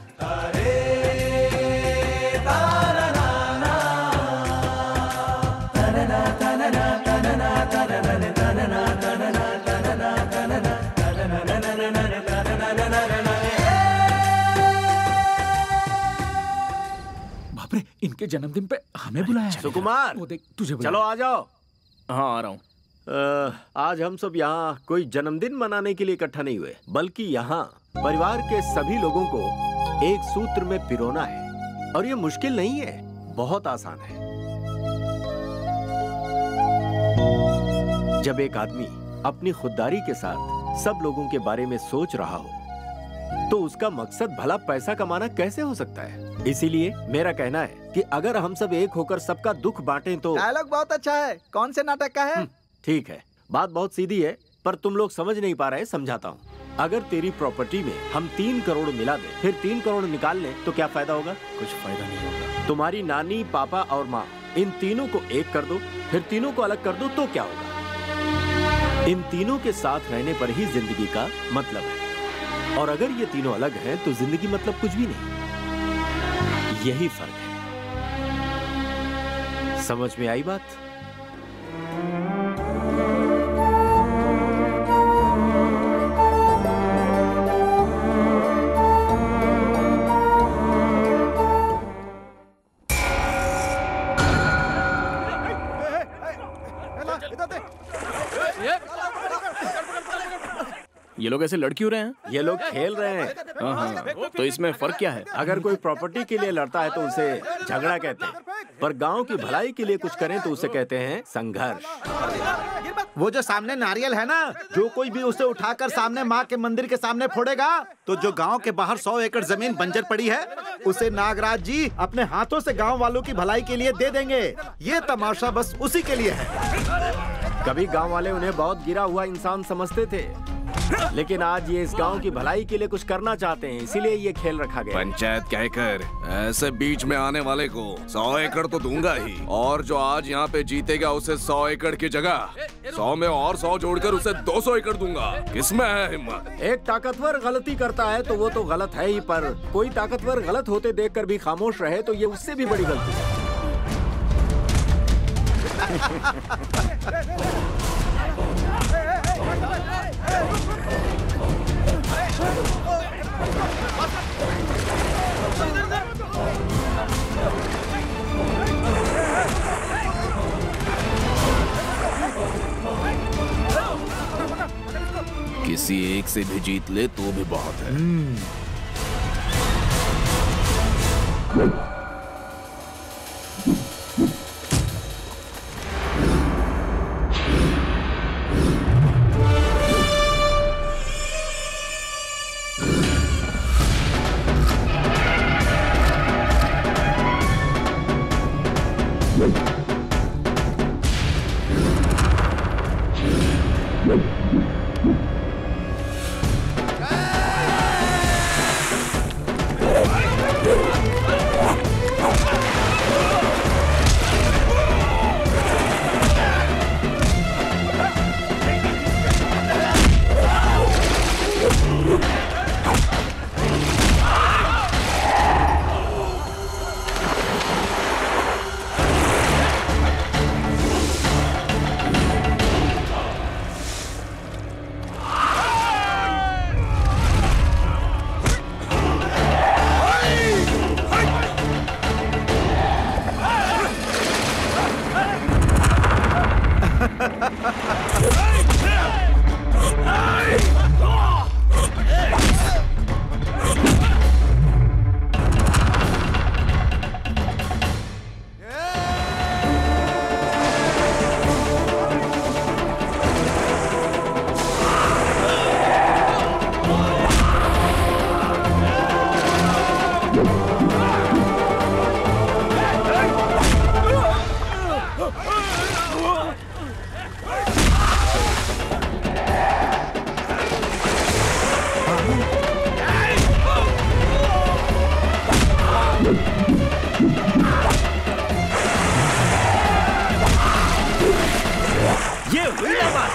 बाप रे, इनके जन्मदिन पे हमें बुलाया है। सुकुमार, वो देख तुझे चलो आ जाओ। हाँ आ रहा हूँ। आज हम सब यहाँ कोई जन्मदिन मनाने के लिए इकट्ठा नहीं हुए, बल्कि यहाँ परिवार के सभी लोगों को एक सूत्र में पिरोना है। और ये मुश्किल नहीं है, बहुत आसान है। जब एक आदमी अपनी खुददारी के साथ सब लोगों के बारे में सोच रहा हो तो उसका मकसद भला पैसा कमाना कैसे हो सकता है? इसीलिए मेरा कहना है कि अगर हम सब एक होकर सबका दुख बांटें तो। डायलॉग बहुत अच्छा है। कौन से नाटक का है? ठीक है, बात बहुत सीधी है, पर तुम लोग समझ नहीं पा रहे, समझाता हूँ। अगर तेरी प्रॉपर्टी में हम तीन करोड़ मिला दें, फिर तीन करोड़ निकाल लें, तो क्या फायदा होगा? कुछ फायदा नहीं होगा। तुम्हारी नानी, पापा और माँ, इन तीनों को एक कर दो, फिर तीनों को अलग कर दो, तो क्या होगा? इन तीनों के साथ रहने पर ही जिंदगी का मतलब है। और अगर ये तीनों अलग हैं, तो जिंदगी मतलब कुछ भी नहीं। यही फर्क है। समझ में आई बात? ये लोग ऐसे लड़ क्यों रहे हैं? ये लोग खेल रहे हैं। हाँ हाँ, तो इसमें फर्क क्या है? अगर कोई प्रॉपर्टी के लिए लड़ता है तो उसे झगड़ा कहते हैं, पर गांव की भलाई के लिए कुछ करें तो उसे कहते हैं संघर्ष। वो जो सामने नारियल है ना, जो कोई भी उसे उठाकर सामने माँ के मंदिर के सामने फोड़ेगा तो जो गांव के बाहर सौ एकड़ जमीन बंजर पड़ी है उसे नागराज जी अपने हाथों से गांव वालों की भलाई के लिए दे देंगे। ये तमाशा बस उसी के लिए है। कभी गांव वाले उन्हें बहुत गिरा हुआ इंसान समझते थे, लेकिन आज ये इस गांव की भलाई के लिए कुछ करना चाहते हैं, इसीलिए ये खेल रखा गया। पंचायत कहकर ऐसे बीच में आने वाले को सौ एकड़ तो दूंगा ही, और जो आज यहाँ पे जीतेगा उसे सौ एकड़ की जगह सौ में और सौ जोड़कर उसे दो सौ एकड़ दूंगा। किसमें है हिम्मत? एक ताकतवर गलती करता है तो वो तो गलत है ही, पर कोई ताकतवर गलत होते देखकर भी खामोश रहे तो ये उससे भी बड़ी गलती है। किसी एक से भी जीत ले तो भी बहुत है। ये हुई ना बात।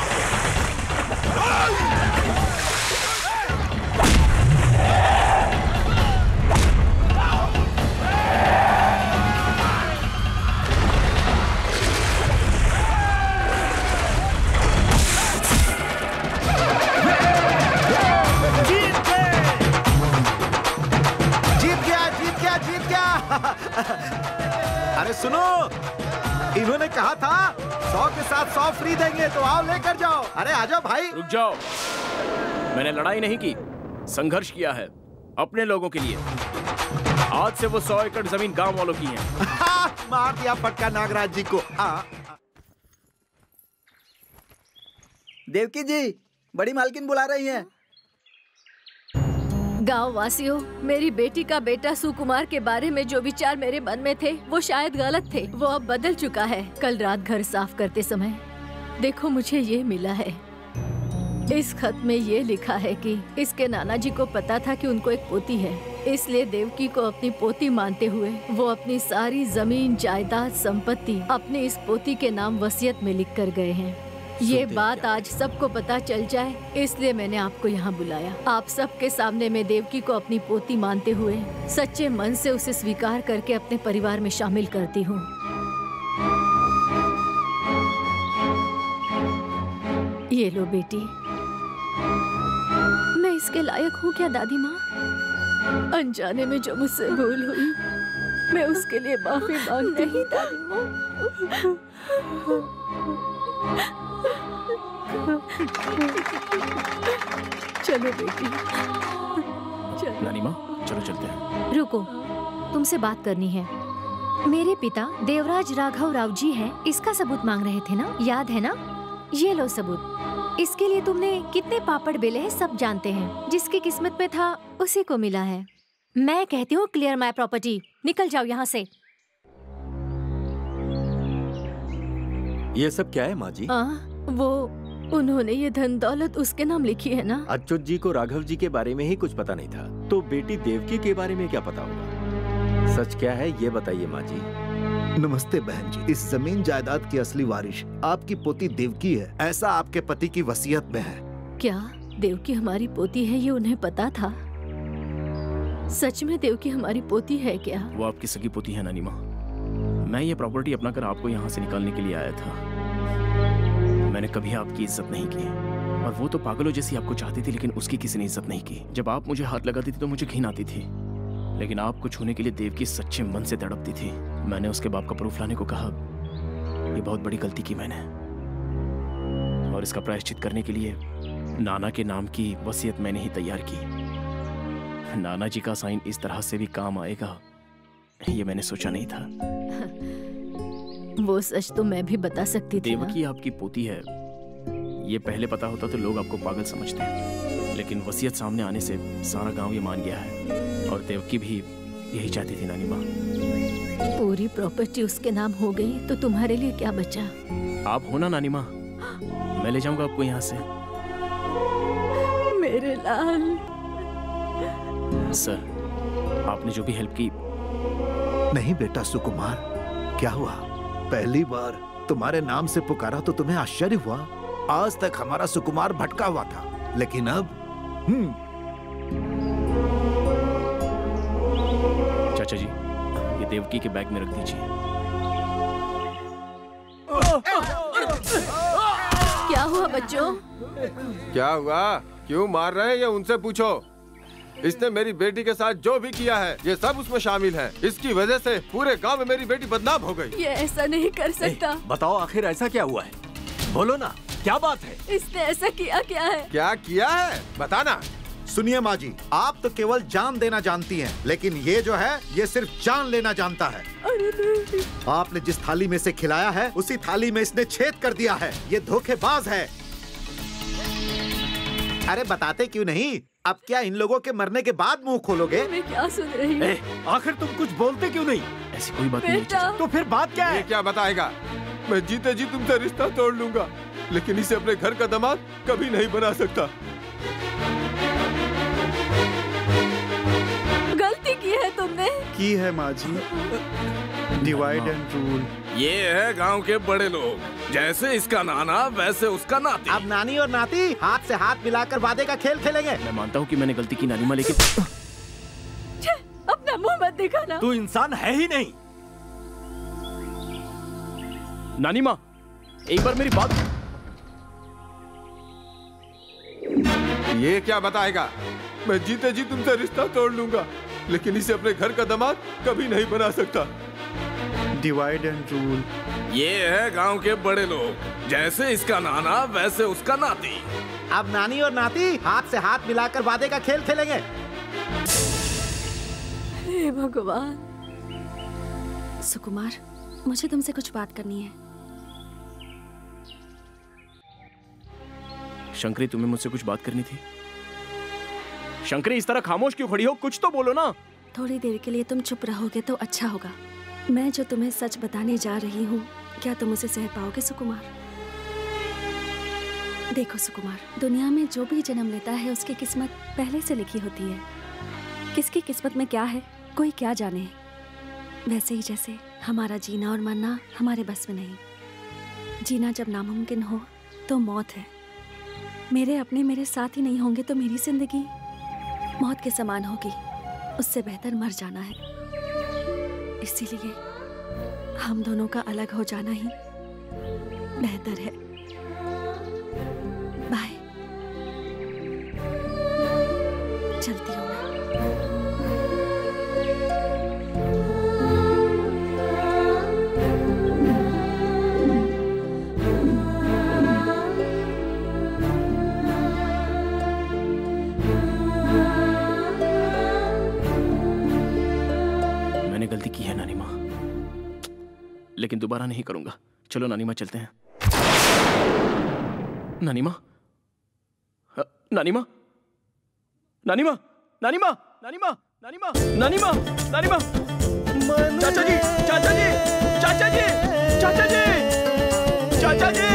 अरे सुनो, इन्होंने कहा था सौ के साथ सौ फ्री देंगे, तो आओ लेकर जाओ। अरे आ जाओ भाई। रुक जाओ, मैंने लड़ाई नहीं की, संघर्ष किया है अपने लोगों के लिए। आज से वो सौ एकड़ जमीन गांव वालों की है। मार दिया फटका नागराज जी को। आ, देवकी जी, बड़ी मालकिन बुला रही हैं। गांव वासियों, मेरी बेटी का बेटा सुकुमार के बारे में जो विचार मेरे मन में थे वो शायद गलत थे। वो अब बदल चुका है। कल रात घर साफ करते समय देखो मुझे ये मिला है। इस खत में ये लिखा है कि इसके नाना जी को पता था कि उनको एक पोती है, इसलिए देवकी को अपनी पोती मानते हुए वो अपनी सारी जमीन जायदाद संपत्ति अपनी इस पोती के नाम वसीयत में लिख कर गए हैं। ये बात आज सबको पता चल जाए, इसलिए मैंने आपको यहाँ बुलाया। आप सबके सामने मैं देवकी को अपनी पोती मानते हुए सच्चे मन से उसे स्वीकार करके अपने परिवार में शामिल करती हूँ। ये लो बेटी। मैं इसके लायक हूँ क्या दादी माँ? अनजाने में जो मुझसे भूल हुई मैं उसके लिए माफी मांगती हूँ दादी माँ। चलो बेटी, चलो। नानी माँ, चलो चलते हैं। रुको, तुमसे बात करनी है। मेरे पिता देवराज राघव राव जी हैं, इसका सबूत मांग रहे थे ना, याद है ना? ये लो सबूत। इसके लिए तुमने कितने पापड़ बेले हैं सब जानते हैं। जिसकी किस्मत में था उसी को मिला है। मैं कहती हूँ क्लियर माय प्रॉपर्टी, निकल जाओ यहाँ से। ये सब क्या है माँ जी? आ, वो उन्होंने ये धन दौलत उसके नाम लिखी है ना। अच्युत जी को राघव जी के बारे में ही कुछ पता नहीं था, तो बेटी देवकी के बारे में क्या पता होगा? सच क्या है ये बताइए माँ जी। नमस्ते बहन जी। इस जमीन जायदाद की असली वारिश आपकी पोती देवकी है, ऐसा आपके पति की वसीयत में है। क्या देवकी हमारी पोती है ये उन्हें पता था? सच में देवकी हमारी पोती है क्या? वो आपकी सगी पोती है नानी माँ। मैं ये प्रॉपर्टी अपना कर आपको यहाँ से निकालने के लिए आया था। मैंने कभी आपकी इज्जत नहीं की, और वो तो पागलों जैसी आपको चाहती थी, लेकिन उसकी किसी ने इज्जत नहीं की। जब आप मुझे हाथ लगाती थी तो मुझे घिन आती थी, लेकिन आपको छूने के लिए देवकी सच्चे मन से तड़पती थी। मैंने उसके बाप का प्रूफ लाने को कहा। ये बहुत बड़ी गलती की मैंने, और इसका प्रायश्चित करने के लिए नाना के नाम की वसीयत मैंने ही तैयार की। नाना जी का साइन इस तरह से भी काम आएगा ये मैंने सोचा नहीं था। वो सच तो मैं भी बता सकती थी। देवकी आपकी पोती है, ये पहले पता होता तो लोग आपको पागल समझते हैं, लेकिन वसीयत सामने आने से सारा गांव ये मान गया है, और देवकी भी यही चाहती थी नानी माँ। पूरी प्रॉपर्टी उसके नाम हो गई तो तुम्हारे लिए क्या बचा? आप हो ना नानी माँ, मैं ले जाऊंगा आपको यहाँ से। मेरे लाल। सर, आपने जो भी हेल्प की। नहीं बेटा सुकुमार, क्या हुआ? पहली बार तुम्हारे नाम से पुकारा तो तुम्हें आश्चर्य हुआ। आज तक हमारा सुकुमार भटका हुआ था, लेकिन अब हम्म चाचा जी, ये देवकी के बैग में रख दीजिए। क्या हुआ बच्चों? क्या हुआ? क्यों मार रहे हैं ये उनसे पूछो। इसने मेरी बेटी के साथ जो भी किया है ये सब उसमें शामिल है। इसकी वजह से पूरे गांव में मेरी बेटी बदनाम हो गई। ये ऐसा नहीं कर सकता। बताओ आखिर ऐसा क्या हुआ है? बोलो ना, क्या बात है? इसने ऐसा किया क्या है? क्या किया है बताना। सुनिए माँ जी, आप तो केवल जान देना जानती हैं, लेकिन ये जो है ये सिर्फ जान लेना जानता है। अरे नहीं। आपने जिस थाली में से खिलाया है उसी थाली में इसने छेद कर दिया है। ये धोखेबाज है। अरे बताते क्यों नहीं? अब क्या इन लोगों के मरने के बाद मुंह खोलोगे? मैं क्या सुन रही हूँ? आखिर तुम कुछ बोलते क्यों नहीं? ऐसी कोई बात नहीं है। तो फिर बात क्या है? ये क्या बताएगा? मैं जीते जी तुमसे रिश्ता तोड़ लूंगा, लेकिन इसे अपने घर का दामाद कभी नहीं बना सकता। गलती की है तुमने। की है माँ जी। Divide and rule. ये है गांव के बड़े लोग, जैसे इसका नाना वैसे उसका नाती। अब नानी और नाती हाथ से हाथ मिलाकर वादे का खेल खेलेंगे। मैं मानता हूँ कि मैंने गलती की नानी माँ, लेकिन अपना मुंह मत दिखाना। तू इंसान है ही नहीं। नानी माँ, एक बार मेरी बात। ये क्या बताएगा? मैं जीते जी तुमसे रिश्ता तोड़ लूंगा, लेकिन इसे अपने घर का दामाद कभी नहीं बना सकता। Divide and rule. ये है गांव के बड़े लोग, जैसे इसका नाना वैसे उसका नाती। अब नानी और नाती हाथ से हाथ मिलाकर वादे का खेल खेलेंगे। हे भगवान। सुकुमार, मुझे तुमसे कुछ बात करनी है। शंकरी, तुम्हें मुझसे कुछ बात करनी थी। शंकरी, इस तरह खामोश क्यों खड़ी हो? कुछ तो बोलो ना। थोड़ी देर के लिए तुम चुप रहोगे तो अच्छा होगा। मैं जो तुम्हें सच बताने जा रही हूँ, क्या तुम उसे सह पाओगे सुकुमार? देखो सुकुमार, दुनिया में जो भी जन्म लेता है उसकी किस्मत पहले से लिखी होती है। किसकी किस्मत में क्या है कोई क्या जाने। वैसे ही जैसे हमारा जीना और मरना हमारे बस में नहीं। जीना जब नामुमकिन हो तो मौत है। मेरे अपने मेरे साथ ही नहीं होंगे तो मेरी जिंदगी मौत के समान होगी। उससे बेहतर मर जाना है। इसीलिए हम दोनों का अलग हो जाना ही बेहतर है। बाय। चलती हूँ मैं। गलती की है नानी माँ, लेकिन दोबारा नहीं करूंगा। चलो नानी माँ, चलते हैं। नानी माँ, नानी माँ, नानी माँ, नानी माँ, नानी माँ, नानी माँ, नानी माँ, नानी माँ, चाचा जी, चाचा जी, चाचा जी, चाचा जी, चाचा जी।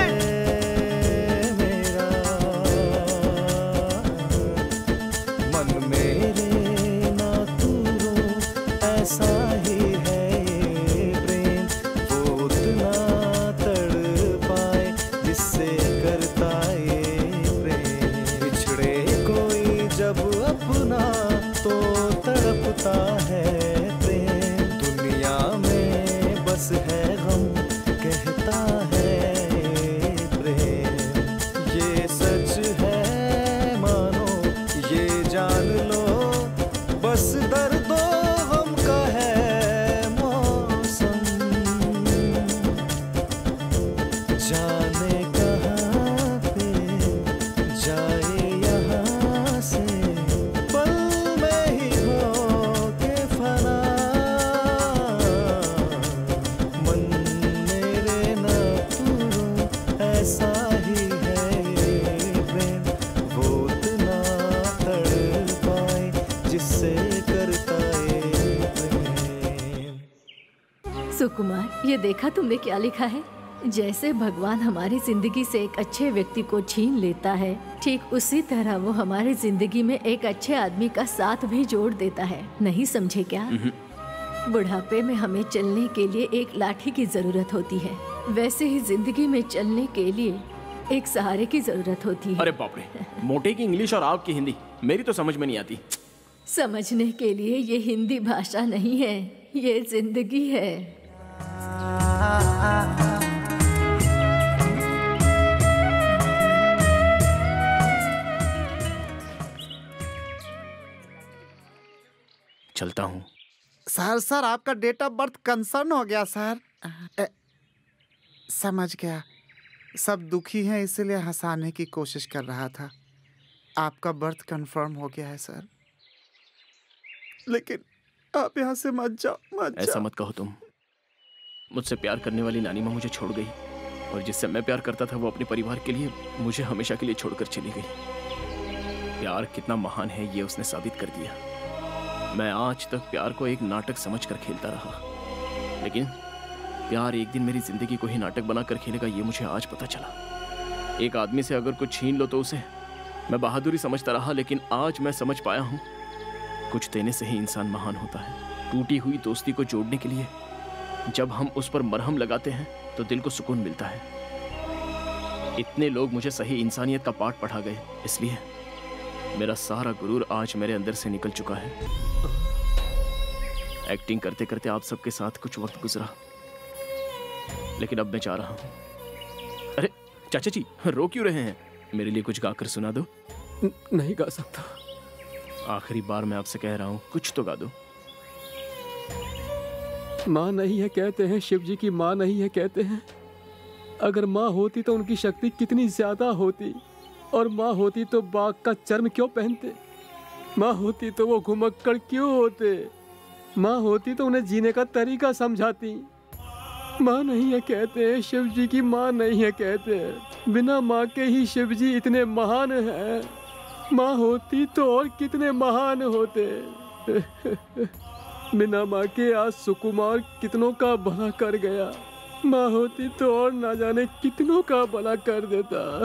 मन मेरे ना तू रो, ऐसा ही है ये प्रेम, वो उतना तड़पाए जिससे करता ये प्रेम। बिछड़े कोई जब अपना तो तड़पता है प्रेम। दुनिया में बस है गम, कहता है प्रेम। ये सच है मानो, ये जान लो, बस दर्दों गम का है मौसम। जाने कहाँ पे जाए यहाँ से, पल में ही हो के फना। मन मेरे ना तू रो, ऐसा ही है ये प्रेम, वो उतना तड़पाए जिससे करता ये प्रेम। सुकुमार, ये देखा तुमने क्या लिखा है? जैसे भगवान हमारी जिंदगी से एक अच्छे व्यक्ति को छीन लेता है, ठीक उसी तरह वो हमारी जिंदगी में एक अच्छे आदमी का साथ भी जोड़ देता है। नहीं समझे क्या? बुढ़ापे में हमें चलने के लिए एक लाठी की जरूरत होती है, वैसे ही जिंदगी में चलने के लिए एक सहारे की जरूरत होती है। अरे बाप रे, मोटे की इंग्लिश और आप की हिंदी मेरी तो समझ में नहीं आती। समझने के लिए ये हिंदी भाषा नहीं है, ये जिंदगी है। चलता हूँ। सर सर आपका डेट ऑफ बर्थ कंसर्न हो गया सर। ए, समझ गया। सब दुखी हैं इसलिए हंसाने की कोशिश कर रहा था। आपका बर्थ कंफर्म हो गया है सर, लेकिन आप यहाँ से मत जाओ, मत ऐसा जाओ। मत कहो तुम। मुझसे प्यार करने वाली नानी माँ मुझे छोड़ गई और जिससे मैं प्यार करता था वो अपने परिवार के लिए मुझे हमेशा के लिए छोड़कर चली गई। प्यार कितना महान है ये उसने साबित कर दिया। मैं आज तक प्यार को एक नाटक समझकर खेलता रहा, लेकिन प्यार एक दिन मेरी जिंदगी को ही नाटक बनाकर खेलेगा ये मुझे आज पता चला। एक आदमी से अगर कुछ छीन लो तो उसे मैं बहादुरी समझता रहा, लेकिन आज मैं समझ पाया हूँ कुछ देने से ही इंसान महान होता है। टूटी हुई दोस्ती को जोड़ने के लिए जब हम उस पर मरहम लगाते हैं तो दिल को सुकून मिलता है। इतने लोग मुझे सही इंसानियत का पाठ पढ़ा गए, इसलिए मेरा सारा गुरूर आज मेरे अंदर से निकल चुका है। एक्टिंग करते करते आप सबके साथ कुछ वक्त गुजरा, लेकिन अब मैं जा रहा हूं। अरे चाचा जी, रो क्यों रहे हैं? मेरे लिए कुछ गाकर सुना दो। नहीं गा सकता। आखिरी बार मैं आपसे कह रहा हूं, कुछ तो गा दो। माँ नहीं है कहते हैं, शिव जी की माँ नहीं है कहते हैं। अगर माँ होती तो उनकी शक्ति कितनी ज्यादा होती, और माँ होती तो बाघ का चर्म क्यों पहनते। माँ होती तो वो घुमक्कड़ क्यों होते। माँ होती तो उन्हें जीने का तरीका समझाती। माँ नहीं है कहते हैं, शिव जी की माँ नहीं है कहते हैं। बिना माँ के ही शिव जी इतने महान हैं। माँ होती तो और कितने महान होते। बिना माँ के आज सुकुमार कितनों का भला कर गया। माँ होती तो और ना जाने कितनों का भला कर देता।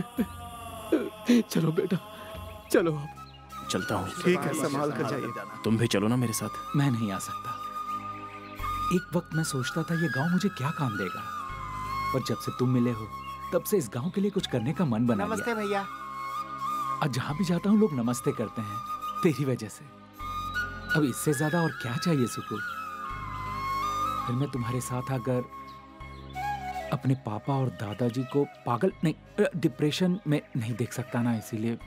चलो बेटा, चलो। चलता हूँ। ठीक है, संभाल कर जाइए। तुम भी चलो ना मेरे साथ। मैं नहीं आ सकता। एक वक्त मैं सोचता था ये गांव मुझे क्या काम देगा, और जब से तुम मिले हो तब से इस गांव के लिए कुछ करने का मन बना लिया। नमस्ते भैया। आज जहां भी जाता हूँ लोग नमस्ते करते हैं, तेरी वजह से। अब इससे ज्यादा और क्या चाहिए सुकू। फिर मैं तुम्हारे साथ आकर अपने पापा और दादाजी को पागल नहीं, डिप्रेशन में नहीं देख सकता ना, इसीलिए।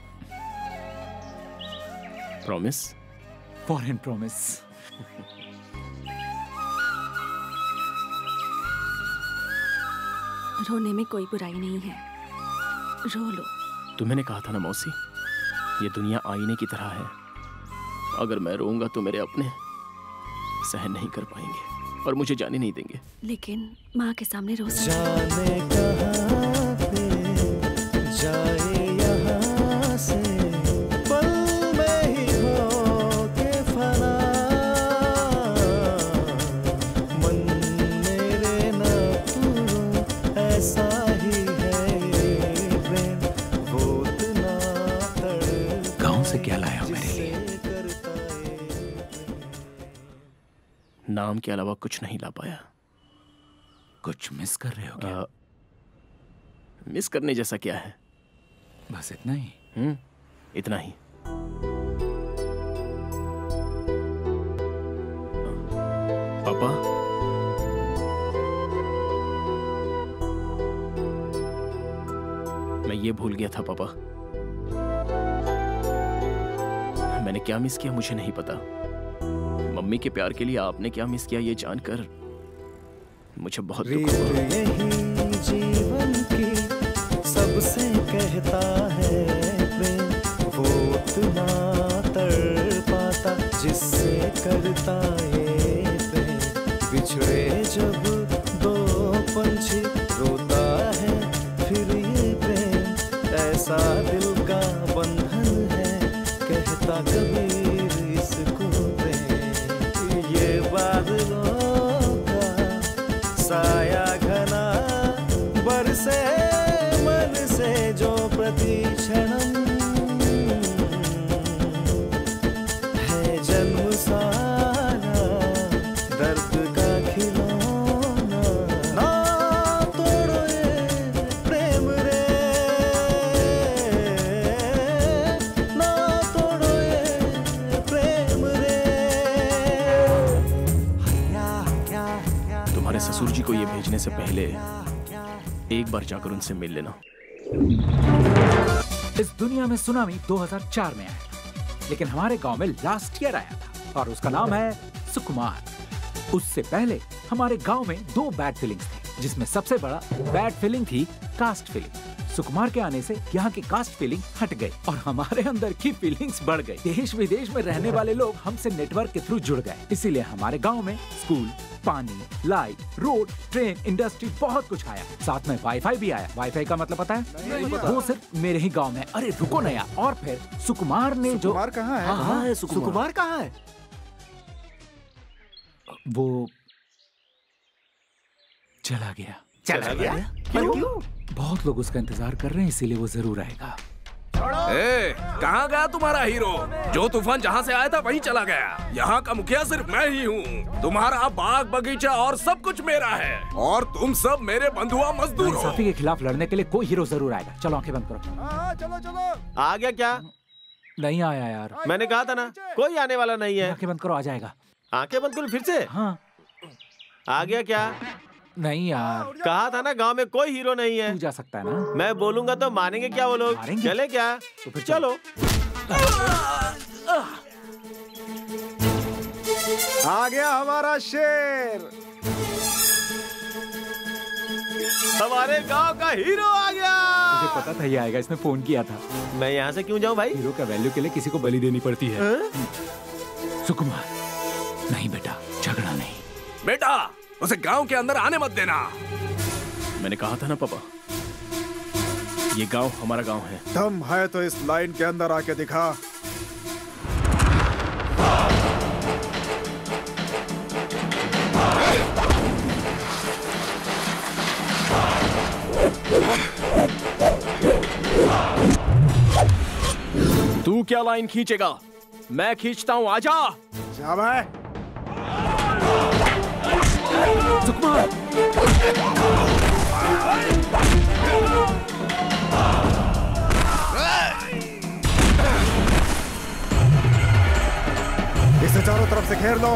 प्रॉमिस? Foreign promise. रोने में कोई बुराई नहीं है, रो लो। तुम्हें कहा था ना मौसी, ये दुनिया आईने की तरह है। अगर मैं रोऊंगा तो मेरे अपने सहन नहीं कर पाएंगे और मुझे जाने नहीं देंगे। लेकिन माँ के सामने रो सकते। जाने कहाँ पे जाए यहाँ से, पल में ही हो के फना। मन मेरे न तू ऐसा ही है ये प्रेम, वो इतना तड़पाए। गाँव से क्या लाया मेरे लिए? नाम के अलावा कुछ नहीं ला पाया। कुछ मिस कर रहे हो क्या? आ, मिस करने जैसा क्या है? बस इतना ही? हम्म, इतना ही। पापा, मैं ये भूल गया था पापा। मैंने क्या मिस किया मुझे नहीं पता। मम्मी के प्यार के लिए आपने क्या मिस किया ये जानकर मुझे बहुत दुख हुआ। यही जीवन की सबसे कहता है प्रेम, वो उतना तड़पाता जिससे करता ये प्रेम। बिछड़े जब दो पंछी रोता है फिर ये प्रेम, ऐसा दिल का बंधन है कहता कबीर इसको प्रेम। ये बादलों का साया घना बरसे मन से जो प्रतिक्षणम है जन्म सारा दर्द का खिलौना। ना तोड़ो ये प्रेम रे, ना तोड़ो ये प्रेम रे। तुम्हारे ससुर जी को ये भेजने से पहले एक बार जाकर उनसे मिल लेना। इस दुनिया में सुनामी दो हज़ार चार में आया, लेकिन हमारे गांव में लास्ट ईयर आया था और उसका नाम है सुकुमार। उससे पहले हमारे गांव में दो बैड फीलिंग्स थे। जिसमें सबसे बड़ा बैड फीलिंग थी कास्ट फीलिंग। सुकुमार के आने से यहाँ की कास्ट फीलिंग हट गई और हमारे अंदर की फीलिंग्स बढ़ गई। देश विदेश में रहने वाले लोग हमसे नेटवर्क के थ्रू जुड़ गए। इसीलिए हमारे गांव में स्कूल, पानी, लाइट, रोड, ट्रेन, इंडस्ट्री बहुत कुछ आया। साथ में वाईफाई भी आया। वाईफाई का मतलब पता है? नहीं पता। वो सिर्फ मेरे ही गांव में। अरे रुको ना यार। और फिर सुकुमार ने जो सुकुमार कहाँ है? हाँ, कहाँ है सुकुमार, सुकुमार कहाँ है? वो चला गया। चला गया? क्यों? बहुत लोग उसका इंतजार कर रहे हैं, इसीलिए वो जरूर आएगा। ए, कहाँ गया तुम्हारा हीरो? जो तूफान जहाँ से आया था वहीं चला गया। यहाँ का मुखिया सिर्फ मैं ही हूँ। तुम्हारा बाग बगीचा और सब कुछ मेरा है और तुम सब मेरे बंधुआ मजदूर हो। इंसाफी के खिलाफ लड़ने के लिए कोई हीरो जरूर आएगा। चलो आंखें बंद करो। चलो चलो। आ गया क्या? नहीं आया यार। मैंने कहा था ना कोई आने वाला नहीं है। आंखें बंद करो, आ जाएगा। आंखें बंद करो फिर से? हाँ। आ गया क्या? नहीं यार। कहा था ना गांव में कोई हीरो नहीं है। तू जा सकता है ना? मैं बोलूंगा तो मानेंगे क्या वो लोग? चले क्या? तो फिर चलो। आ गया हमारा शेर। हमारे गांव का हीरो आ गया। मुझे पता था ये आएगा, इसने फोन किया था। मैं यहाँ से क्यों जाऊँ भाई? हीरो का वैल्यू के लिए किसी को बलि देनी पड़ती है। सुकुमार, नहीं बेटा, झगड़ा नहीं। बेटा, उसे गांव के अंदर आने मत देना। मैंने कहा था ना पापा, ये गांव हमारा गांव है। दम है तो इस लाइन के अंदर आके दिखा। तू क्या लाइन खींचेगा? मैं खींचता हूँ, आजा। जा भाई। सुकुमार। इसे चारों तरफ से घेर लो।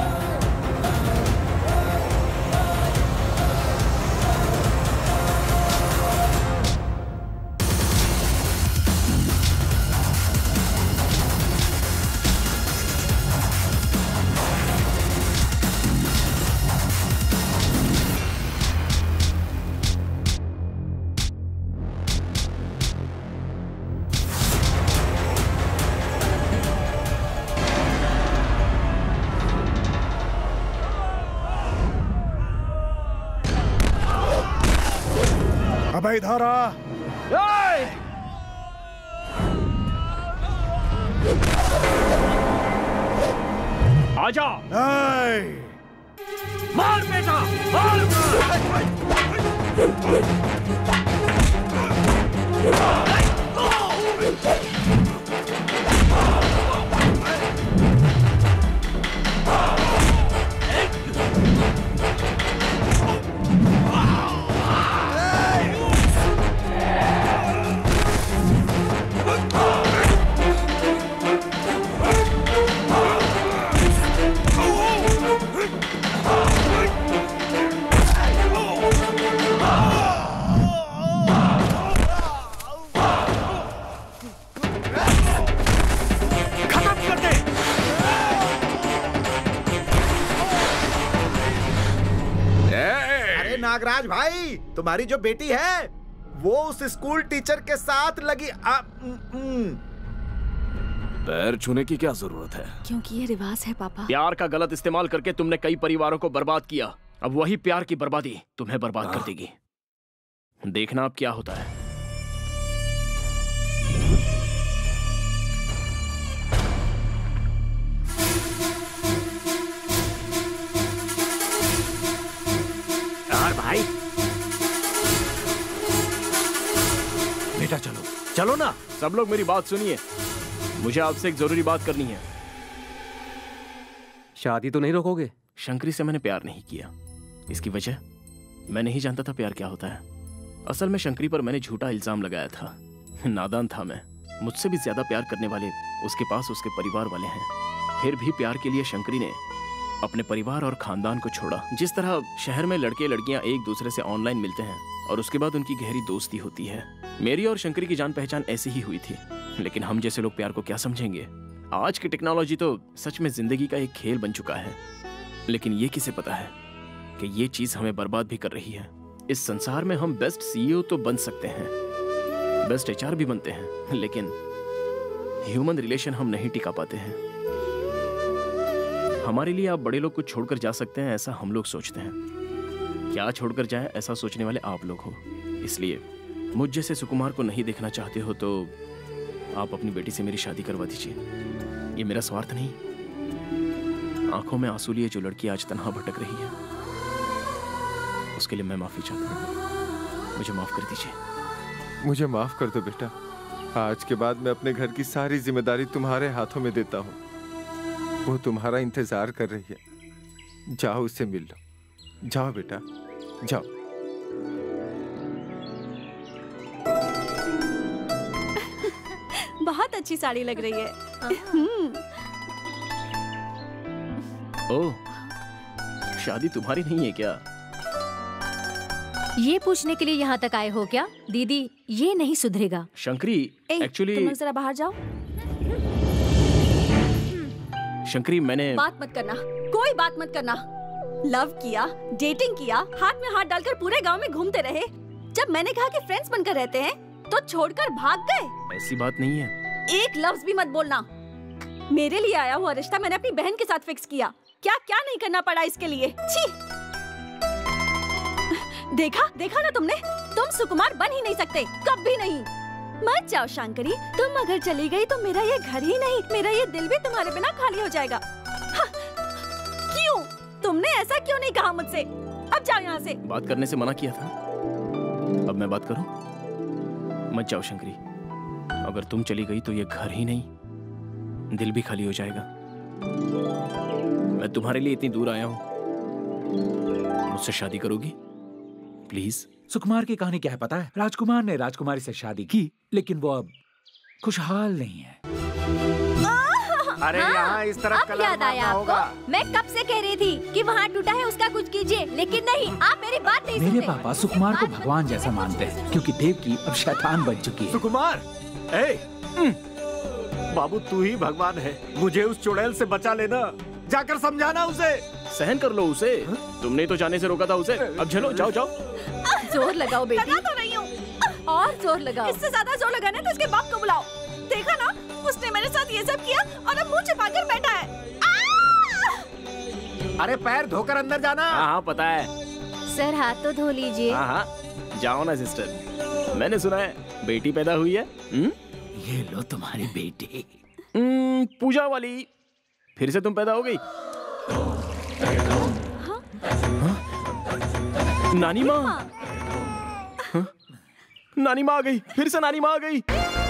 अबे इधर आ। आजा। मार बेटा, मार। नागराज भाई, तुम्हारी जो बेटी है वो उस स्कूल टीचर के साथ लगी आ, पैर छूने की क्या जरूरत है? क्योंकि ये रिवाज है पापा। प्यार का गलत इस्तेमाल करके तुमने कई परिवारों को बर्बाद किया। अब वही प्यार की बर्बादी तुम्हें बर्बाद कर देगी। देखना अब क्या होता है। भाई बेटा चलो चलो ना। सब लोग मेरी बात सुनिए, मुझे आपसे एक जरूरी बात करनी है। शादी तो नहीं रोकोगे? शंकरी से मैंने प्यार नहीं किया। इसकी वजह, मैं नहीं जानता था प्यार क्या होता है। असल में शंकरी पर मैंने झूठा इल्जाम लगाया था। नादान था मैं। मुझसे भी ज्यादा प्यार करने वाले उसके पास उसके परिवार वाले हैं। फिर भी प्यार के लिए शंकरी ने अपने परिवार और खानदान को छोड़ा। जिस तरह शहर में लड़के लड़कियां एक दूसरे से ऑनलाइन मिलते हैं और उसके बाद उनकी गहरी दोस्ती होती है, मेरी और शंकरी की जान पहचान ऐसी ही हुई थी। लेकिन हम जैसे लोग प्यार को क्या समझेंगे? आज की टेक्नोलॉजी तो सच में जिंदगी का एक खेल बन चुका है। लेकिन ये किसे पता है कि ये चीज हमें बर्बाद भी कर रही है। इस संसार में हम बेस्ट सीईओ तो बन सकते हैं, बेस्ट एचआर भी बनते हैं, लेकिन ह्यूमन रिलेशन हम नहीं टिका पाते हैं। हमारे लिए आप बड़े लोग कुछ छोड़कर जा सकते हैं, ऐसा हम लोग सोचते हैं। क्या छोड़कर जाए, ऐसा सोचने वाले आप लोग हो। इसलिए मुझ जैसे सुकुमार को नहीं देखना चाहते हो तो आप अपनी बेटी से मेरी शादी करवा दीजिए। ये मेरा स्वार्थ नहीं, आंखों में आंसू लिए जो लड़की आज तन्हा भटक रही है, उसके लिए मैं माफी चाहता हूँ। मुझे माफ कर दीजिए। मुझे माफ कर दो बेटा। आज के बाद मैं अपने घर की सारी जिम्मेदारी तुम्हारे हाथों में देता हूँ। वो तुम्हारा इंतजार कर रही है। जाओ, उससे मिल लो। जाओ बेटा, जाओ। बहुत अच्छी साड़ी लग रही है। ओह, शादी तुम्हारी नहीं है क्या? ये पूछने के लिए यहाँ तक आए हो क्या? दीदी, ये नहीं सुधरेगा। शंकरी, एक्चुअली तुम लोग जरा बाहर जाओ। शंकरी, मैंने बात मत करना, कोई बात मत करना। लव किया, डेटिंग किया, हाथ में हाथ डालकर पूरे गांव में घूमते रहे। जब मैंने कहा कि फ्रेंड्स बनकर रहते हैं तो छोड़कर भाग गए। ऐसी बात नहीं है। एक लफ्ज भी मत बोलना। मेरे लिए आया हुआ रिश्ता मैंने अपनी बहन के साथ फिक्स किया। क्या क्या नहीं करना पड़ा इसके लिए। छी! देखा देखा ना तुमने, तुम सुकुमार बन ही नहीं सकते, कभी नहीं। मत जाओ शंकरी, तुम अगर चली गई तो मेरा ये घर ही नहीं, मेरा ये दिल भी तुम्हारे बिना खाली हो जाएगा। हाँ, क्यों? तुमने ऐसा क्यों नहीं कहा मुझसे? अब जाओ यहाँ से। बात करने से मना किया था, अब मैं बात करूं? मत जाओ शंकरी, अगर तुम चली गई तो ये घर ही नहीं, दिल भी खाली हो जाएगा। मैं तुम्हारे लिए इतनी दूर आया हूं, मुझसे शादी करोगी प्लीज? सुकुमार की कहानी क्या है पता है? राजकुमार ने राजकुमारी से शादी की, लेकिन वो अब खुशहाल नहीं है। अरे हाँ, यहाँ इस तरफ अब कलर याद आया मारना होगा। आपको? मैं कब से कह रही थी कि वहाँ टूटा है उसका कुछ कीजिए, लेकिन नहीं, आप मेरी बात नहीं मेरे सुनते। पापा सुकुमार को भगवान जैसा मानते हैं, क्योंकि देवकी अब शैतान बन चुकी है। सुकुमार, ए, बाबू तू ही भगवान है, मुझे उस चुड़ैल से बचा लेना। जाकर समझाना उसे। सहन कर लो उसे, तुमने तो जाने से रोका था उसे। अब चलो, जाओ जाओ। जोर लगाओ बेटी। लगा तो रही हूँ। और जोर लगाओ। इससे ज्यादा जोर लगाना तो इसके बाप को बुलाओ। देखा ना, उसने मेरे साथ ये सब किया और अब मुंह छिपाकर बैठा है। अरे पैर धोकर अंदर जाना। हाँ हाँ पता है। सर हाथ तो धो लीजिए। हाँ हाँ जाओ ना सिस्टर। मैंने सुना है बेटी पैदा हुई है। हुँ? ये लो तुम्हारी बेटी। हम्म, पूजा वाली, फिर से तुम पैदा हो गई। हाँ? नानी माँ, हाँ? नानी माँ आ गई, फिर से नानी माँ आ गई।